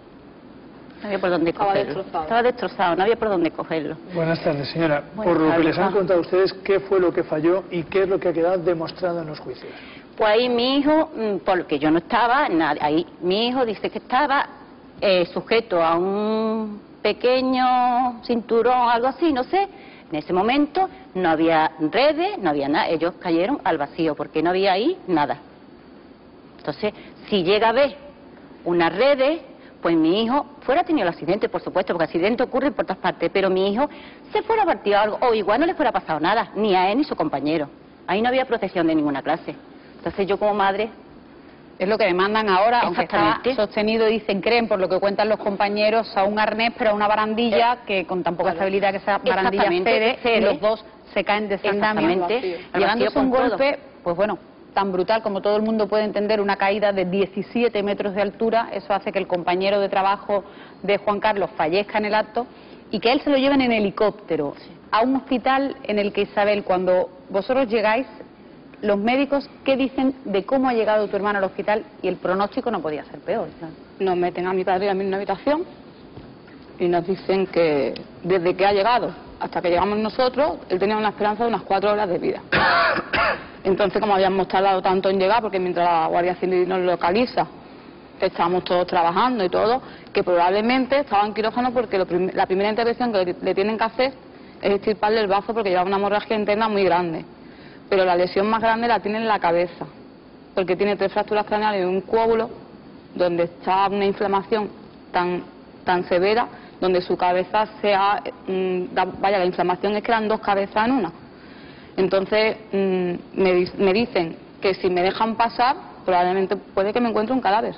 no había por dónde Estaba cogerlo. destrozado. Estaba destrozado, no había por dónde cogerlo. Buenas tardes, señora. Buenas Por lo que tardes, les han Juan. contado ustedes, ¿qué fue lo que falló y qué es lo que ha quedado demostrado en los juicios? Pues ahí mi hijo, mm, porque yo no estaba, na- ahí mi hijo dice que estaba eh, sujeto a un pequeño cinturón, algo así, no sé. En ese momento no había redes, no había nada, ellos cayeron al vacío porque no había ahí nada. Entonces, si llega a ver unas redes, pues mi hijo fuera tenido el accidente, por supuesto, porque accidentes ocurren por todas partes, pero mi hijo se fuera partido algo, o igual no le fuera pasado nada, ni a él ni a su compañero. Ahí no había protección de ninguna clase. Entonces yo como madre... Es lo que demandan ahora, aunque está Exactamente. sostenido, dicen, creen, por lo que cuentan los compañeros, a un arnés, pero a una barandilla que con tan poca Claro. estabilidad que esa barandilla Exactamente, cede, cede. y los dos se caen de Exactamente. Al llevándose vacío un con golpe, pues bueno, tan brutal como todo el mundo puede entender, una caída de diecisiete metros de altura, eso hace que el compañero de trabajo de Juan Carlos fallezca en el acto y que él se lo lleven en helicóptero a un hospital en el que, Isabel, cuando vosotros llegáis, los médicos, ¿qué dicen de cómo ha llegado tu hermano al hospital? Y el pronóstico no podía ser peor. Nos meten a mi padre y a mí en una habitación y nos dicen que desde que ha llegado hasta que llegamos nosotros, él tenía una esperanza de unas cuatro horas de vida. Entonces, como habíamos tardado tanto en llegar, porque mientras la Guardia Civil nos localiza, estábamos todos trabajando y todo, que probablemente estaba en quirófano porque lo prim- la primera intervención que le, le tienen que hacer es extirparle el bazo porque lleva una hemorragia interna muy grande. Pero la lesión más grande la tiene en la cabeza, porque tiene tres fracturas craneales y un coágulo, donde está una inflamación tan, tan severa, donde su cabeza se ha... mm, da- vaya, la inflamación es que eran dos cabezas en una. Entonces, mm, me, di- me dicen que si me dejan pasar, probablemente puede que me encuentre un cadáver.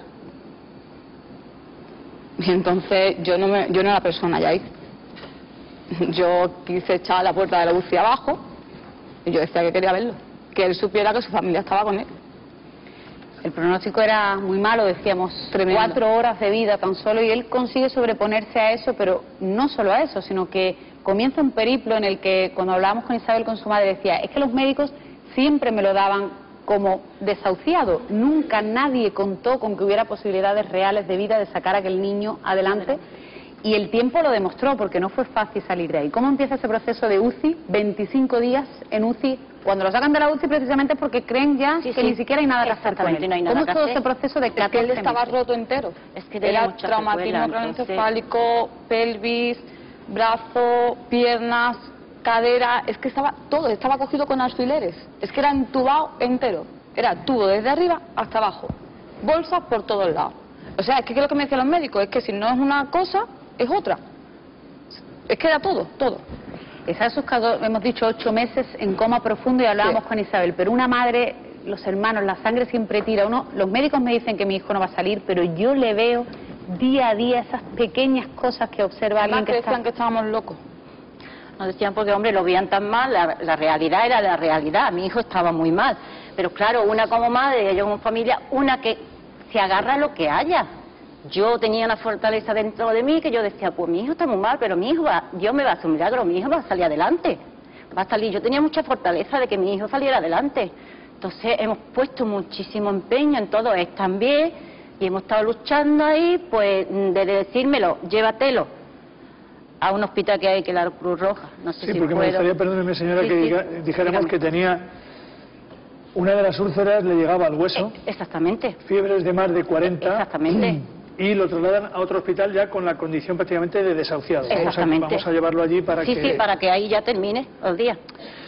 Y entonces yo no, me, yo no era persona, ya hice. Yo quise echar la puerta de la U C I abajo y yo decía que quería verlo, que él supiera que su familia estaba con él. El pronóstico era muy malo, decíamos, Tremendo. cuatro horas de vida tan solo, y él consigue sobreponerse a eso, pero no solo a eso, sino que comienza un periplo en el que, cuando hablábamos con Isabel, con su madre, decía, es que los médicos siempre me lo daban como desahuciado, nunca nadie contó con que hubiera posibilidades reales de vida de sacar a aquel niño adelante, y el tiempo lo demostró, porque no fue fácil salir de ahí. ¿Cómo empieza ese proceso de U C I? veinticinco días en U C I. Cuando lo sacan de la U C I precisamente es porque creen ya Sí, que sí. ni siquiera hay nada que hacer con él. Exactamente, no hay nada ¿Cómo que es todo hacer. ese proceso de Es que él catorce estaba meses? roto entero. Es que tenía Era mucha traumatismo secuela, entonces- craneoencefálico, pelvis, brazo, piernas, cadera, es que estaba todo, estaba cogido con alfileres. Es que era entubado entero. Era tubo desde arriba hasta abajo. Bolsas por todos lados. O sea, es que ¿qué es lo que me decían los médicos? Es que si no es una cosa, es otra. Es que era todo, todo. Está sus casos, hemos dicho, ocho meses en coma profundo, y hablábamos Sí. con Isabel, pero una madre, los hermanos, la sangre siempre tira. Uno, los médicos me dicen que mi hijo no va a salir, pero yo le veo día a día esas pequeñas cosas que observa Además alguien que que decían está... que estábamos locos. Nos decían porque, hombre, lo veían tan mal, la, la realidad era la realidad, mi hijo estaba muy mal. Pero claro, una como madre, yo como familia, una que se agarra a lo que haya. Yo tenía una fortaleza dentro de mí que yo decía, pues mi hijo está muy mal, pero mi hijo va, Dios me va a hacer un milagro, mi hijo va a salir adelante. Va a salir, yo tenía mucha fortaleza de que mi hijo saliera adelante. Entonces hemos puesto muchísimo empeño en todo esto también y hemos estado luchando ahí, pues de decírmelo, llévatelo a un hospital que hay, que la Cruz Roja. No sé Sí, si porque me puedo. gustaría, perdóneme señora, Sí, que sí. diga- dijéramos Dígame. que tenía una de las úlceras, le llegaba al hueso, Exactamente. fiebres de más de cuarenta, Exactamente. y lo trasladan a otro hospital ya con la condición prácticamente de desahuciado. Vamos a, Exactamente. vamos a llevarlo allí para Sí, que... sí, para que ahí ya termine el día.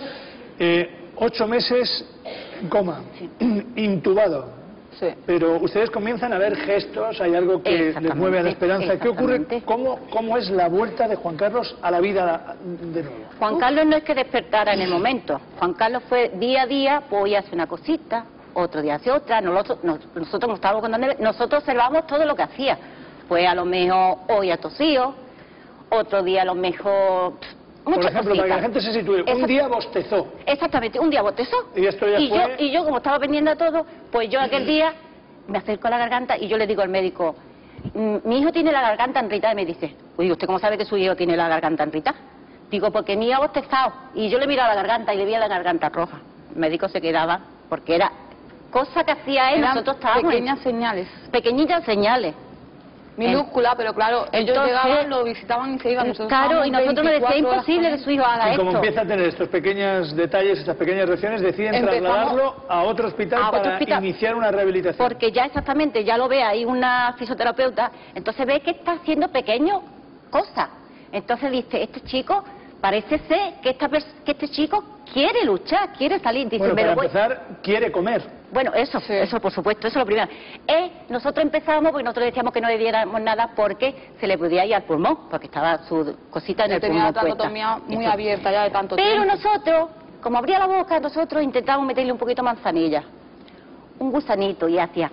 Eh, ocho meses en coma, intubado. Pero ustedes comienzan a ver gestos, hay algo que les mueve a la esperanza. ¿Qué ocurre? ¿Cómo, ¿Cómo es la vuelta de Juan Carlos a la vida de nuevo? Juan Carlos no es que despertara en el momento. Juan Carlos fue día a día, pues hoy hace una cosita, otro día hace otra. Nosotros, nos- nosotros, nos estábamos contando, nosotros observamos todo lo que hacía. Pues a lo mejor hoy ha tosido, otro día a lo mejor... pff, Por muchas ejemplo, para que la cositas. gente se sitúe, un Exact- día bostezó. Exactamente, un día bostezó. Y esto ya y, fue... yo, y yo, como estaba pendiente a todo, pues yo aquel día me acerco a la garganta y yo le digo al médico, "Mm, mi hijo tiene la garganta enritada", y me dice, uy, ¿usted cómo sabe que su hijo tiene la garganta enritada? Digo, porque mi hijo ha bostezado. Y yo le miraba la garganta y le veía la garganta roja. El médico se quedaba, porque era cosa que hacía él, Eran nosotros estábamos... pequeñas señales. Pequeñitas señales. Minúscula, pero claro, ellos Entonces, llegaban, lo visitaban y se iban. Nosotros claro, y nosotros nos decía veinticuatro imposible horas que su hijo haga Y esto. como empieza a tener estos pequeños detalles, estas pequeñas reacciones, deciden Empezamos trasladarlo a otro hospital a otro para hospital. iniciar una rehabilitación. Porque ya exactamente, ya lo ve ahí una fisioterapeuta, entonces ve que está haciendo pequeñas cosas. Entonces dice, este chico, parece ser que, esta, pers- que este chico quiere luchar, quiere salir. Dice, Bueno, pero para voy- empezar, quiere comer. Bueno, eso, eso por supuesto, eso es lo primero. Eh, nosotros empezamos porque nosotros decíamos que no le diéramos nada porque se le podía ir al pulmón, porque estaba su cosita en Él el tenía pulmón la puesta. tracotomía muy Entonces, abierta ya de tanto Pero tiempo. nosotros, como abría la boca, nosotros intentábamos meterle un poquito de manzanilla, un gusanito, y hacía.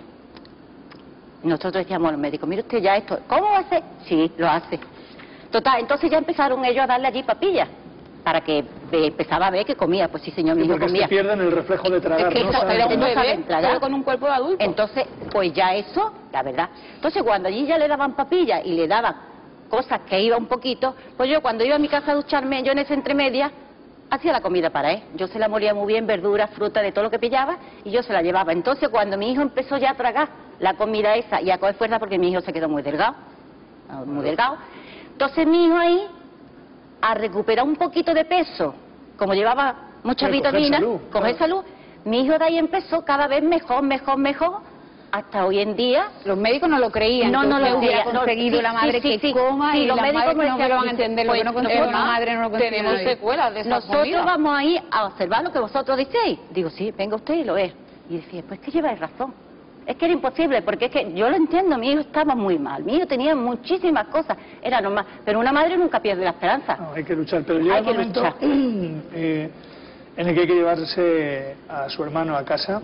Nosotros decíamos a los médicos, mire usted ya esto, ¿cómo va a hacer? Sí, lo hace. Total, entonces ya empezaron ellos a darle allí papillas, para que eh, empezaba a ver que comía. Pues sí, señor, mi Sí, hijo porque es que comía. pierden el reflejo de tragar. Es que ¿no? eso, Saben pero comer. no saben tragar. pero con un cuerpo de adulto. Entonces, pues ya eso, la verdad. Entonces, cuando allí ya le daban papillas y le daban cosas que iba un poquito, pues yo cuando iba a mi casa a ducharme, yo en esa entremedia hacía la comida para él. Yo se la molía muy bien, verduras, frutas, de todo lo que pillaba, y yo se la llevaba. Entonces, cuando mi hijo empezó ya a tragar la comida esa y a coger fuerza, porque mi hijo se quedó muy delgado, muy delgado, entonces mi hijo ahí, a recuperar un poquito de peso, como llevaba muchas Pero coger vitaminas, salud, coger salud, mi hijo de ahí empezó cada vez mejor, mejor, mejor, hasta hoy en día. Los médicos no lo creían, No, no entonces lo hubiera creían, no, conseguido sí, la madre sí, sí, que sí, coma sí, y los las médicos madres me no me decían, lo van a dicen, entender, lo que no pues, consigue no, una madre no lo consigue tenemos nadie. secuelas de esa Nosotros comida. vamos ahí a observar lo que vosotros decís. Digo, sí, venga usted y lo ve. Y decía, pues que lleváis razón. Es que era imposible, porque es que yo lo entiendo, mi hijo estaba muy mal, mi hijo tenía muchísimas cosas, era normal, pero una madre nunca pierde la esperanza. No, hay que luchar, pero llega Hay el que momento luchar. eh, en el que hay que llevarse a su hermano a casa.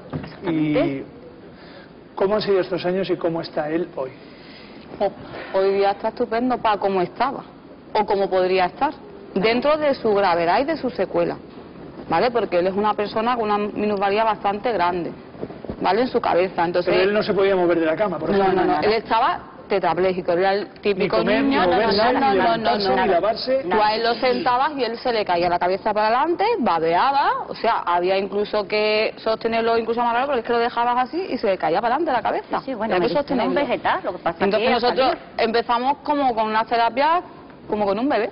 Y ¿cómo han sido estos años y cómo está él hoy? Oh, hoy día está estupendo para cómo estaba, o como podría estar, dentro de su gravedad y de su secuela, ¿vale? Porque él es una persona con una minusvalía bastante grande, ¿vale? En su cabeza, entonces... Pero él no se podía mover de la cama, por No, ejemplo. no, no, él estaba tetrapléjico, era el típico Ni comer, niño, ni no, no, moverse, no, ni no, no, levantarse, no, ni no. lavarse. Tú a él lo sentabas y él se le caía la cabeza para adelante, babeaba, o sea, había incluso que sostenerlo incluso más raro, porque es que lo dejabas así y se le caía para adelante la cabeza. Sí, sí, bueno, Había me que dice, no, un sostenerlo. vegetal, lo que pasa Entonces que ha nosotros salido. empezamos como con una terapia, como con un bebé,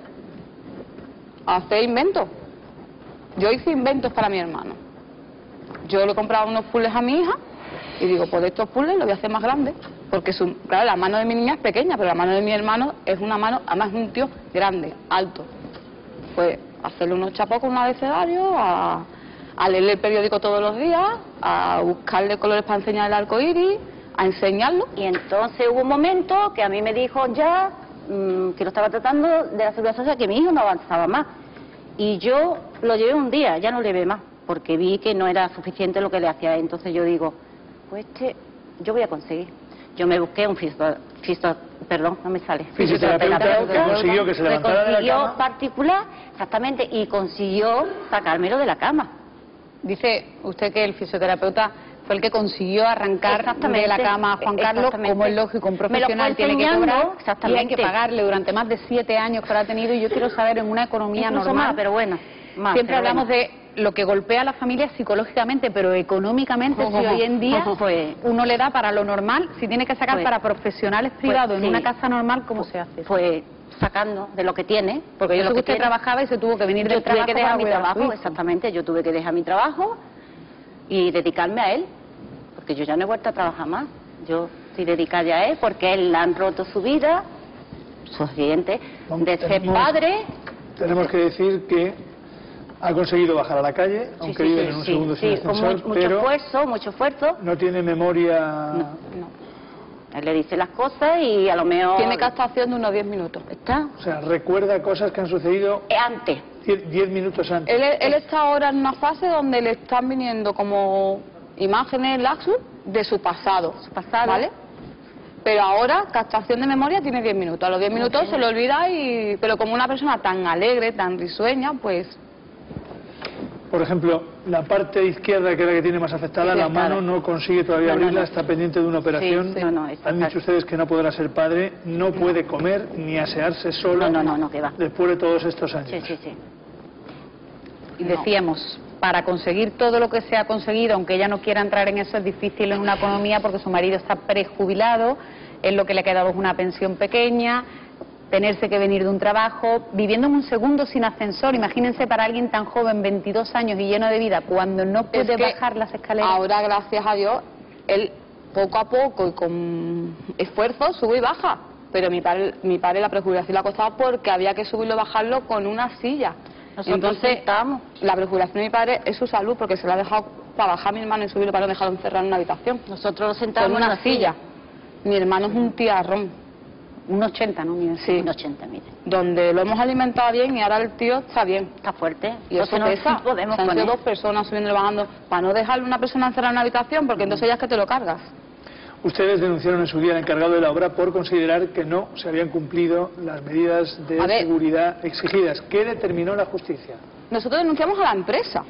a hacer inventos. Yo hice inventos para mi hermano. Yo le compraba unos puzzles a mi hija y digo, pues de estos puzzles lo voy a hacer más grandes. Porque su, claro, la mano de mi niña es pequeña, pero la mano de mi hermano es una mano, además es un tío grande, alto. Pues hacerle unos chapos con un abecedario, a, a leerle el periódico todos los días, a buscarle colores para enseñar el arco iris, a enseñarlo. Y entonces hubo un momento que a mí me dijo ya, mmm, que lo estaba tratando de la seguridad social, que mi hijo no avanzaba más. Y yo lo llevé un día, ya no le llevé más, porque vi que no era suficiente lo que le hacía. Entonces yo digo, pues este, yo voy a conseguir. Yo me busqué un fisio, fisio perdón, no me sale. Fisioterapeuta que consiguió que se levantara de la consiguió cama. particular, exactamente, y consiguió sacármelo de la cama. Dice usted que el fisioterapeuta fue el que consiguió arrancar Exactamente, de la cama a Juan Carlos, exactamente. como es lógico, un Me lo profesional fue tiene que enseñando, cobrar y hay exactamente. que pagarle durante más de siete años que lo ha tenido, y yo quiero saber en una economía Incluso normal. más, pero bueno, más, Siempre pero hablamos bueno. de lo que golpea a la familia psicológicamente, pero económicamente, si hoy en día Pues- uno le da para lo normal, si tiene que sacar Pues- para profesionales privados sí. en una casa normal, ¿cómo se hace? Pues sacando de lo que tiene. Porque yo de sé lo que usted tiene. trabajaba y se tuvo que venir Yo del tuve trabajo que dejar para mi cuidar a su trabajo, hijo. exactamente, yo tuve que dejar mi trabajo y dedicarme a él, porque yo ya no he vuelto a trabajar más. Yo estoy dedicada ya a él porque él le han roto su vida, su accidente, de ser tenemos- padre. Tenemos que decir que ha conseguido bajar a la calle, Sí, aunque sí, vive sí, en un sí, segundo sí, sin con ascensor, mu- mucho pero esfuerzo, mucho esfuerzo. no tiene memoria. Él le dice las cosas y a lo mejor... Tiene captación de unos diez minutos. ¿Está? O sea, recuerda cosas que han sucedido antes. diez, diez minutos antes. Él, él está ahora en una fase donde le están viniendo como imágenes laxus de su pasado. Su pasado. ¿Vale? Pero ahora, captación de memoria tiene diez minutos. A los diez minutos se lo olvida y... Pero como una persona tan alegre, tan risueña, pues... Por ejemplo, la parte izquierda, que es la que tiene más afectada, Sí, la afectada. mano no consigue todavía No, no, abrirla, no. está pendiente de una operación. Sí, no, no, está- Han dicho ustedes que no podrá ser padre, no puede comer ni asearse solo No, no, no, no, que va. después de todos estos años. Sí, sí, sí. Y decíamos, para conseguir todo lo que se ha conseguido, aunque ella no quiera entrar en eso, es difícil en una economía porque su marido está prejubilado, él lo que le ha quedado es una pensión pequeña, tenerse que venir de un trabajo, viviendo en un segundo sin ascensor. Imagínense para alguien tan joven, veintidós años y lleno de vida, cuando no puede Es que bajar las escaleras. Ahora, gracias a Dios, él poco a poco y con esfuerzo sube y baja. Pero mi padre, mi padre la prejubilación le ha costado porque había que subirlo y bajarlo con una silla. Nosotros Entonces, sentamos. la prejubilación de mi padre es su salud, porque se la ha dejado para bajar a mi hermano y subirlo para no dejarlo encerrado en una habitación. Nosotros lo sentamos con en una la silla. silla. Mi hermano es un tiarrón. Un ochenta, ¿no? Mide. Sí. Un ochenta, mire. Donde lo hemos alimentado bien y ahora el tío está bien. Está fuerte. Y eso Entonces no pesa. podemos Se han con sido él. dos personas subiendo y bajando para no dejarle una persona encerrada en una habitación, porque entonces ya es que te lo cargas. Ustedes denunciaron en su día al encargado de la obra por considerar que no se habían cumplido las medidas de A ver. seguridad exigidas. ¿Qué determinó la justicia? Nosotros denunciamos a la empresa,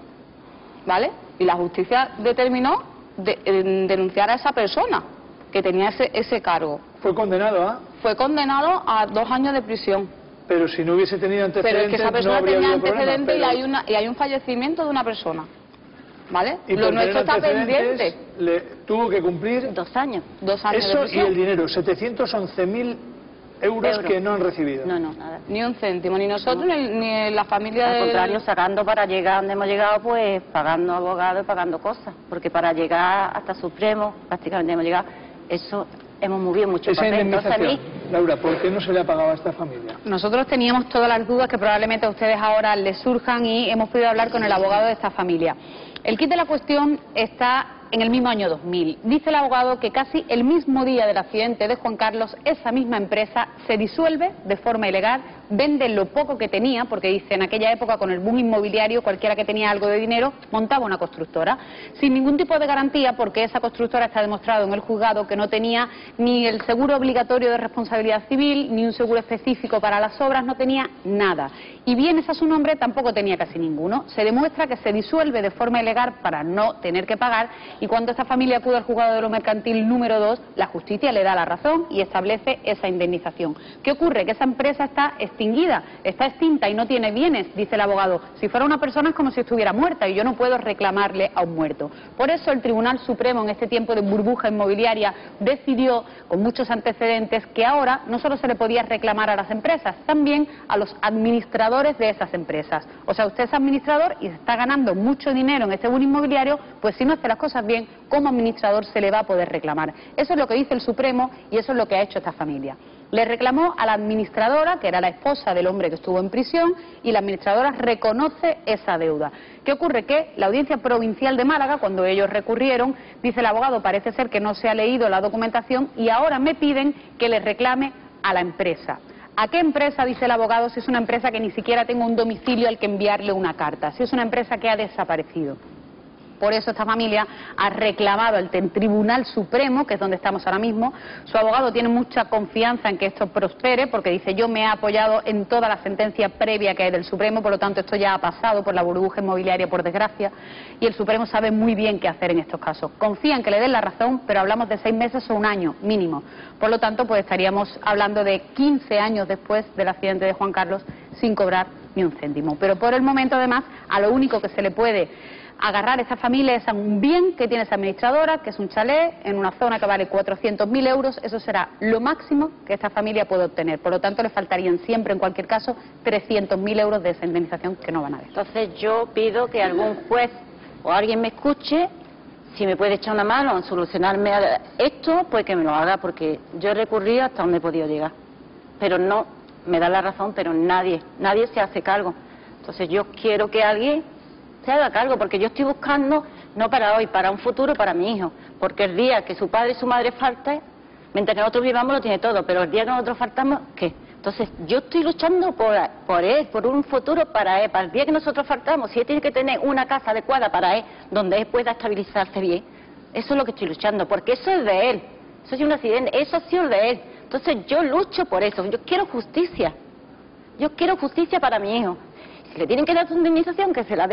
¿vale? Y la justicia determinó de- en denunciar a esa persona que tenía ese, ese cargo. Fue condenado a... Fue condenado a dos años de prisión. Pero si no hubiese tenido Pero antecedentes, es que esa no persona habría tenía habido problema, antecedentes y, pero- hay una, y hay un fallecimiento de una persona, ¿vale? Y Lo por nuestro tener está antecedentes, pendiente. le tuvo que cumplir Dos años. Dos años de eso y prisión. el dinero, setecientos once mil euros Euros. que no han recibido. No, no, nada. Ni un céntimo, ni nosotros ni, ni la familia Al de... contrario, sacando para llegar donde hemos llegado, pues pagando abogados y pagando cosas. Porque para llegar hasta Supremo, prácticamente hemos llegado, eso hemos movido mucho Esa papel. Entonces a mí, indemnización, Laura, ¿por qué no se le ha pagado a esta familia? Nosotros teníamos todas las dudas que probablemente a ustedes ahora les surjan y hemos podido hablar con el abogado de esta familia. El kit de la cuestión está en el mismo año dos mil. Dice el abogado que casi el mismo día del accidente de Juan Carlos, esa misma empresa se disuelve de forma ilegal, vende lo poco que tenía, porque dice en aquella época con el boom inmobiliario cualquiera que tenía algo de dinero montaba una constructora, sin ningún tipo de garantía, porque esa constructora está demostrado en el juzgado que no tenía ni el seguro obligatorio de responsabilidad civil, ni un seguro específico para las obras, no tenía nada. Y bienes a su nombre tampoco tenía casi ninguno. Se demuestra que se disuelve de forma ilegal para no tener que pagar, y cuando esta familia acude al juzgado de lo mercantil número dos, la justicia le da la razón y establece esa indemnización. ¿Qué ocurre? Que esa empresa está extinguida, está extinta y no tiene bienes, dice el abogado. Si fuera una persona es como si estuviera muerta y yo no puedo reclamarle a un muerto. Por eso el Tribunal Supremo, en este tiempo de burbuja inmobiliaria, decidió, con muchos antecedentes, que ahora no solo se le podía reclamar a las empresas, también a los administradores de esas empresas. O sea, usted es administrador y se está ganando mucho dinero en este boom inmobiliario, pues si no hace las cosas bien, como administrador se le va a poder reclamar. Eso es lo que dice el Supremo y eso es lo que ha hecho esta familia. Le reclamó a la administradora, que era la esposa del hombre que estuvo en prisión, y la administradora reconoce esa deuda. ¿Qué ocurre? Que la Audiencia Provincial de Málaga, cuando ellos recurrieron, dice el abogado, parece ser que no se ha leído la documentación y ahora me piden que le reclame a la empresa. ¿A qué empresa? Dice el abogado, si es una empresa que ni siquiera tengo un domicilio al que enviarle una carta, si es una empresa que ha desaparecido. Por eso esta familia ha reclamado al Tribunal Supremo, que es donde estamos ahora mismo. Su abogado tiene mucha confianza en que esto prospere, porque dice, yo me he apoyado en toda la sentencia previa que hay del Supremo, por lo tanto esto ya ha pasado por la burbuja inmobiliaria, por desgracia, y el Supremo sabe muy bien qué hacer en estos casos. Confía en que le den la razón, pero hablamos de seis meses o un año mínimo. Por lo tanto, pues estaríamos hablando de quince años después del accidente de Juan Carlos sin cobrar ni un céntimo. Pero por el momento, además, a lo único que se le puede agarrar a esa familia es a un bien que tiene esa administradora, que es un chalet en una zona que vale cuatrocientos mil euros. Eso será lo máximo que esta familia puede obtener. Por lo tanto, le faltarían siempre, en cualquier caso, trescientos mil euros de esa indemnización que no van a ver. entonces yo pido que algún juez o alguien me escuche, si me puede echar una mano en solucionarme esto, pues que me lo haga, porque yo he recurrido hasta donde he podido llegar. Pero no, me da la razón, pero nadie, nadie se hace cargo. Entonces yo quiero que alguien se haga cargo, porque yo estoy buscando, no para hoy, para un futuro para mi hijo, porque el día que su padre y su madre falten, mientras que nosotros vivamos lo tiene todo, pero el día que nosotros faltamos, ¿qué? Entonces yo estoy luchando por, por él, por un futuro para él, para el día que nosotros faltamos, si él tiene que tener una casa adecuada para él, donde él pueda estabilizarse bien, eso es lo que estoy luchando, porque eso es de él, eso es un accidente, eso ha sido de él, entonces yo lucho por eso, yo quiero justicia, yo quiero justicia para mi hijo. Si le tienen que dar su indemnización, que se la den,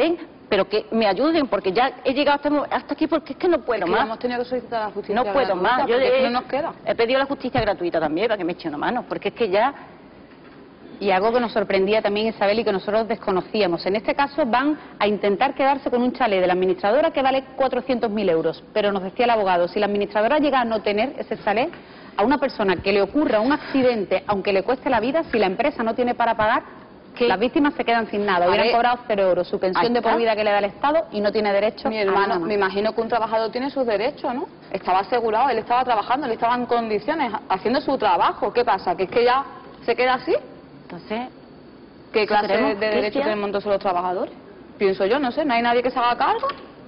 pero que me ayuden, porque ya he llegado hasta, hasta aquí porque es que no puedo Es que más. ya hemos tenido que solicitar la justicia No puedo gratuita, más. Yo porque es que he, no nos queda. he pedido la justicia gratuita también para que me eche una mano, porque es que ya... Y algo que nos sorprendía también, Isabel, y que nosotros desconocíamos. En este caso van a intentar quedarse con un chalet de la administradora que vale cuatrocientos mil euros. Pero nos decía el abogado, si la administradora llega a no tener ese chalet, a una persona que le ocurra un accidente, aunque le cueste la vida, si la empresa no tiene para pagar, que las víctimas se quedan sin nada. Hubieran cobrado cero euros, su pensión de por vida que le da el Estado y no tiene derecho Mi a hermano, nada más. me imagino que un trabajador tiene sus derechos, ¿no? Estaba asegurado, él estaba trabajando, él estaba en condiciones, haciendo su trabajo. ¿Qué pasa? ¿Que es que ya se queda así? Entonces... ¿Qué clase de ¿Queremos derechos justicia? tenemos entonces los trabajadores? Pienso yo, no sé, no hay nadie que se haga cargo.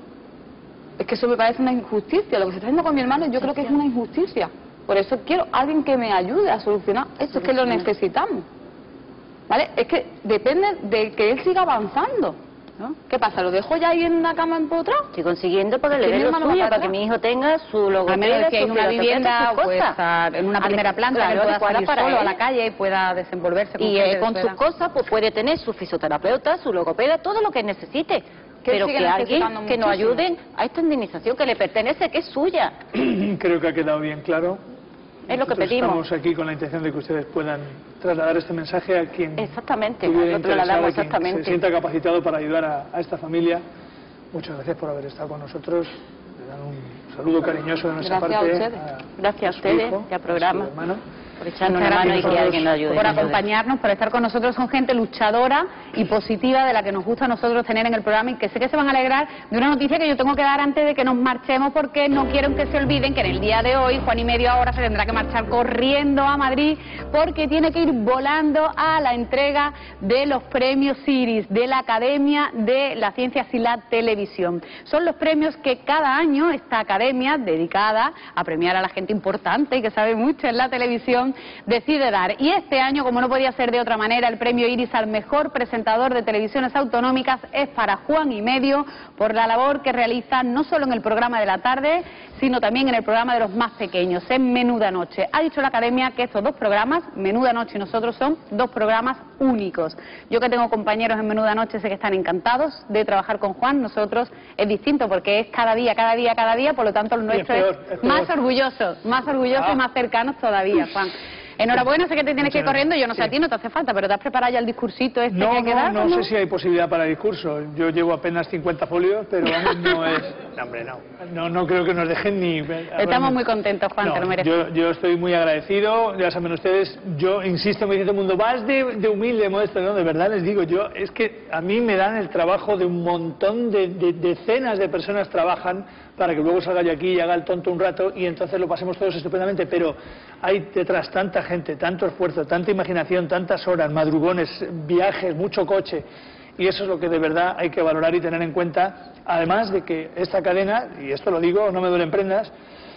Es que eso me parece una injusticia. Lo que se está haciendo con mi hermano yo creo que es una injusticia. Por eso quiero alguien que me ayude a solucionar esto, es que lo necesitamos. ¿Vale? Es que depende de que él siga avanzando, ¿no? ¿Qué pasa? ¿Lo dejo ya ahí en una cama empotrado? Estoy consiguiendo porque Es le que dé mi lo hermano va suyo para para que atrás. mi hijo tenga su logopeda, Al menos que hay su una fisioterapeuta, vivienda sus pues, cosas. a- en una Al- primera planta que claro, pueda adecuada salir para solo a él. la calle y pueda desenvolverse con Y gente eh, de con su sus edad. cosas pues puede tener su fisioterapeuta, su logopeda, todo lo que necesite. Que Pero sigue que alguien necesitando que nos muchísimo. ayude a esta indemnización que le pertenece, que es suya. Creo que ha quedado bien claro. Es lo que Nosotros pedimos. Estamos aquí con la intención de que ustedes puedan trasladar este mensaje a quien Exactamente, estuviera lo trasladamos interesado, a quien exactamente. se sienta capacitado para ayudar a, a esta familia. Muchas gracias por haber estado con nosotros. Le dan un saludo cariñoso de nuestra Gracias parte. a ustedes. Gracias a su ustedes hijo, y al programa. a su hermano. Por echarnos Muchas una mano y gracias que alguien nos ayude. por acompañarnos, por estar con nosotros. Son gente luchadora y positiva de la que nos gusta a nosotros tener en el programa y que sé que se van a alegrar de una noticia que yo tengo que dar antes de que nos marchemos, porque no quiero que se olviden que en el día de hoy Juan y medio ahora se tendrá que marchar corriendo a Madrid porque tiene que ir volando a la entrega de los premios Iris de la Academia de las Ciencias y la Televisión. Son los premios que cada año esta academia, dedicada a premiar a la gente importante y que sabe mucho en la televisión, decide dar. Y este año, como no podía ser de otra manera, el premio Iris al mejor presentador de televisiones autonómicas es para Juan y medio por la labor que realiza no solo en el programa de la tarde, sino también en el programa de los más pequeños, en Menuda Noche. Ha dicho la Academia que estos dos programas, Menuda Noche y nosotros, son dos programas únicos. Yo que tengo compañeros en Menuda Noche sé que están encantados de trabajar con Juan. Nosotros es distinto porque es cada día, cada día, cada día, por lo tanto lo nuestro es, peor, es peor. más orgulloso, más orgulloso Ah. y más cercanos todavía, Juan. Enhorabuena, sé que te tienes que ir Muchas corriendo, yo no sé gracias. a ti, no te hace falta, pero ¿te has preparado ya el discursito este No, que hay que no, dar? no ¿o sé si hay posibilidad para discurso. Yo llevo apenas cincuenta folios, pero vamos, no es... No, hombre, no. No, no creo que nos dejen ni... Estamos muy contentos, Juan, No, te lo mereces. yo, yo estoy muy agradecido, ya saben ustedes, yo insisto, me dice todo el mundo, vas de, de humilde, modesto, no, de verdad les digo, yo, es que a mí me dan el trabajo de un montón de, de decenas de personas trabajan para que luego salga yo aquí y haga el tonto un rato y entonces lo pasemos todos estupendamente, pero hay detrás tanta gente, tanto esfuerzo, tanta imaginación, tantas horas, madrugones, viajes, mucho coche, y eso es lo que de verdad hay que valorar y tener en cuenta, además de que esta cadena, y esto lo digo, no me duelen prendas,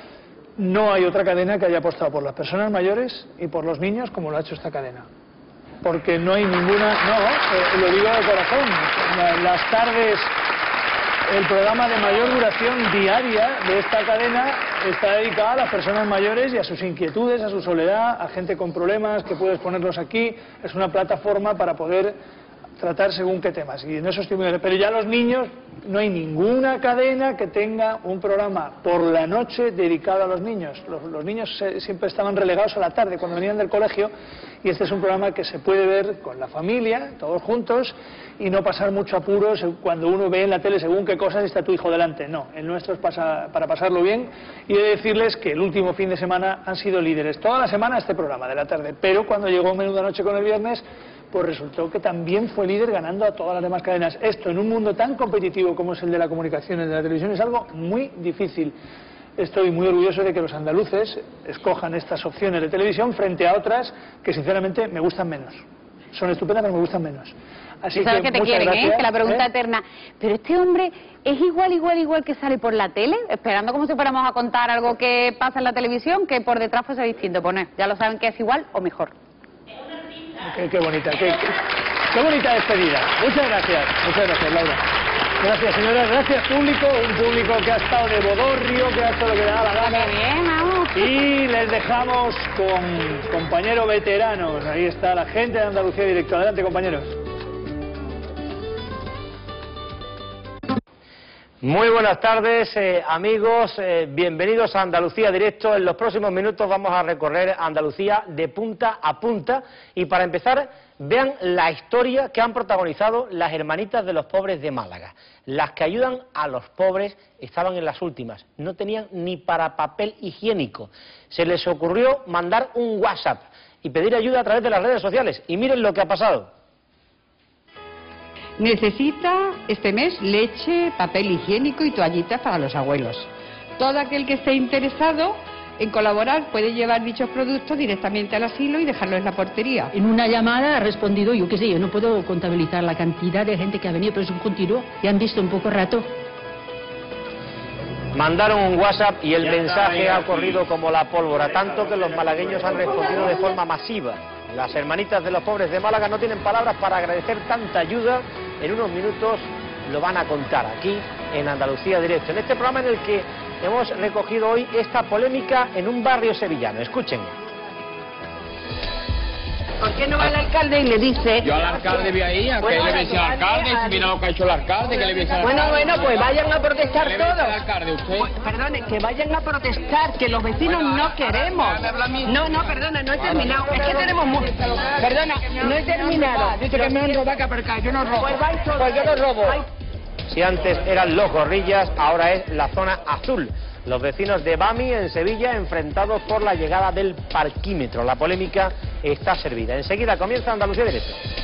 no hay otra cadena que haya apostado por las personas mayores y por los niños como lo ha hecho esta cadena. Porque no hay ninguna... No, eh, lo digo de corazón. La- Las tardes, el programa de mayor duración diaria de esta cadena está dedicado a las personas mayores y a sus inquietudes, a su soledad, a gente con problemas que puedes ponerlos aquí. Es una plataforma para poder tratar según qué temas. Y en eso estoy muy... Pero ya los niños, no hay ninguna cadena que tenga un programa por la noche dedicado a los niños. Los, los niños se- siempre estaban relegados a la tarde cuando venían del colegio, y este es un programa que se puede ver con la familia, todos juntos, y no pasar mucho apuro se- cuando uno ve en la tele según qué cosas está tu hijo delante. No, el nuestro es pasa- para pasarlo bien, y he de decirles que el último fin de semana han sido líderes. Toda la semana este programa de la tarde, pero cuando llegó Menuda Noche con el viernes, pues resultó que también fue líder ganando a todas las demás cadenas. Esto en un mundo tan competitivo como es el de la comunicación y el de la televisión es algo muy difícil. Estoy muy orgulloso de que los andaluces escojan estas opciones de televisión frente a otras que sinceramente me gustan menos. Son estupendas pero me gustan menos. Así Sabes que, que te muchas quieren, gracias, ¿eh? Que la pregunta ¿eh? eterna. Pero este hombre es igual, igual, igual que sale por la tele, esperando como si fuéramos a contar algo que pasa en la televisión, que por detrás fuese distinto. Pues no, ya lo saben que es igual o mejor. Qué, qué bonita, qué, qué, qué bonita despedida. Muchas gracias, muchas gracias, Laura. Gracias, señoras, gracias, público. Un público que ha estado de bodorrio, que ha hecho lo que le da la gana. Bien, vamos. Y les dejamos con compañeros veteranos. Ahí está la gente de Andalucía Directo. Adelante, compañeros. Muy buenas tardes, eh, amigos, eh, bienvenidos a Andalucía Directo. En los próximos minutos vamos a recorrer Andalucía de punta a punta y para empezar, vean la historia que han protagonizado las hermanitas de los pobres de Málaga. Las que ayudan a los pobres estaban en las últimas, no tenían ni para papel higiénico. Se les ocurrió mandar un WhatsApp y pedir ayuda a través de las redes sociales y miren lo que ha pasado. Necesita este mes leche, papel higiénico y toallitas para los abuelos. Todo aquel que esté interesado en colaborar puede llevar dichos productos directamente al asilo y dejarlos en la portería. En una llamada ha respondido, yo qué sé, yo no puedo contabilizar la cantidad de gente que ha venido, pero es un continuo y han visto un poco rato. Mandaron un WhatsApp y el mensaje ha corrido como la pólvora, tanto que los malagueños han respondido de forma masiva. Las hermanitas de los pobres de Málaga no tienen palabras para agradecer tanta ayuda. En unos minutos lo van a contar aquí en Andalucía Directo, en este programa en el que hemos recogido hoy esta polémica en un barrio sevillano. Escuchen. ¿Por qué no va el alcalde y le dice? Yo al alcalde vi ahí, a que Bueno, le voy a decir al alcalde, si mira lo que ha hecho el alcalde, que le voy a decir al Bueno, alcalde. bueno, pues vayan a protestar ¿Qué le voy a decir todos. al alcalde, usted? Pues, perdone, que vayan a protestar, que los vecinos Bueno, no ahora- queremos. ahora me habla a mí. No, no, perdona, no he terminado. Es que tenemos mucho. Perdona, no he terminado. Dice que me han robado que aparcar, yo no robo. Pues vais todos. Pues yo no robo. Si antes eran los gorrillas, ahora es la zona azul. Los vecinos de Bami, en Sevilla, enfrentados por la llegada del parquímetro. La polémica está servida. Enseguida comienza Andalucía Directo.